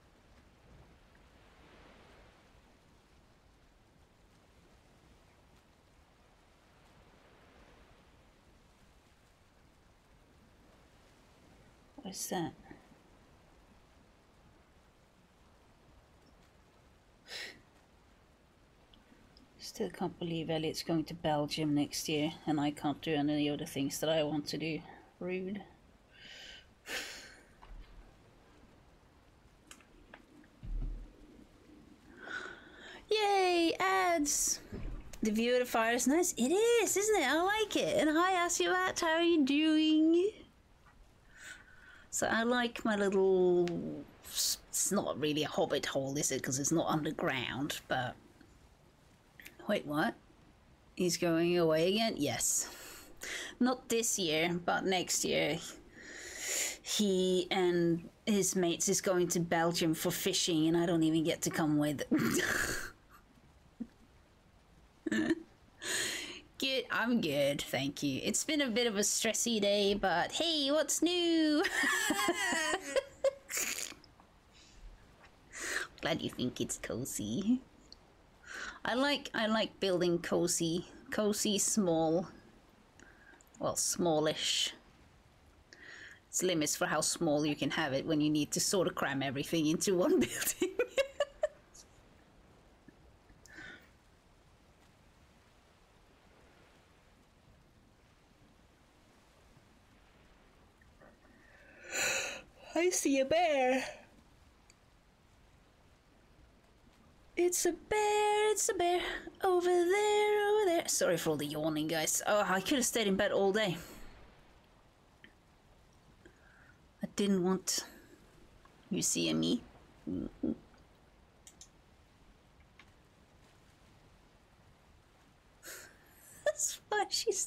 What is that? Still can't believe Elliot's going to Belgium next year and I can't do any of the things that I want to do. Rude. Yay, ads! The view of the fire is nice. It is, isn't it? I like it. And hi, Asiavat, how are you doing? So I like my little... It's not really a hobbit hole, is it? Because it's not underground, but... Wait, what? He's going away again? Yes. Not this year, but next year. He and his mates is going to Belgium for fishing, and I don't even get to come with. Good, I'm good, thank you. It's been a bit of a stressy day, but hey, what's new? Glad you think it's cozy. I like I like building cozy, cozy, small, well, smallish. It's limits for how small you can have it when you need to sort of cram everything into one building. I see a bear. It's a bear, it's a bear. Over there, over there. Sorry for all the yawning, guys. Oh, I could have stayed in bed all day. I didn't want you seeing me. Mm-hmm. That's why she's...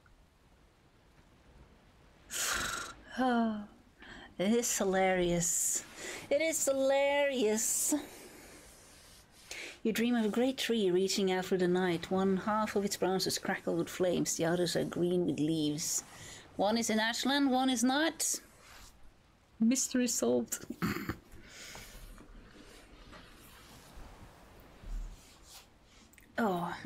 Oh. It is hilarious. It is hilarious. You dream of a great tree reaching out through the night. One half of its branches crackle with flames, the others are green with leaves. One is in Ashland, one is not. Mystery solved. Oh.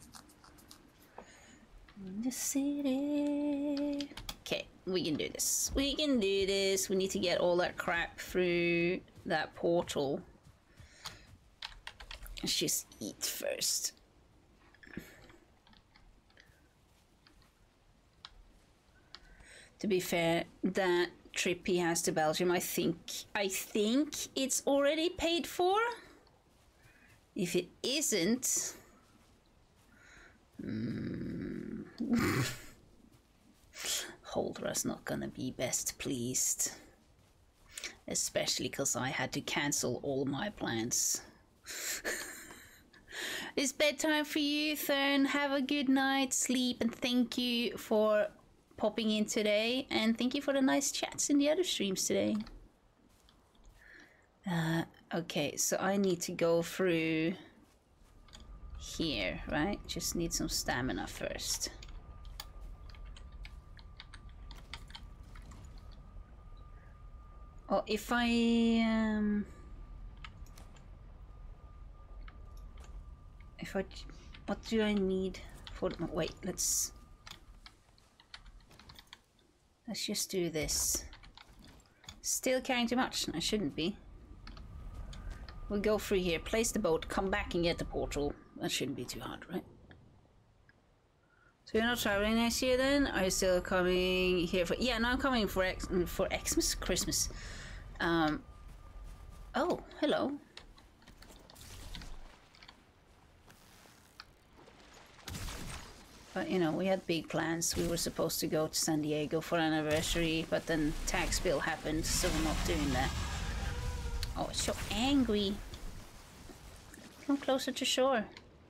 In the city. Okay, we can do this. We can do this. We need to get all that crap through that portal. Let's just eat first. To be fair, that trip he has to Belgium, I think, I think it's already paid for. If it isn't, mm, Holdera's not gonna be best pleased, especially because I had to cancel all my plans. It's bedtime for you, Thurn. Have a good night, sleep, and thank you for popping in today, and thank you for the nice chats in the other streams today. Uh, okay, so I need to go through here, right? Just need some stamina first. Oh, if I um, if I, what do I need for? Wait, let's let's just do this. Still carrying too much. I shouldn't be. We'll go through here, place the boat, come back and get the portal. That shouldn't be too hard, right? So you're not traveling next year then? Are you still coming here for... Yeah, no, I'm coming for X for Xmas? Christmas. Um, oh, hello. But, you know, we had big plans. We were supposed to go to San Diego for an anniversary, but then tax bill happened, so we're not doing that. Oh, it's so angry. Come closer to shore.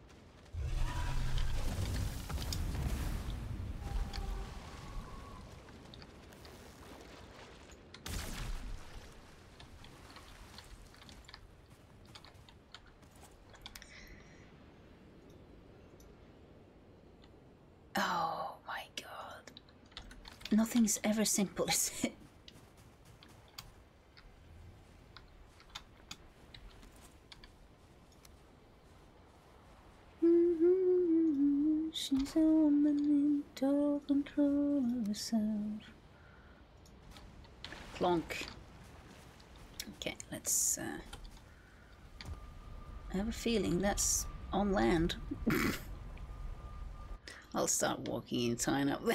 Oh my god. Nothing's ever simple, is it? She's a woman in total control of herself. Plonk. Okay, let's... Uh, I have a feeling that's on land. I'll start walking in time up there.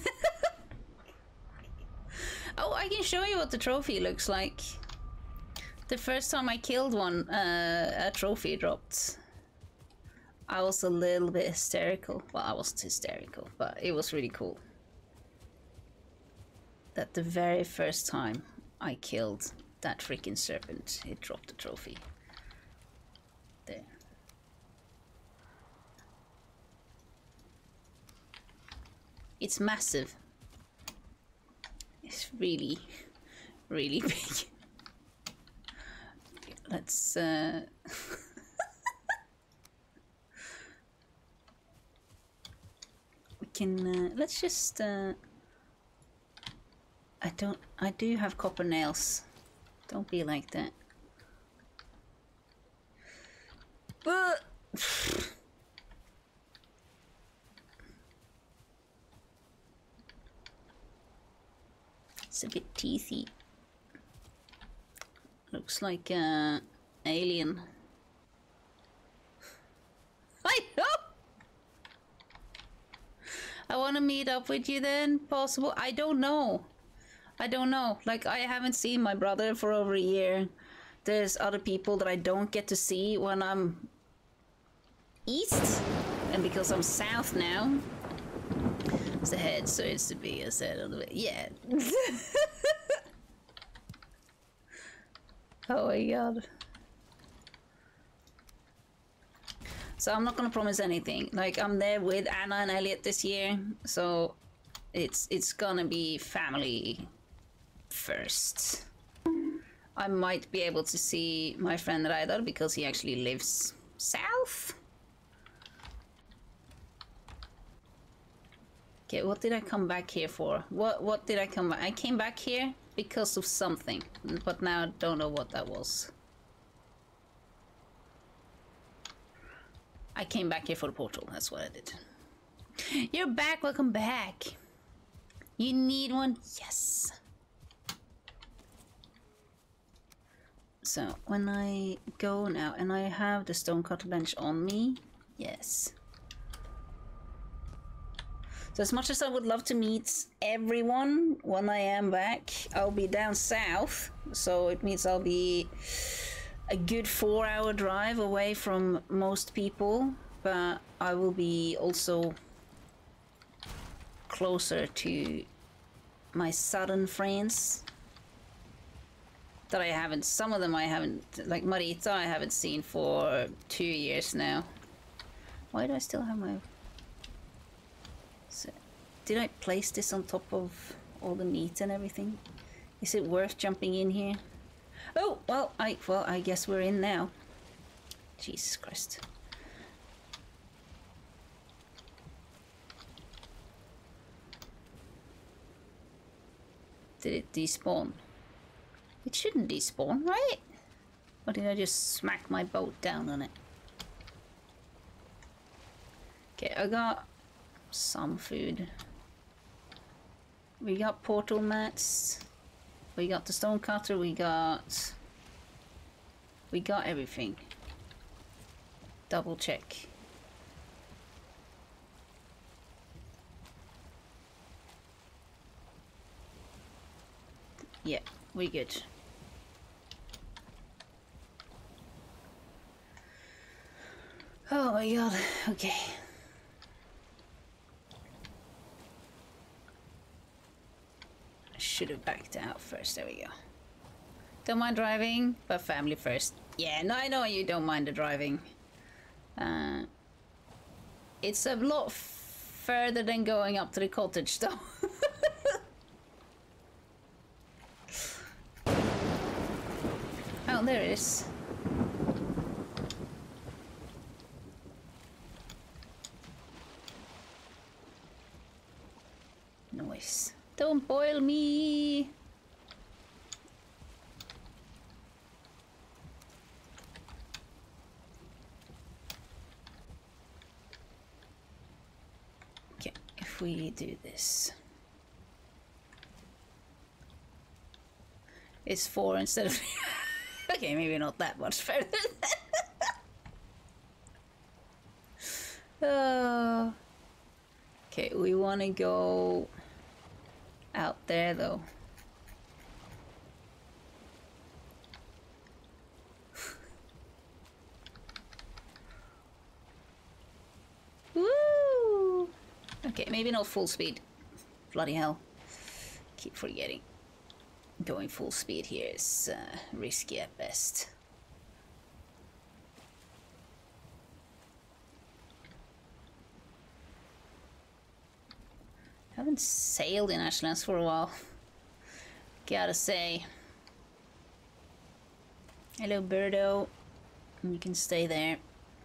Oh, I can show you what the trophy looks like. The first time I killed one, uh, a trophy dropped. I was a little bit hysterical. Well, I wasn't hysterical, but it was really cool. That the very first time I killed that freaking serpent, it dropped a trophy. There. It's massive. It's really, really big. Let's... Uh Can, uh, let's just uh, I don't I do have copper nails. Don't be like that. Uh. It's a bit teethy. Looks like an uh, alien. I know. I want to meet up with you then, possible? I don't know. I don't know. Like, I haven't seen my brother for over a year. There's other people that I don't get to see when I'm east. And because I'm south now. It's the head, so it's the biggest head of the way. Yeah. Oh my god. So I'm not gonna promise anything. Like, I'm there with Anna and Elliot this year, so it's it's gonna be family first. I might be able to see my friend Reidar because he actually lives south. Okay, what did I come back here for? What what did I come back? I came back here because of something, but now I don't know what that was. I came back here for the portal, that's what I did. You're back, welcome back. You need one? Yes. So, when I go now, and I have the stonecutter bench on me, yes. So as much as I would love to meet everyone when I am back, I'll be down south, so it means I'll be a good four hour drive away from most people, but I will be also closer to my southern friends that I haven't, some of them I haven't, like Marita I haven't seen for two years now. Why do I still have my... So, did I place this on top of all the meat and everything? Is it worth jumping in here? Oh, well, I well, I guess we're in now. Jesus Christ. Did it despawn? It shouldn't despawn, right? Or did I just smack my boat down on it? Okay, I got some food. We got portal mats. We got the stone cutter. We got... We got everything. Double check. Yeah, we good. Oh my god, okay. I should have backed out first, there we go. Don't mind driving, but family first. Yeah, no, I know you don't mind the driving. Uh, it's a lot further than going up to the cottage, though. Oh, there it is. Noise. Don't boil me! Okay, if we do this. It's four instead of... Okay, maybe not that much further. uh, okay, we want to go out there though. Woo! Okay, maybe not full speed. Bloody hell. Keep forgetting. Going full speed here is uh, risky at best. Haven't sailed in Ashlands for a while. Gotta say. Hello, Birdo. You can stay there.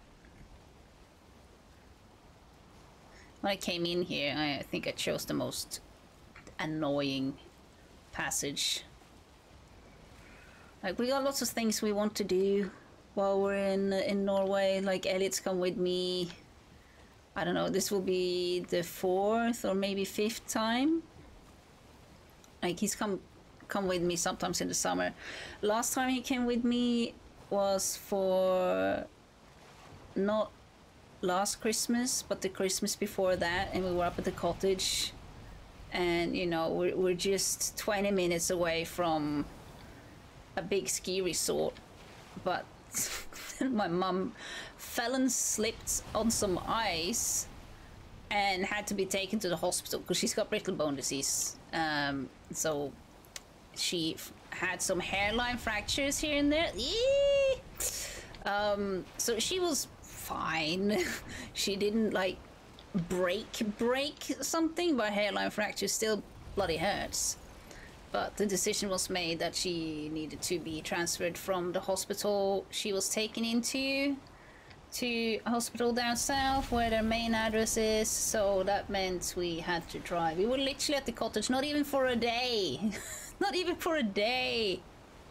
When I came in here, I think I chose the most annoying passage. Like, we got lots of things we want to do while we're in in Norway. Like, Elliot's come with me. I don't know, this will be the fourth or maybe fifth time. Like, he's come come with me sometimes in the summer. Last time he came with me was for not last Christmas, but the Christmas before that, and we were up at the cottage. And, you know, we're, we're just twenty minutes away from a big ski resort. But my mum fell and slipped on some ice and had to be taken to the hospital because she's got brittle bone disease. Um, so she f had some hairline fractures here and there. Eee! Um, so she was fine. She didn't, like, break break something, but hairline fracture still bloody hurts. But the decision was made that she needed to be transferred from the hospital she was taken into to a hospital down south where their main address is. So that meant we had to drive. We were literally at the cottage, not even for a day. Not even for a day.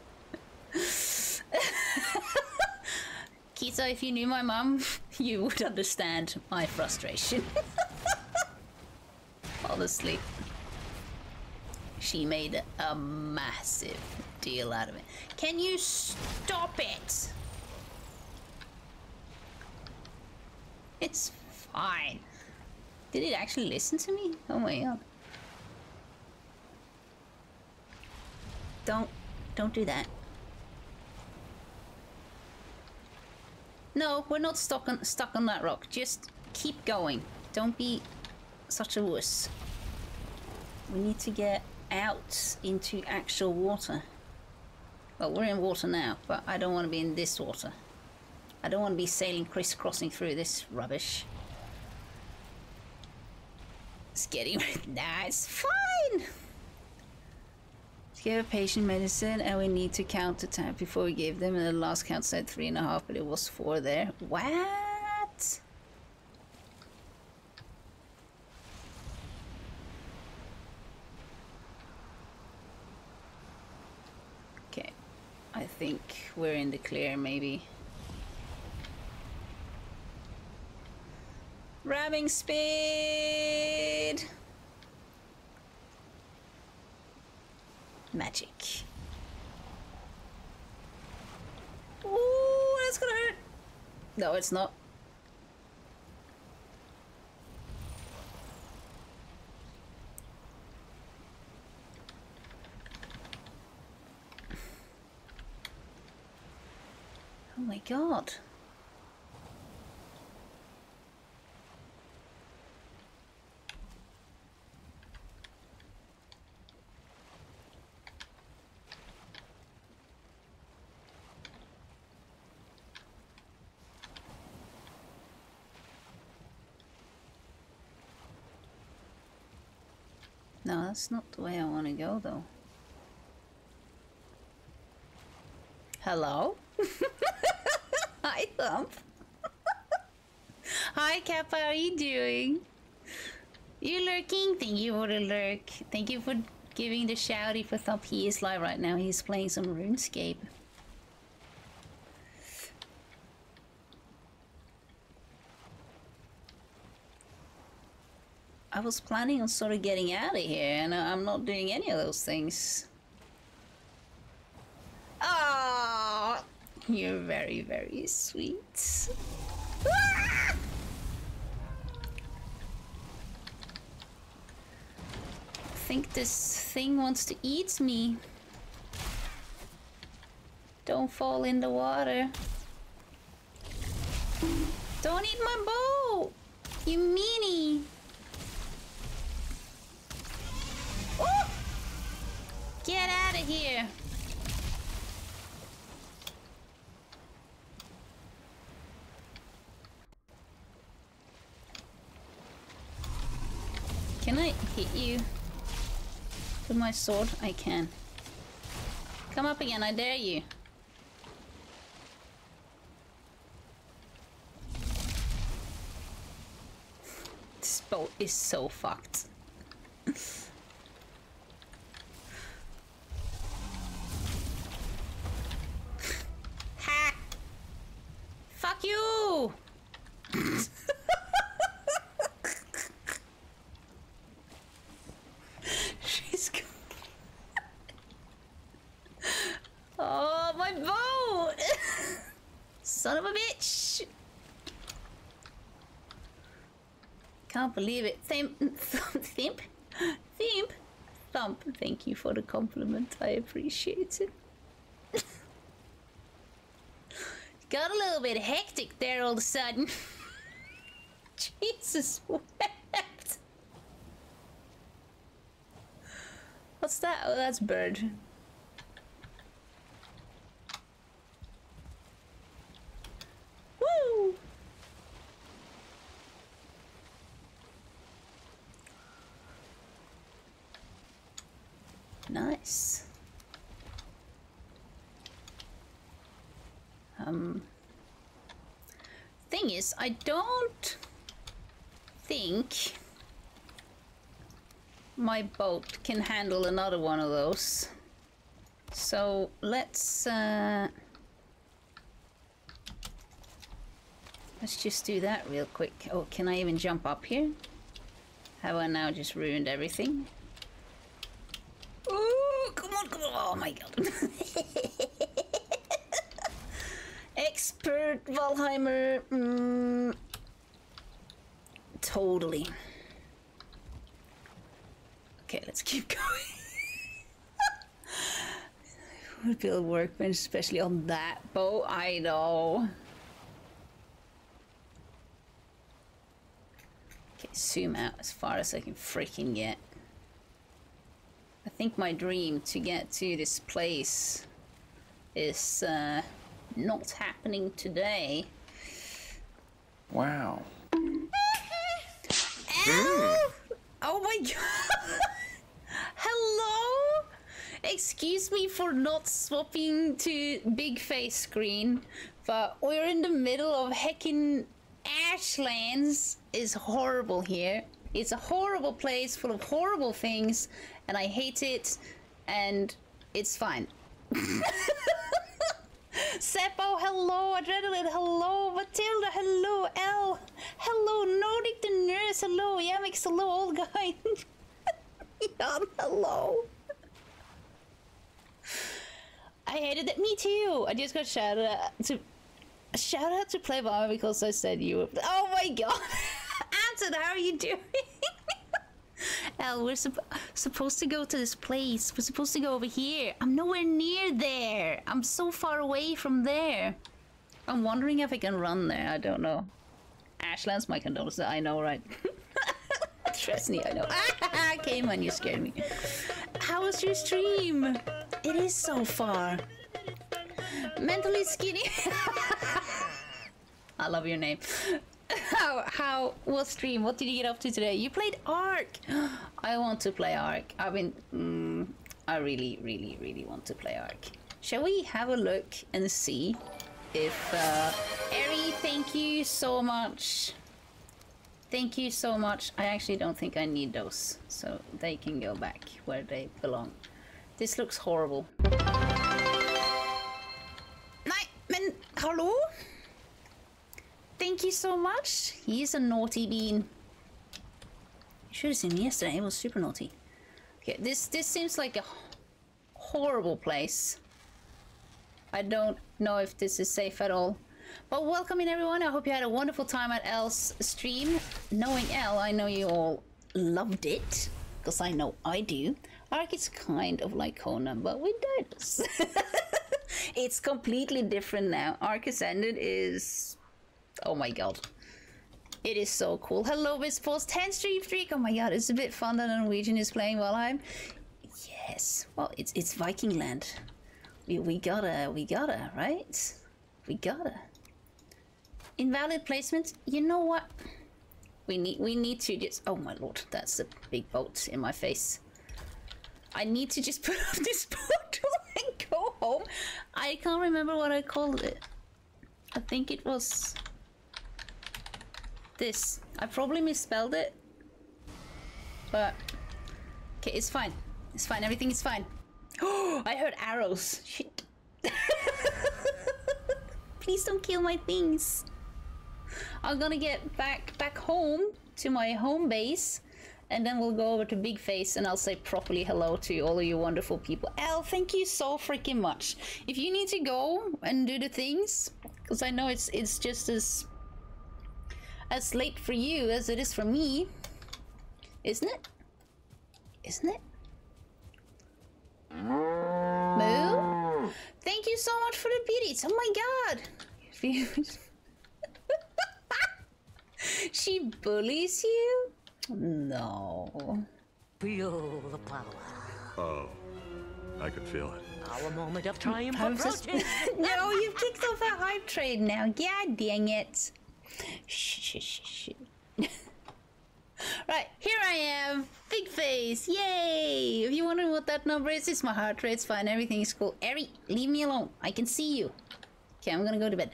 Kita, if you knew my mum, you would understand my frustration. Honestly. She made a massive deal out of it. Can you stop it? It's fine. Did it actually listen to me? Oh my god. Don't, don't do that. No, we're not stuck on, stuck on that rock. Just keep going. Don't be such a wuss. We need to get out into actual water. Well, we're in water now, but I don't want to be in this water. I don't want to be sailing crisscrossing through this rubbish. It's getting... Nah, it's fine! Give a patient medicine and we need to count the time before we gave them, and the last count said three and a half, but it was four there. What? I think we're in the clear, maybe. Ramming speed! Magic. Ooh, that's gonna hurt! No, it's not. Oh my god. No, that's not the way I want to go, though. Hello? Hi, Thump. Hi, Kappa, how are you doing? You lurking? Thank you for the lurk. Thank you for giving the shouty for Thump. He is live right now. He's playing some RuneScape. I was planning on sort of getting out of here, and I'm not doing any of those things. Oh, you're very, very sweet. Ah! I think this thing wants to eat me. Don't fall in the water. Don't eat my bow, you meanie. Oh! Get out of here. Can I hit you with my sword? I can. Come up again, I dare you. This boat is so fucked. Ha! Fuck you! She's go Oh, my boat! Son of a bitch! Can't believe it. Thimp, Thimp, Thimp, Thump. Thank you for the compliment. I appreciate it. Got a little bit hectic there all of a sudden. Jesus wept. What's that? Oh, that's bird. Woo! Nice. Um, thing is, I don't think my boat can handle another one of those. So let's uh, let's just do that real quick. Oh, can I even jump up here? Have I now just ruined everything? Ooh, come on, come on. Oh my god. Expert Valheimer. Mm, totally. Okay, let's keep going. Would build workbench, especially on that boat. I know. Okay, zoom out as far as I can freaking get. I think my dream to get to this place is uh, not happening today. Wow. Ow! Oh my god! Hello? Excuse me for not swapping to big face screen, but we're in the middle of heckin' Ashlands. It's horrible here. It's a horrible place full of horrible things, and I hate it, and it's fine. Seppo, hello. Adrenaline, hello. Matilda, hello. L, hello. Nordic the nurse, hello. Yamix, hello. Old guy. Jan, hello. I hated it. Me too. I just got shouted out to shout out to play Mama because I said you. Were, oh my god. Anton, how are you doing? Al, we're supp supposed to go to this place. We're supposed to go over here. I'm nowhere near there. I'm so far away from there. I'm wondering if I can run there. I don't know. Ashlands, my condolences. I know, right? Trust me, I know. Ah, came on, you scared me. How was your stream? It is so far. Mentally skinny. I love your name. How how was stream? What did you get up to today? You played Ark. I want to play Ark. I mean, mm, I really, really, really want to play Ark. Shall we have a look and see if uh, Eri? Thank you so much. Thank you so much. I actually don't think I need those, so they can go back where they belong. This looks horrible. Nej, men hello? Thank you so much. He's a naughty bean. You should have seen me yesterday. It was super naughty. Okay, this this seems like a horrible place. I don't know if this is safe at all. But welcome in everyone. I hope you had a wonderful time at Elle's stream. Knowing Elle, I know you all loved it, because I know I do. Ark is kind of like Conan, but with dinosaurs. It's completely different now. Ark Ascended is... oh my god. It is so cool. Hello, Miss Force ten stream streak. Oh my god, it's a bit fun that Norwegian is playing while I'm... yes. Well, it's it's Viking land. We, we gotta, we gotta, right? We gotta. Invalid placement. You know what? We need we need to just... oh my lord, that's a big boat in my face. I need to just put up this portal and go home. I can't remember what I called it. I think it was... this. I probably misspelled it. But... okay, it's fine. It's fine. Everything is fine. Oh, I heard arrows. Shit. Please don't kill my things. I'm gonna get back back home to my home base, and then we'll go over to Big Face and I'll say properly hello to all of you wonderful people. Elle, thank you so freaking much. If you need to go and do the things, because I know it's it's just as as late for you as it is for me, isn't it? Isn't it? Moo? Thank you so much for the beauties. Oh my god. She bullies you? No. Feel the power. Oh, I could feel it. Our moment of triumph approaching. No, you've kicked off a hype trade now. God dang it. Shh, shh, shh, shh. Right, here I am. Big Face. Yay! If you're wondering what that number is, it's my heart rate. It's fine. Everything is cool. Eri, leave me alone. I can see you. Okay, I'm gonna go to bed.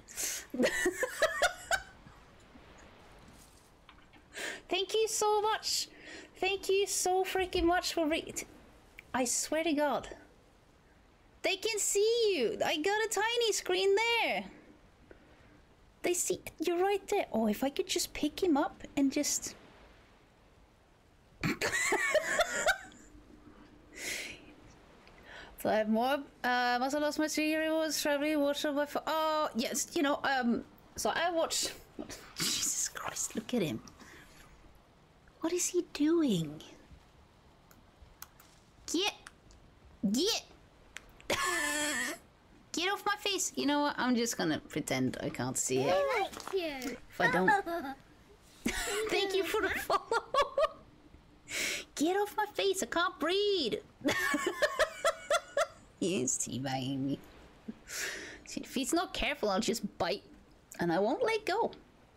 Thank you so much. Thank you so freaking much for re- I swear to God. They can see you. I got a tiny screen there. They see, you're right there. Oh, if I could just pick him up and just... So I have more. Uh, must have lost my three rewards. Probably watch on my phone. Oh yes, you know. Um. So I watched. Jesus Christ! Look at him. What is he doing? Get, get, get off my face. You know what? I'm just gonna pretend I can't see it. I like you. If I don't. Thank you for the follow. Get off my face. I can't breathe. He's teabagging me. If he's not careful, I'll just bite. And I won't let go.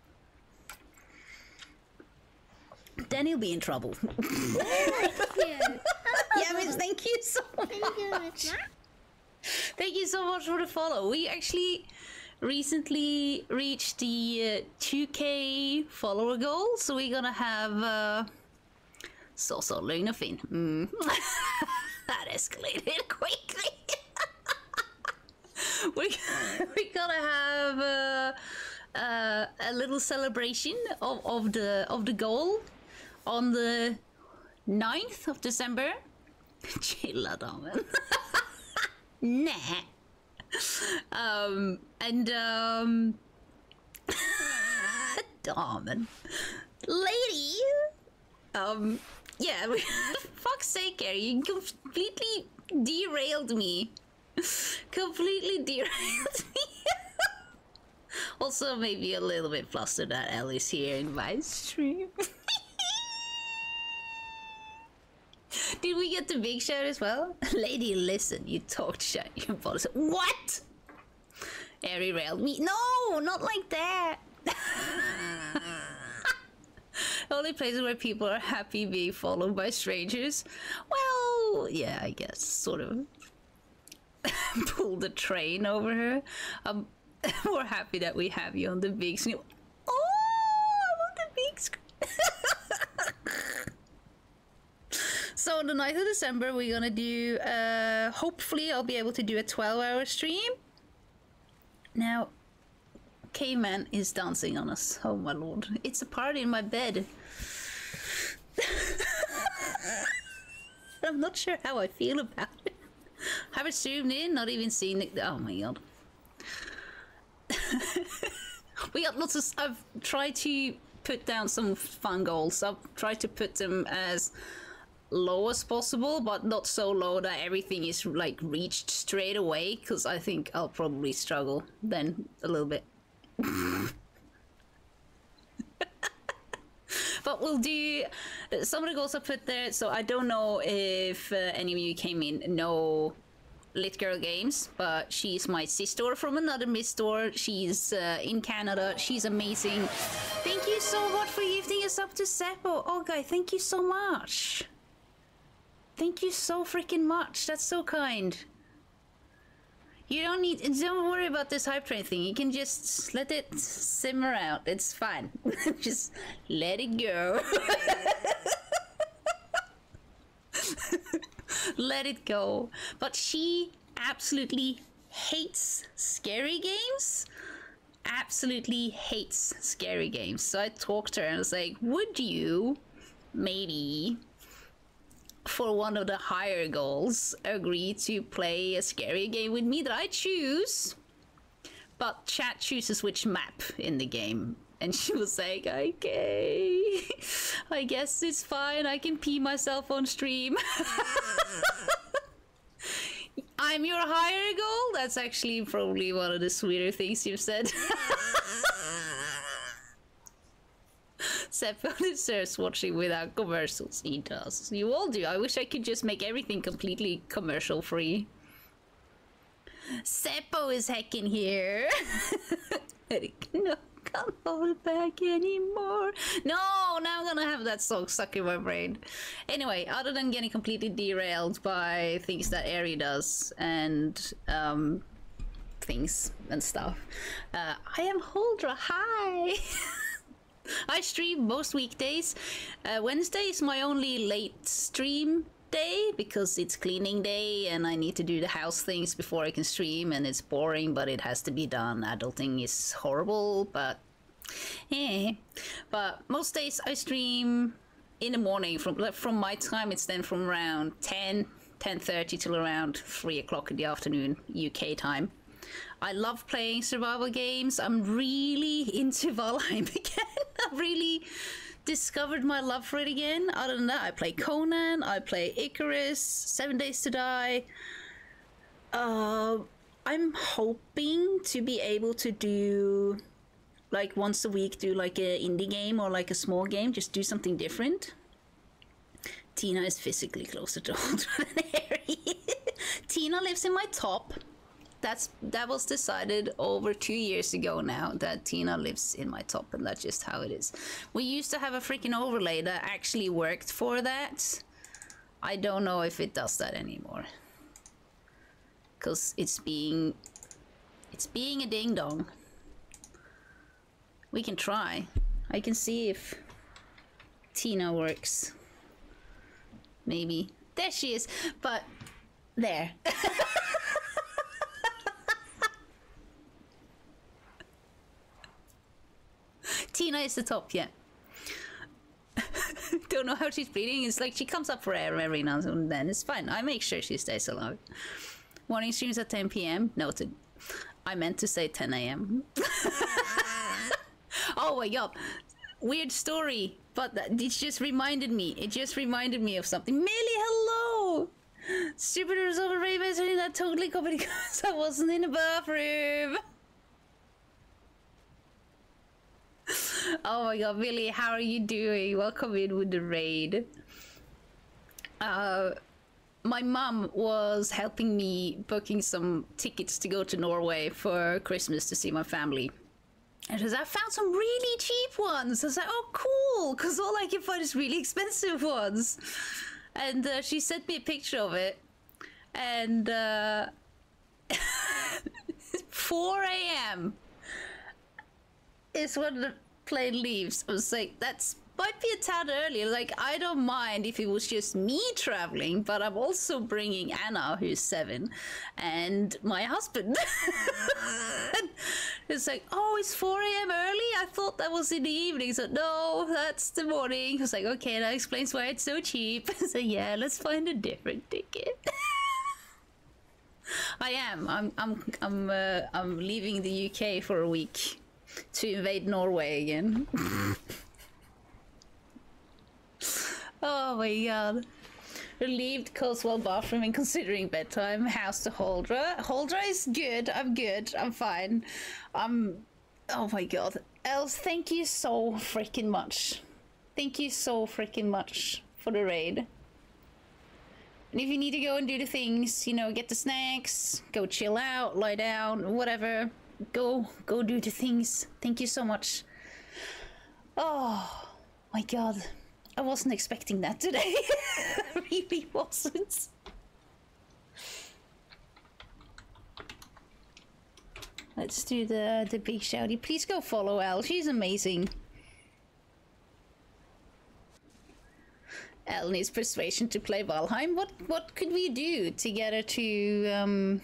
Then he'll be in trouble. I like you. Yeah, Miss, thank you so much. Thank you so much for the follow. We actually recently reached the uh, two K follower goal, so we're gonna have uh, så så lugn och fin. Mm. That escalated quickly. we're, we're gonna have uh, uh, a little celebration of, of the of the goal on the ninth of December. Chilla damen. Nah. Um, and um, damen, lady. Um, yeah. Fuck's sake, Gary, you completely derailed me. Completely derailed me. Also, maybe a little bit flustered that Ellie's here in my stream. Did we get the big shout as well? Lady, listen, you talked shit. You bought what? Airy railed me. No, not like that. Only places where people are happy being followed by strangers. Well, yeah, I guess, sort of. Pull the train over her. Um, we're happy that we have you on the big screen. Oh, I want the big screen. So on the ninth of December, we're gonna do, uh, hopefully I'll be able to do a twelve hour stream. Now, Caveman is dancing on us. Oh my lord. It's a party in my bed. I'm not sure how I feel about it. Haven't zoomed in, not even seen it. Oh my god. We got lots of... I've tried to put down some fun goals. I've tried to put them as low as possible, but not so low that everything is like reached straight away, because I think I'll probably struggle then a little bit. But we'll do some of the goals I put there. So I don't know if uh, any of you came in know Lit Girl Games, but she's my sister from another Miss store. She's uh, in Canada. She's amazing. Thank you so much for gifting us up to Seppo. Oh, guy, thank you so much. Thank you so freaking much. That's so kind. You don't need, don't worry about this hype train thing. You can just let it simmer out. It's fine. Just let it go. Let it go. But she absolutely hates scary games. Absolutely hates scary games. So I talked to her and I was like, would you maybe, for one of the higher goals, agree to play a scary game with me that I choose, but chat chooses which map in the game? And she was like, okay, I guess it's fine, I can pee myself on stream. I'm your higher goal? That's actually probably one of the sweeter things you've said. Seppo deserves watching without commercials. He does. You all do. I wish I could just make everything completely commercial free. Seppo is heckin' here. No, can't hold back anymore. No, now I'm gonna have that song stuck in my brain. Anyway, other than getting completely derailed by things that Eri does and um, things and stuff, uh, I am Holdra. Hi. I stream most weekdays. Uh, Wednesday is my only late stream day because it's cleaning day and I need to do the house things before I can stream, and it's boring, but it has to be done. Adulting is horrible, but eh. But most days I stream in the morning. From from my time, it's then from around ten, ten thirty till around three o'clock in the afternoon U K time. I love playing survival games. I'm really into Valheim again. I've really discovered my love for it again. Other than that, I play Conan, I play Icarus, Seven Days to Die. Uh, I'm hoping to be able to do, like once a week, do like an indie game or like a small game, just do something different. Tina is physically closer to Holdra than Harry. Tina lives in my top. That's that was decided over two years ago now, that Tina lives in my top, and that's just how it is. We used to have a freaking overlay that actually worked for that. I don't know if it does that anymore, cause it's being it's being a ding dong. We can try. I can see if Tina works. Maybe there she is, but there. Tina is the top, yeah. Don't know how she's breathing. It's like she comes up for air every now and then. It's fine. I make sure she stays alive. Morning streams at ten p m Noted. I meant to say ten a m Oh my god. Weird story. But that, it just reminded me. It just reminded me of something. Millie, hello! Stupid result of Ray saying that totally copied because I wasn't in the bathroom. Oh my god, Millie, how are you doing? Welcome in with the raid. Uh, my mom was helping me booking some tickets to go to Norway for Christmas to see my family. And she says, I found some really cheap ones. I was like, oh, cool, because all I can find is really expensive ones. And uh, she sent me a picture of it. And uh, four a m is when the plane leaves. I was like, that's might be a tad early. Like, I don't mind if it was just me traveling, but I'm also bringing Anna, who's seven, and my husband. It's like, oh, it's four a m early? I thought that was in the evening. So, no, that's the morning. I was like, okay, that explains why it's so cheap. So, yeah, let's find a different ticket. I am. I'm. I'm. I'm. Uh, I'm leaving the U K for a week to invade Norway again. Oh my god. Relieved Coaswell bathroom and considering bedtime. House to Holdra. Holdra is good. I'm good. I'm fine. I'm. Oh my god. Els, thank you so freaking much. Thank you so freaking much for the raid. And if you need to go and do the things, you know, get the snacks, go chill out, lie down, whatever, go, go do the things. Thank you so much. Oh my god. I wasn't expecting that today. I really wasn't. Let's do the, the big shouty. Please go follow Elle. She's amazing. Elle needs persuasion to play Valheim. What what could we do to get her to um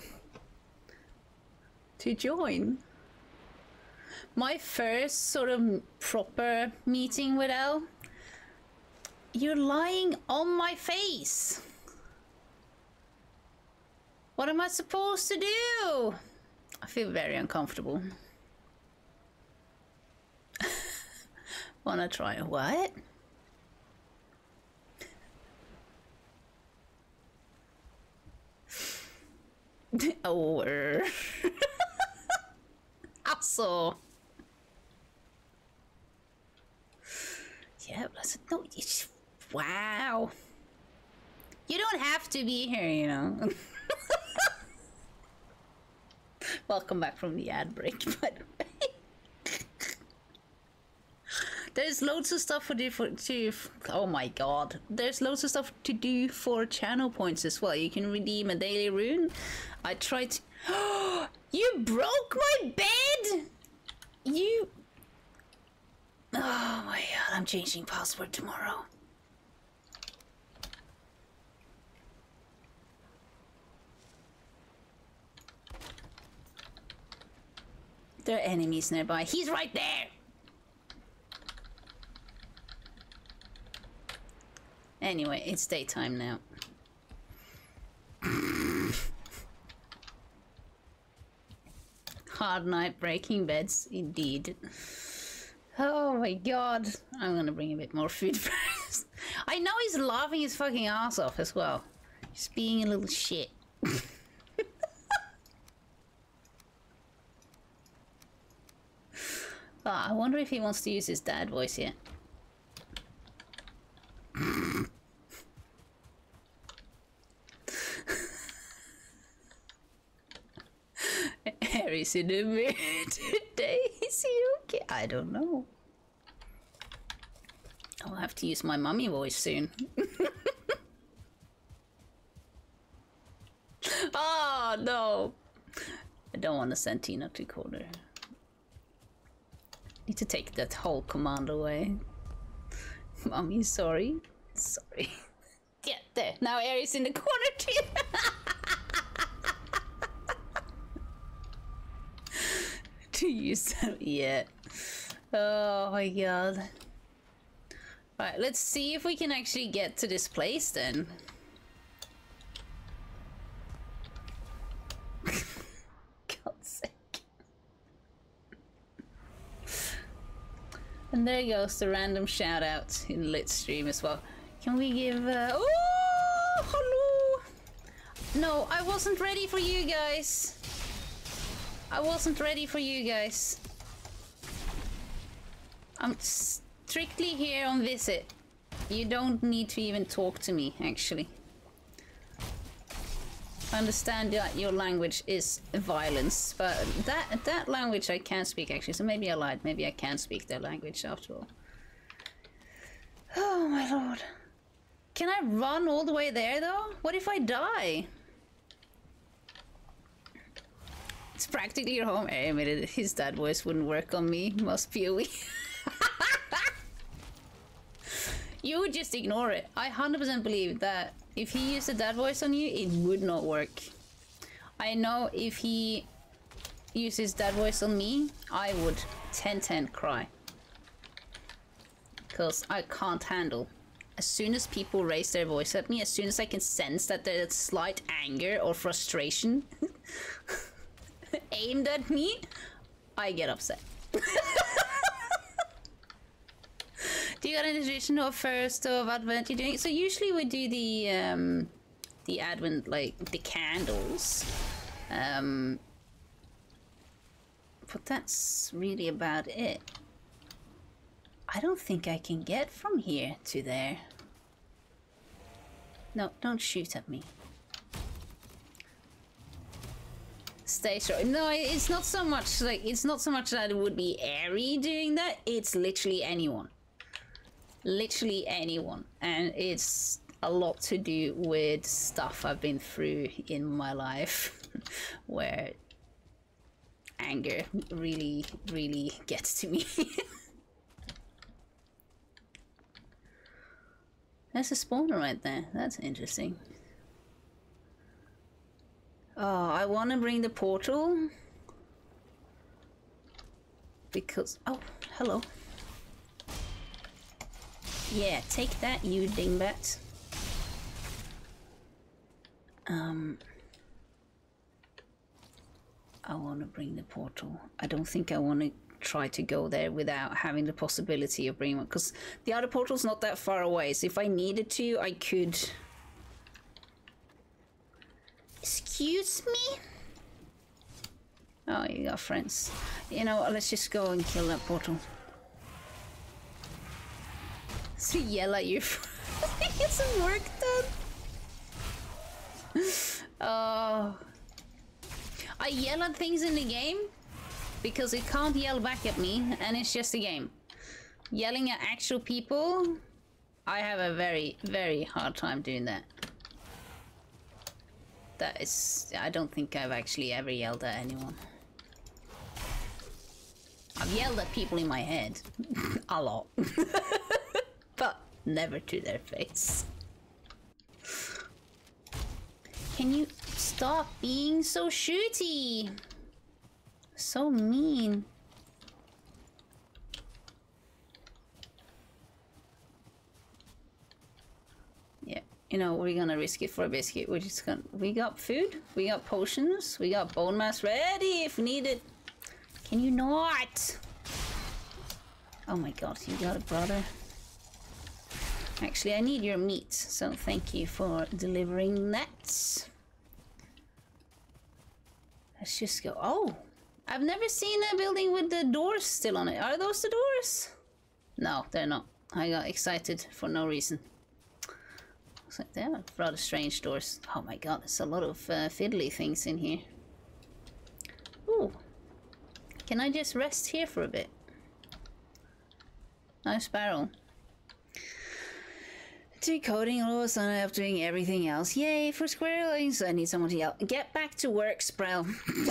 to join? My first sort of proper meeting with Elle. You're lying on my face. What am I supposed to do? I feel very uncomfortable. Wanna try a what? Over. Also. Yeah, but I said, no, it's, wow. You don't have to be here, you know. Welcome back from the ad break, by the way. There's loads of stuff for different to. Oh my god! There's loads of stuff to do for channel points as well. You can redeem a daily rune. I tried to. Oh, you broke my bed. You. Oh my god! I'm changing password tomorrow. There are enemies nearby. He's right there! Anyway, it's daytime now. Hard night breaking beds, indeed. Oh my god. I'm gonna bring a bit more food first. I know he's laughing his fucking ass off as well. He's being a little shit. Oh, I wonder if he wants to use his dad voice yet. Harry's in the mood today. Is he okay? I don't know. I'll have to use my mummy voice soon. Oh no! I don't want to send Tina to corner. Need to take that whole command away. Mommy, sorry. Sorry. Yeah, there. Now Aries in the corner too. To use that. Yeah. Oh my god. Right, let's see if we can actually get to this place then. God's sake. And there goes the random shout out in lit stream as well. Can we give uh oh hello. No, I wasn't ready for you guys. I wasn't ready for you guys. I'm strictly here on visit. You don't need to even talk to me, actually. I understand that your language is violence, but that that language I can't speak, actually. So maybe I lied. Maybe I can speak that language after all. Oh my lord. Can I run all the way there, though? What if I die? It's practically your home. I admitted his dad voice wouldn't work on me. Must be a wee. You would just ignore it. I one hundred percent believe that if he used a dad voice on you, it would not work. I know if he uses dad voice on me, I would ten ten cry. Because I can't handle. As soon as people raise their voice at me, as soon as I can sense that there's slight anger or frustration aimed at me, I get upset. Do you got any tradition of first of Advent you're doing? So usually we do the um, the Advent, like the candles, um, but that's really about it. I don't think I can get from here to there. No, don't shoot at me. Stay strong. No, it's not so much like it's not so much that it would be airy doing that. It's literally anyone. Literally anyone, and it's a lot to do with stuff I've been through in my life where anger really really gets to me. There's a spawner right there. That's interesting. Oh, I want to bring the portal because oh hello. Yeah, take that, you dingbat. Um, I want to bring the portal. I don't think I want to try to go there without having the possibility of bringing one, because the other portal's not that far away, so if I needed to, I could... Excuse me? Oh, you got friends. You know what, let's just go and kill that portal. To yell at you for get some work done. Oh, I yell at things in the game because it can't yell back at me, and it's just a game. Yelling at actual people, I have a very, very hard time doing that. That is, I don't think I've actually ever yelled at anyone. I've yelled at people in my head a lot. But never to their face. Can you stop being so shooty? So mean. Yeah, you know, we're gonna risk it for a biscuit. We're just gonna... We got food, we got potions, we got bone mass ready if needed. Can you not? Oh my god, you got a brother. Actually, I need your meat, so thank you for delivering that. Let's just go. Oh, I've never seen a building with the doors still on it. Are those the doors? No, they're not. I got excited for no reason. Looks like they're rather strange doors. Oh my god, there's a lot of uh, fiddly things in here. Ooh. Can I just rest here for a bit? Nice barrel. Decoding all of a sudden after doing everything else. Yay for squirrelings. I need someone to yell. Get back to work, Sprout.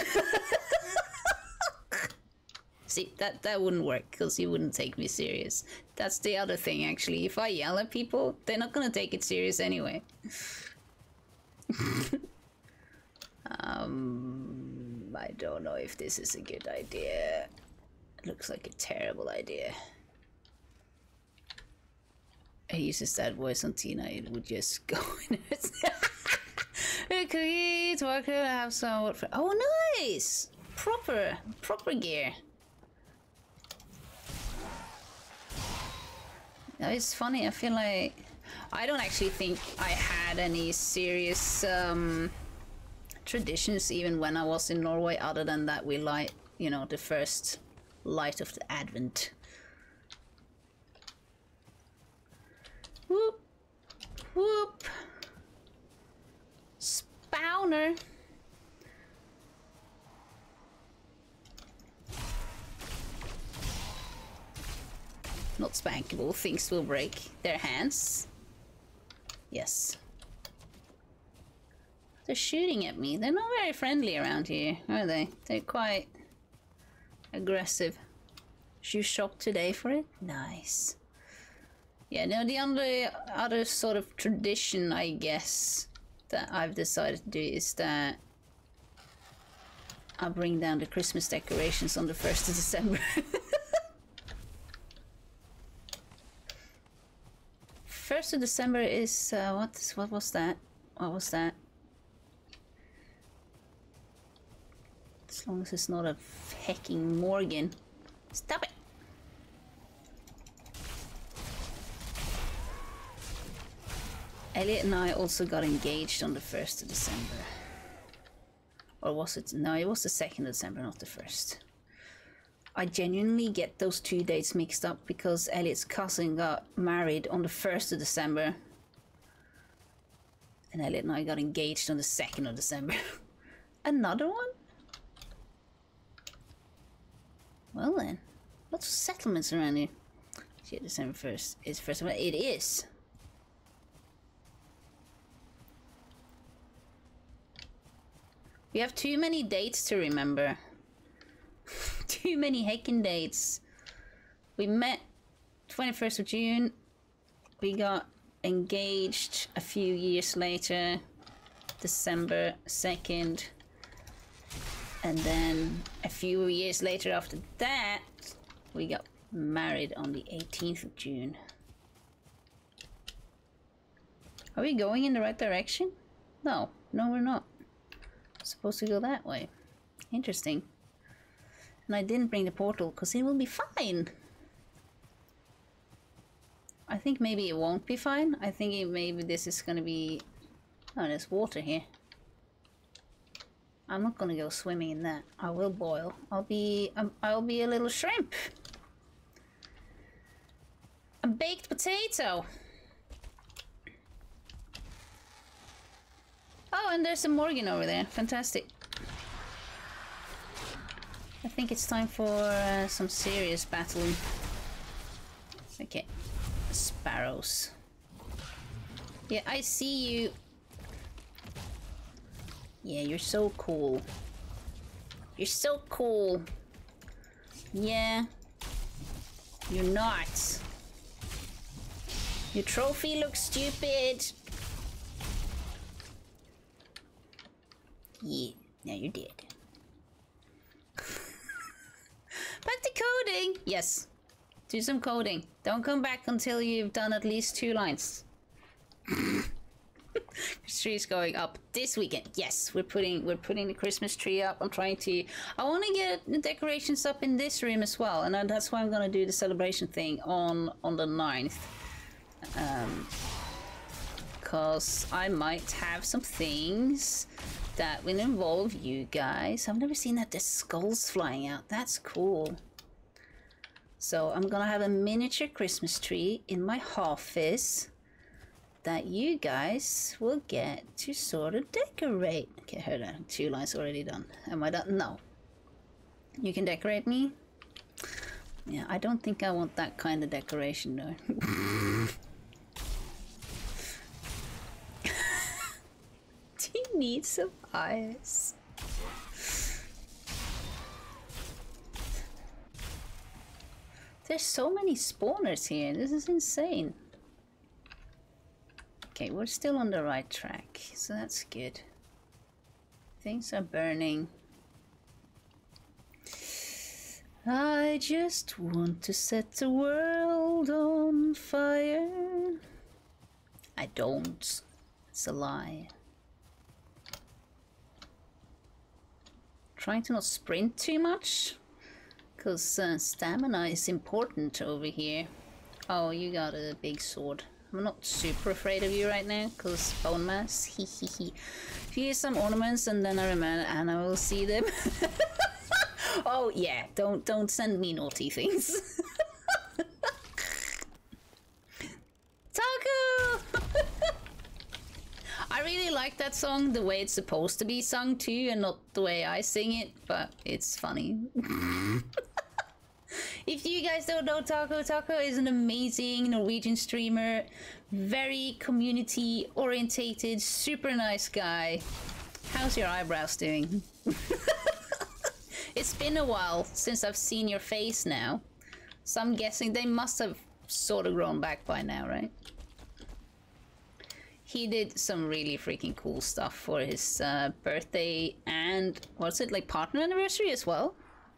See, that, that wouldn't work because you wouldn't take me serious. That's the other thing, actually. If I yell at people, they're not gonna take it serious anyway. um, I don't know if this is a good idea. looks like a terrible idea. He uses that voice on Tina, it would just go in it. Cookies, what could I have some? What for? Oh, nice! Proper, proper gear. No, it's funny, I feel like... I don't actually think I had any serious um, traditions even when I was in Norway, other than that we light, you know, the first light of the Advent. Whoop! Whoop! Spawner! Not spankable, things will break their hands. Yes. They're shooting at me. They're not very friendly around here, are they? They're quite aggressive. Shoe shop today for it? Nice. Yeah, no, the only other sort of tradition, I guess, that I've decided to do is that I'll bring down the Christmas decorations on the first of December. First of December is uh, what? What was that? What was that? As long as it's not a hecking Morgan. Stop it! Elliot and I also got engaged on the first of December. Or was it? No, it was the second of December, not the first. I genuinely get those two dates mixed up because Elliot's cousin got married on the first of December. And Elliot and I got engaged on the second of December. Another one? Well then, lots of settlements around here. Shit, December first is first of all. It is. We have too many dates to remember. Too many heckin' dates. We met twenty-first of June. We got engaged a few years later, December second. And then a few years later after that, we got married on the eighteenth of June. Are we going in the right direction? No, no we're not. We're supposed to go that way. Interesting. And I didn't bring the portal because it will be fine. I think maybe it won't be fine. I think it, maybe this is gonna be... Oh, there's water here. I'm not gonna go swimming in that. I will boil. I'll be... Um, I'll be a little shrimp. A baked potato. Oh, and there's a Morgan over there. Fantastic. I think it's time for uh, some serious battling. Okay. Sparrows. Yeah, I see you. Yeah, you're so cool. You're so cool. Yeah. You're not. Your trophy looks stupid. Yeah, now you're dead. Back to coding! Yes. Do some coding. Don't come back until you've done at least two lines. Christmas tree's going up this weekend. Yes, we're putting we're putting the Christmas tree up. I'm trying to... I want to get the decorations up in this room as well. And that's why I'm going to do the celebration thing on, on the ninth. Um, because I might have some things that will involve you guys. I've never seen that there's skulls flying out. That's cool. So I'm gonna have a miniature Christmas tree in my office that you guys will get to sort of decorate. Okay, hold on. Two lines already done. Am I done? No. You can decorate me? Yeah, I don't think I want that kind of decoration though. Do you need some eyes? There's so many spawners here. This is insane. Okay, we're still on the right track, so that's good. Things are burning. I just want to set the world on fire. I don't. It's a lie. Trying to not sprint too much, because uh, stamina is important over here. Oh, you got a big sword. I'm not super afraid of you right now, because bone mass. Hee hee hee. Here's some ornaments, and then I remember Anna will see them. Oh yeah, don't don't send me naughty things. Taco! I really like that song, the way it's supposed to be sung too, and not the way I sing it, but it's funny. If you guys don't know Taco, Taco is an amazing Norwegian streamer, very community orientated, super nice guy. How's your eyebrows doing? It's been a while since I've seen your face now, so I'm guessing they must have sort of grown back by now, right? He did some really freaking cool stuff for his uh, birthday and, what's it, like partner anniversary as well?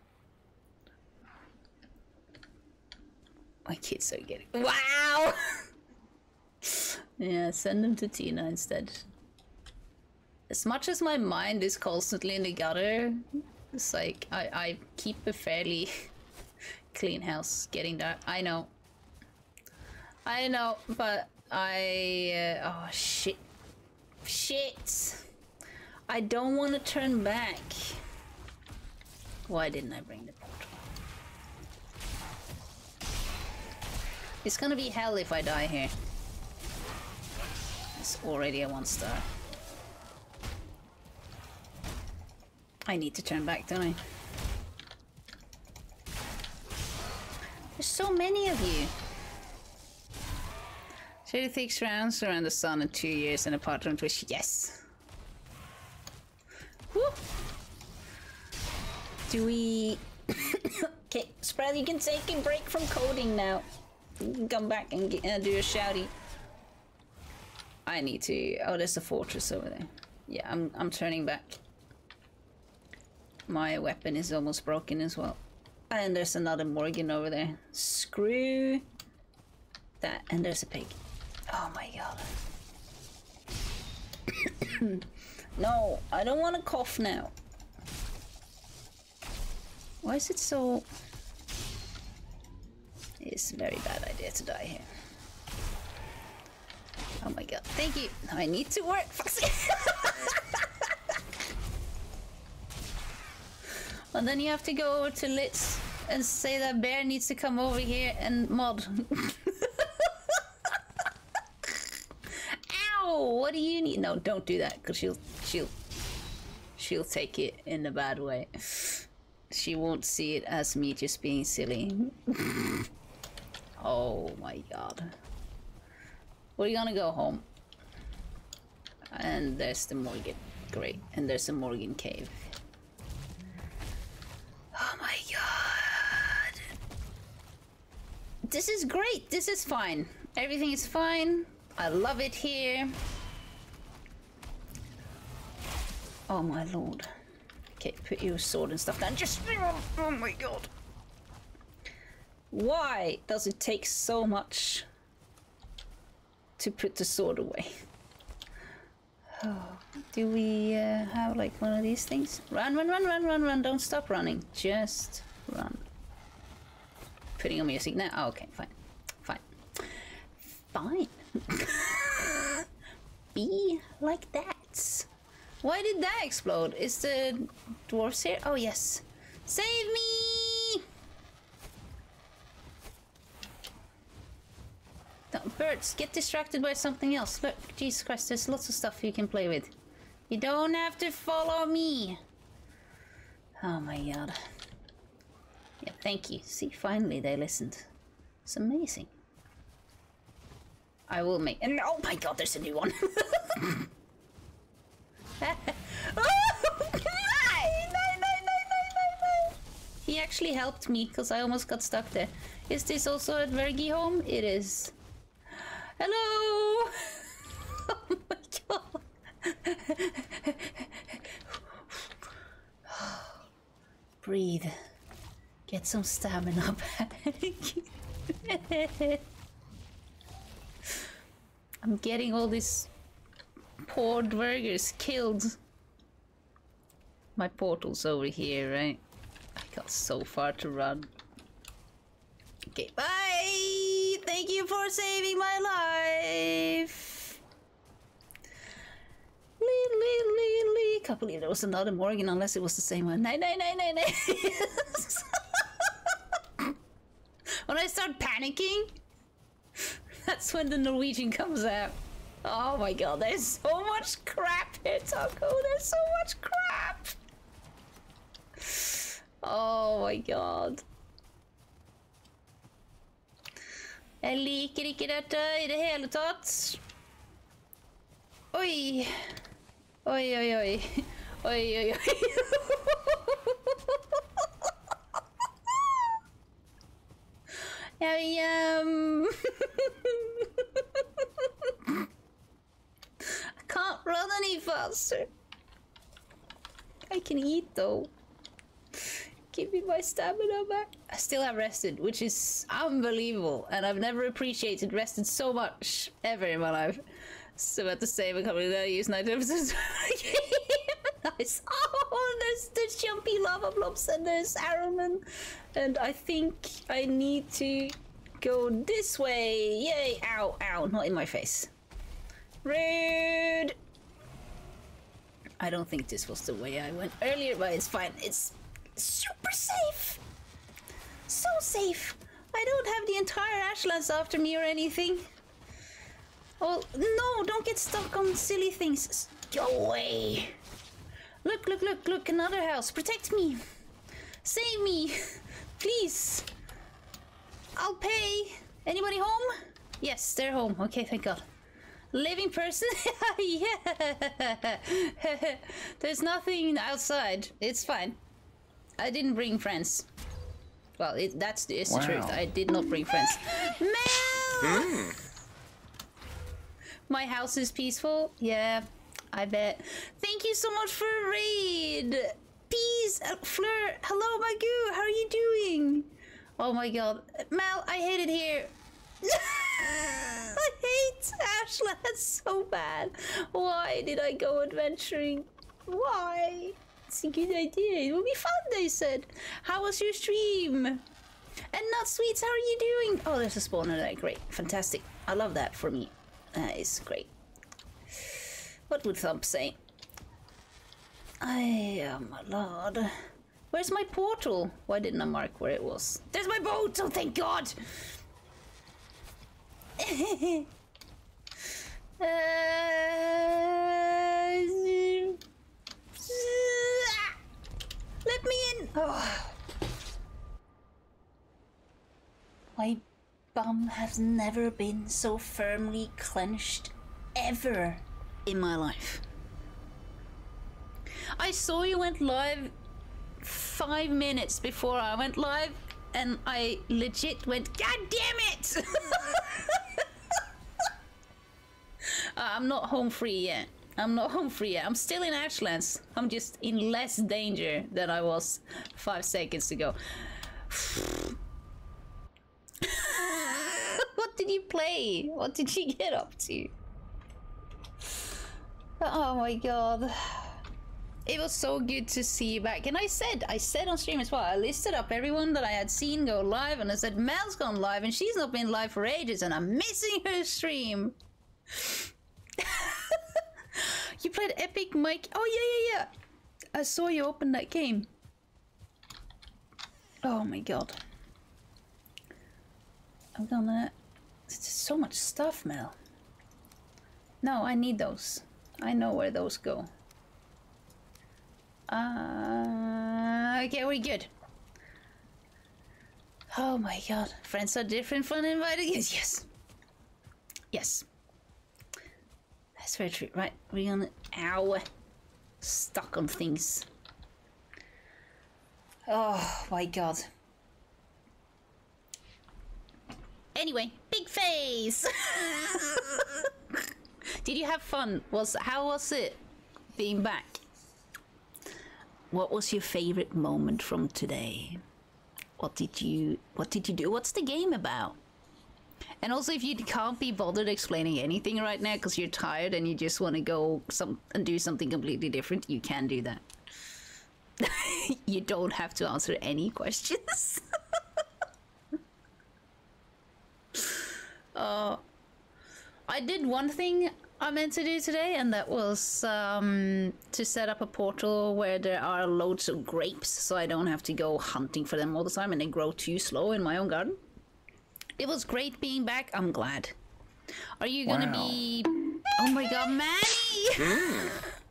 My kids are getting... Wow! Yeah, send them to Tina instead. As much as my mind is constantly in the gutter, it's like, I, I keep a fairly clean house getting that. I know. I know, but I... Uh, oh, shit. Shit! I don't want to turn back. Why didn't I bring the portal? It's gonna be hell if I die here. It's already a one star. I need to turn back, don't I? There's so many of you. thirty-six rounds around the sun in two years and a partner on Twitch. Yes. Woo. Do we... Okay, Spread, you can take a break from coding now. You can come back and get, uh, do a shouty. I need to... Oh, there's a fortress over there. Yeah, I'm, I'm turning back. My weapon is almost broken as well. And there's another Morgan over there. Screw that. And there's a pig. Oh my god. No, I don't want to cough now. Why is it so... It's a very bad idea to die here. Oh my god. Thank you. I need to work. Well, then you have to go over to Litz and say that Bear needs to come over here and mod. Ow! What do you need? No, don't do that, because she'll she'll she'll take it in a bad way. She won't see it as me just being silly. Oh my god. We're gonna go home. And there's the Morgan. Great. And there's a Morgan cave. Oh my god. This is great. This is fine. Everything is fine. I love it here. Oh my lord. Okay, put your sword and stuff down. Just... Oh my god. Why does it take so much to put the sword away? Oh, do we uh, have like one of these things? Run, run, run, run, run, run. Don't stop running. Just run. Putting on music now. Oh, okay, fine. Fine. Fine. Be like that. Why did that explode? Is the dwarves here? Oh, yes. Save me! Don't, birds, get distracted by something else. Look, Jesus Christ, there's lots of stuff you can play with. You don't have to follow me. Oh my god. Yeah, thank you. See, finally they listened. It's amazing. I will make... And oh my god, there's a new one. He actually helped me because I almost got stuck there. Is this also at Vergi home? It is. Hello! Oh my god. Breathe. Get some stamina back. I'm getting all these poor dwergers killed. My portal's over here, right? I got so far to run. Okay, bye! Thank you for saving my life! Lee, lee, lee, lee. Can't believe there was another Morgan unless it was the same one. Nay, nay, nay, nay, nay. When I start panicking, that's when the Norwegian comes out. Oh my god, there's so much crap here, Taco. There's so much crap. Oh my god. Jeg liker ikke dette i det hele tatt. Oi. Oi, oi, oi. Oi, oi, oi. I, um... I can't run any faster. I can eat though. Give me my stamina back. I still have rested, which is unbelievable, and I've never appreciated rested so much ever in my life. So at the same company that I use night episodes. Nice. Oh, there's there's jumpy lava blobs and there's Arrowman, and I think I need to go this way. Yay! Ow! Ow! Not in my face. Rude. I don't think this was the way I went earlier, but it's fine. It's super safe. So safe. I don't have the entire Ashlands after me or anything. Oh no! Don't get stuck on silly things. Go away. Look, look, look, look, another house. Protect me. Save me. Please. I'll pay. Anybody home? Yes, they're home. Okay, thank God. Living person? Yeah. There's nothing outside. It's fine. I didn't bring friends. Well, it, that's the wow. truth. I did not bring friends. Mel! Mm. My house is peaceful. Yeah. I bet. Thank you so much for a raid. Peace, uh, Fleur. Hello, Magoo. How are you doing? Oh my god. Mal, I hate it here. I hate Ashlands so bad. Why did I go adventuring? Why? It's a good idea. It will be fun, they said. How was your stream? And Nut Sweets, how are you doing? Oh, there's a spawner there. Great. Fantastic. I love that for me. That is great. What would Thump say? I am a lord. Where's my portal? Why didn't I mark where it was? There's my boat! Oh, thank God! uh, let me in! Oh. My bum has never been so firmly clenched ever in my life. I saw you went live five minutes before I went live, and I legit went, God damn it! uh, I'm not home free yet. I'm not home free yet. I'm still in Ashlands. I'm just in less danger than I was five seconds ago. What did you play? What did you get up to? Oh my god. It was so good to see you back. And I said, I said on stream as well, I listed up everyone that I had seen go live, and I said, Mel's gone live and she's not been live for ages and I'm missing her stream. You played Epic Mike? Oh yeah, yeah, yeah. I saw you open that game. Oh my god. I'm gonna... It's so much stuff, Mel. No, I need those. I know where those go. Uh, okay, we're good. Oh my god. Friends are different from invited guests. Yes. Yes. That's very true. Right, we're gonna... Ow. Stuck on things. Oh my god. Anyway, big face! Did you have fun? Was how was it being back? What was your favorite moment from today? what did you what did you do? What's the game about? And also, if you can't be bothered explaining anything right now because you're tired and you just want to go some and do something completely different, you can do that. You don't have to answer any questions. uh, I did one thing I meant to do today, and that was um, to set up a portal where there are loads of grapes, so I don't have to go hunting for them all the time and they grow too slow in my own garden. It was great being back. I'm glad. Are you gonna Wow. be... Oh my god, Manny! Mm.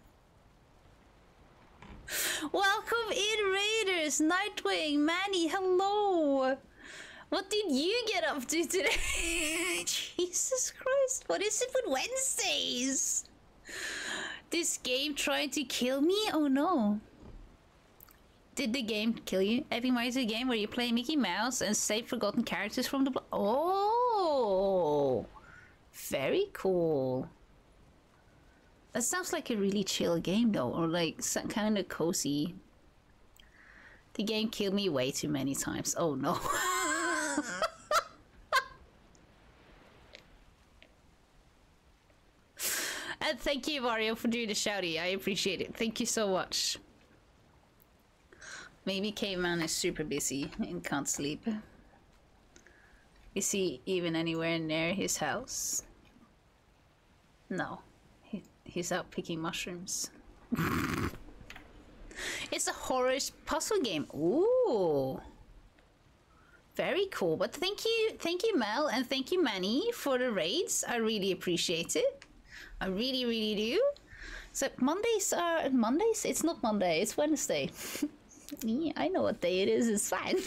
Welcome in, Raiders! Nightwing, Manny, hello! What did you get up to today? Jesus Christ, what is it with Wednesdays? This game trying to kill me? Oh no. Did the game kill you? Epic Mighty is a game where you play Mickey Mouse and save forgotten characters from the blo- Oh! Very cool. That sounds like a really chill game though, or like some kind of cozy. The game killed me way too many times. Oh no. And thank you, Mario, for doing the shouty. I appreciate it. Thank you so much. Maybe Caveman is super busy and can't sleep. Is he even anywhere near his house? No. He, he's out picking mushrooms. It's a horror puzzle game. Ooh. Very cool. But thank you, thank you, Mel, and thank you, Manny, for the raids. I really appreciate it. I really, really do. So Mondays are Mondays? It's not Monday, it's Wednesday. Yeah, I know what day it is, it's fine.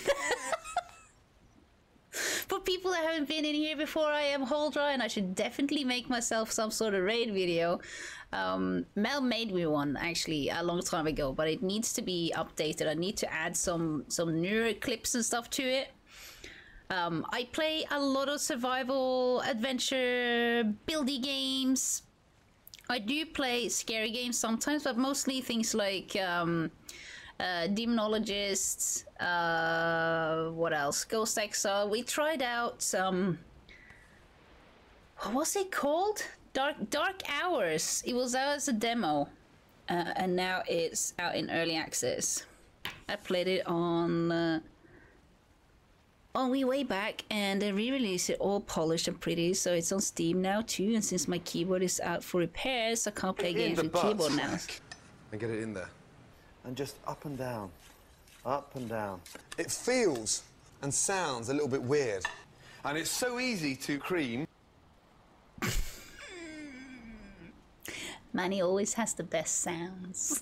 For people that haven't been in here before, I am Holdra, and I should definitely make myself some sort of raid video. Um, Mel made me one, actually, a long time ago, but it needs to be updated. I need to add some, some newer clips and stuff to it. Um, I play a lot of survival, adventure, buildy games. I do play scary games sometimes, but mostly things like um, uh, Demonologists, uh, what else? Ghost Exile. We tried out some... What was it called? Dark Dark Hours. It was out as a demo, uh, and now it's out in early access. I played it on... Uh, on we way back, and they re-released it all polished and pretty, so it's on Steam now too. And since my keyboard is out for repairs, I can't play games with keyboard now. And get it in there. And just up and down. Up and down. It feels and sounds a little bit weird. And it's so easy to cream. Manny always has the best sounds.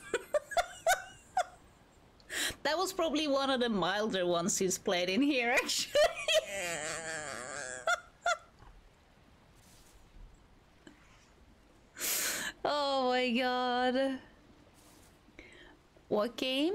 That was probably one of the milder ones he's played in here, actually. Oh my god. What game?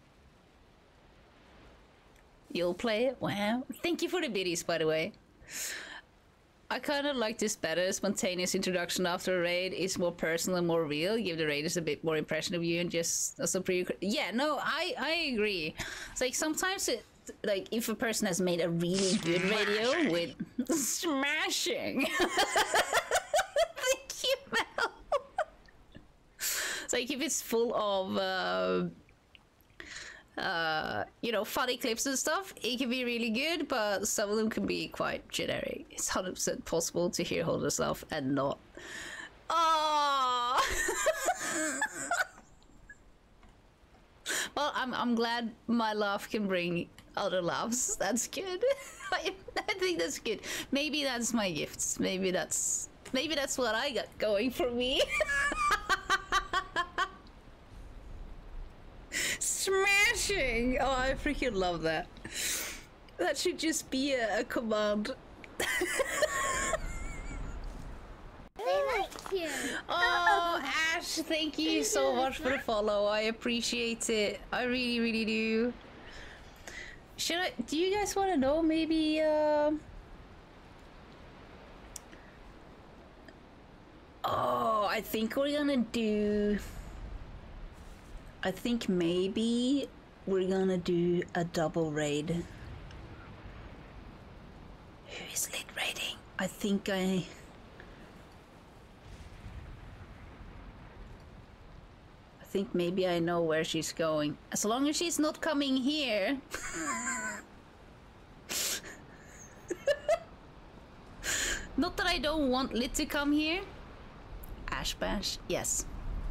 You'll play it? Wow. Thank you for the biddies, by the way. I kind of like this better. Spontaneous introduction after a raid is more personal and more real. Give the raiders a bit more impression of you and just as a pre. Yeah, no, I I agree. It's like sometimes it, like if a person has made a really good radio with smashing. Thank you, Mel. It's like if it's full of. Uh, Uh, you know, funny clips and stuff, it can be really good, but some of them can be quite generic. It's one hundred percent possible to hear hold yourself and not. Oh! Well, I'm, I'm glad my laugh can bring other laughs. That's good. I, I think that's good. Maybe that's my gifts. Maybe that's, maybe that's what I got going for me. Smashing! Oh, I freaking love that. That should just be a, a command. They like you. Oh, Ash, thank you so much for the follow. I appreciate it. I really, really do. Should I... Do you guys want to know maybe... Uh... Oh, I think we're gonna do... I think maybe we're gonna do a double raid Who is lit rating? I think I... I think maybe I know where she's going. As long as she's not coming here. Not that I don't want Lit to come here. Ash Bash, yes.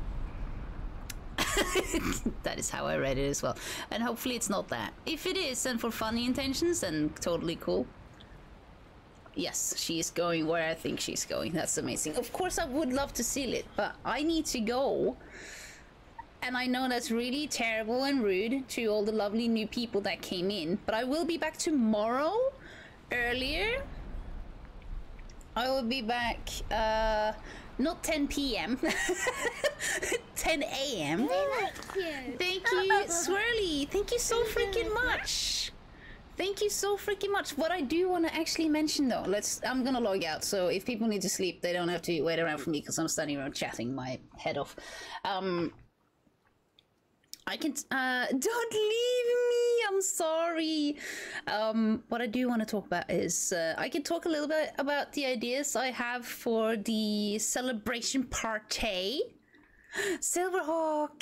That is how I read it as well. And hopefully it's not that. If it is, and for funny intentions, then totally cool. Yes, she is going where I think she's going. That's amazing. Of course I would love to see Lit, but I need to go. And I know that's really terrible and rude to all the lovely new people that came in. But I will be back tomorrow, earlier. I will be back, uh, not ten p m ten a m They like you. Thank you, Swirly. Thank you so freaking much. Thank you so freaking much. What I do want to actually mention though, let's, I'm gonna log out, so if people need to sleep, they don't have to wait around for me because I'm standing around chatting my head off. Um, I can, uh, don't leave me, I'm sorry. Um, what I do want to talk about is, uh, I can talk a little bit about the ideas I have for the celebration party. Silverhawk,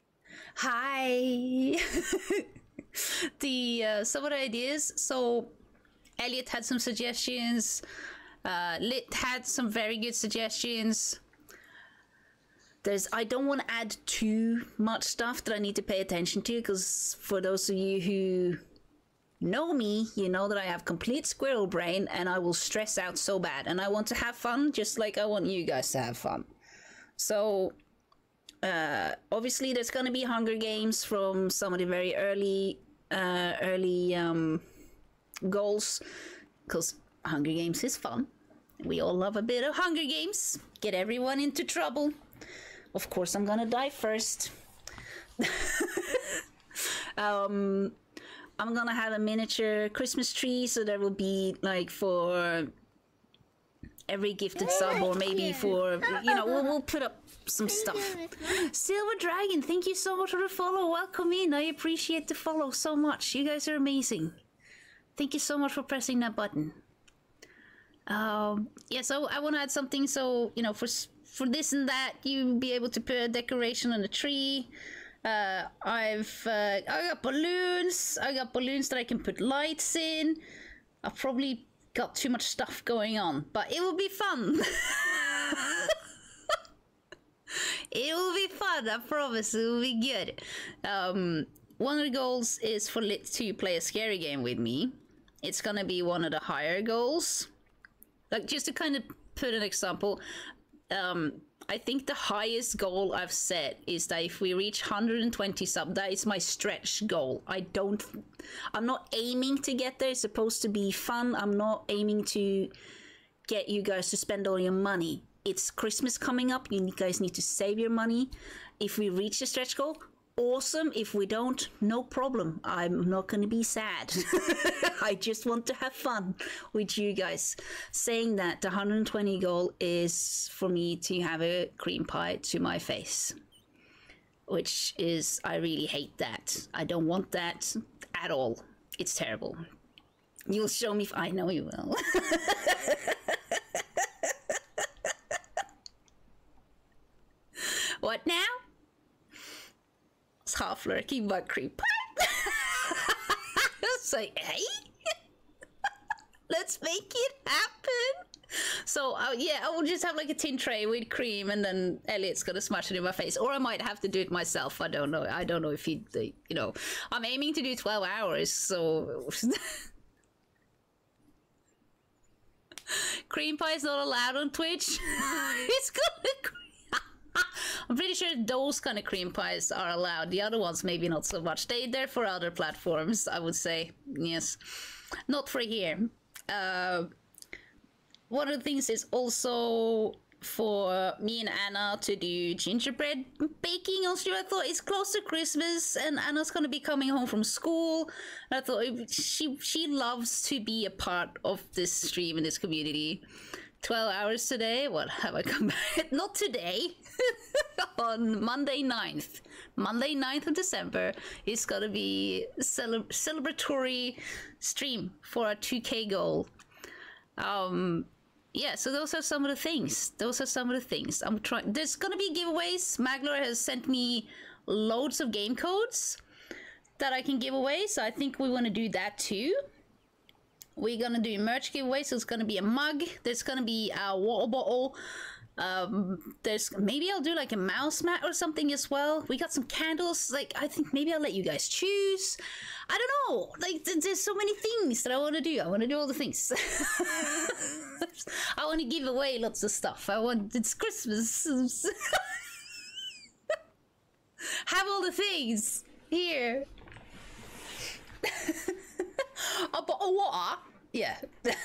hi. the, uh, some of the ideas, so Elliot had some suggestions, uh, Lit had some very good suggestions. There's, I don't want to add too much stuff that I need to pay attention to, because for those of you who know me, you know that I have complete squirrel brain and I will stress out so bad. And I want to have fun just like I want you guys to have fun. So, uh, obviously there's going to be Hunger Games from some of the very early, uh, early um, goals, because Hunger Games is fun. We all love a bit of Hunger Games. Get everyone into trouble. Of course, I'm gonna die first. um, I'm gonna have a miniature Christmas tree, so there will be like for every gifted sub, or maybe for, you know, we'll, we'll put up some stuff. Silver Dragon, thank you so much for the follow. Welcome in. I appreciate the follow so much. You guys are amazing. Thank you so much for pressing that button. Um, yeah, so I want to add something, so, you know, for for this and that, you be able to put a decoration on the tree. Uh, I've, uh, I got balloons. I got balloons that I can put lights in. I've probably got too much stuff going on, but it will be fun. It will be fun, I promise. It will be good. Um, one of the goals is for Lit to play a scary game with me. It's gonna be one of the higher goals. Like, just to kind of put an example, um, I think the highest goal I've set is that if we reach one hundred twenty sub, that is my stretch goal. I don't, I'm not aiming to get there. It's supposed to be fun. I'm not aiming to get you guys to spend all your money. It's Christmas coming up. You guys need to save your money. If we reach the stretch goal, awesome. If we don't, no problem. I'm not going to be sad. I just want to have fun with you guys. Saying that, the one hundred twenty goal is for me to have a cream pie to my face. Which is, I really hate that. I don't want that at all. It's terrible. You'll show me if I know you will. What now? It's half lurking but cream pie. It's like, hey, let's make it happen. So uh, yeah, I will just have like a tin tray with cream, and then Elliot's gonna smash it in my face, or I might have to do it myself. I don't know. I don't know if he, you know, I'm aiming to do twelve hours, so. Cream pie is not allowed on Twitch. It's gonna. I'm pretty sure those kind of cream pies are allowed. The other ones, maybe not so much. They, they're for other platforms, I would say. Yes. Not for here. Uh, one of the things is also for me and Anna to do gingerbread baking on stream. I thought it's close to Christmas and Anna's going to be coming home from school. And I thought it, she, she loves to be a part of this stream and this community. twelve hours today. What have I come back? Not today. On Monday ninth. Monday ninth of December is gonna be a cele celebratory stream for our two K goal. Um, yeah, so those are some of the things. Those are some of the things. I'm trying. There's gonna be giveaways. Magler has sent me loads of game codes that I can give away, so I think we want to do that too. We're gonna do merch giveaway, so it's gonna be a mug. There's gonna be a water bottle. Um, there's maybe I'll do like a mouse mat or something as well. We got some candles. Like, I think maybe I'll let you guys choose. I don't know. Like, th there's so many things that I want to do. I want to do all the things. I want to give away lots of stuff. I want, it's Christmas. Have all the things here. A bottle of water. Yeah.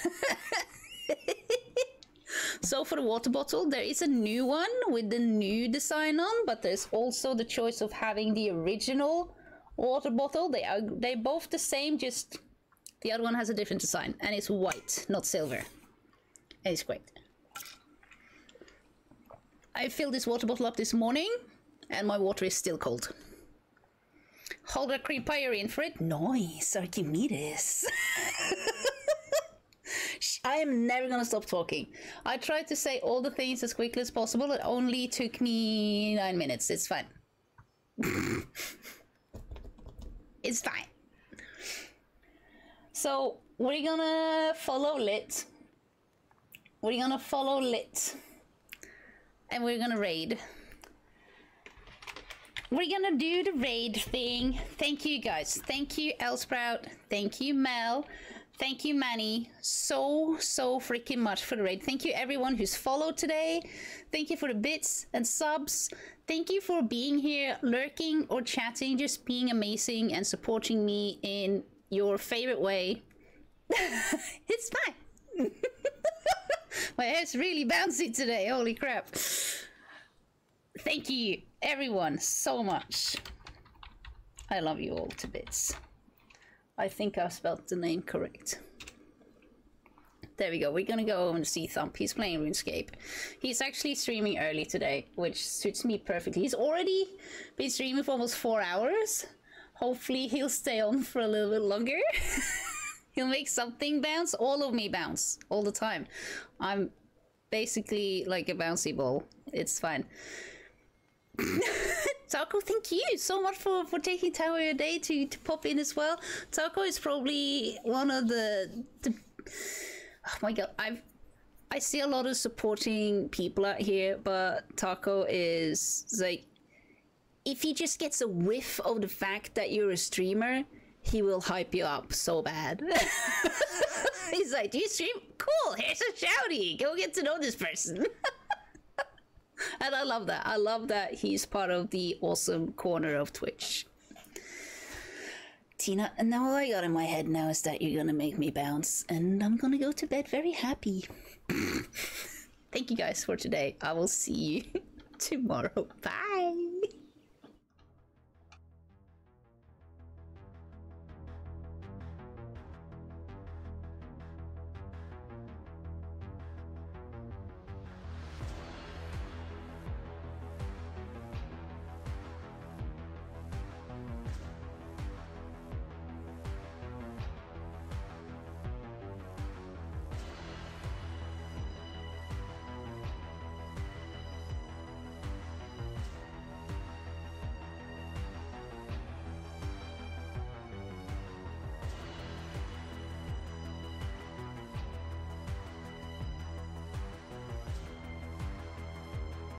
So for the water bottle, there is a new one with the new design on, but there's also the choice of having the original water bottle. They are they both the same, just the other one has a different design, and it's white, not silver. And it's great. I filled this water bottle up this morning, and my water is still cold. Hold a cream pie in for it. Nice, Archimedes. I am never gonna stop talking. I tried to say all the things as quickly as possible. It only took me nine minutes. It's fine. It's fine. So we're gonna follow Lit. We're gonna follow Lit. And we're gonna raid. We're gonna do the raid thing. Thank you guys. Thank you, Elsprout. Thank you, Mel. Thank you, Manny, so, so freaking much for the raid. Thank you, everyone who's followed today. Thank you for the bits and subs. Thank you for being here, lurking or chatting, just being amazing and supporting me in your favorite way. It's fine. My hair's really bouncy today, holy crap. Thank you, everyone, so much. I love you all to bits. I think I spelled the name correct. There we go. We're gonna go and see Thump. He's playing RuneScape. He's actually streaming early today, which suits me perfectly. He's already been streaming for almost four hours. Hopefully he'll stay on for a little bit longer. He'll make something bounce. All of me bounce all the time. I'm basically like a bouncy ball. It's fine. Taco, thank you so much for, for taking time of your day to, to pop in as well. Taco is probably one of the, the... Oh my god, I've... I see a lot of supporting people out here, but Taco is, like... If he just gets a whiff of the fact that you're a streamer, he will hype you up so bad. He's like, do you stream? Cool, here's a shouty. Go get to know this person. And I love that. I love that he's part of the awesome corner of Twitch. Tina, and now all I got in my head now is that you're gonna make me bounce, and I'm gonna go to bed very happy. Thank you guys for today. I will see you tomorrow. Bye.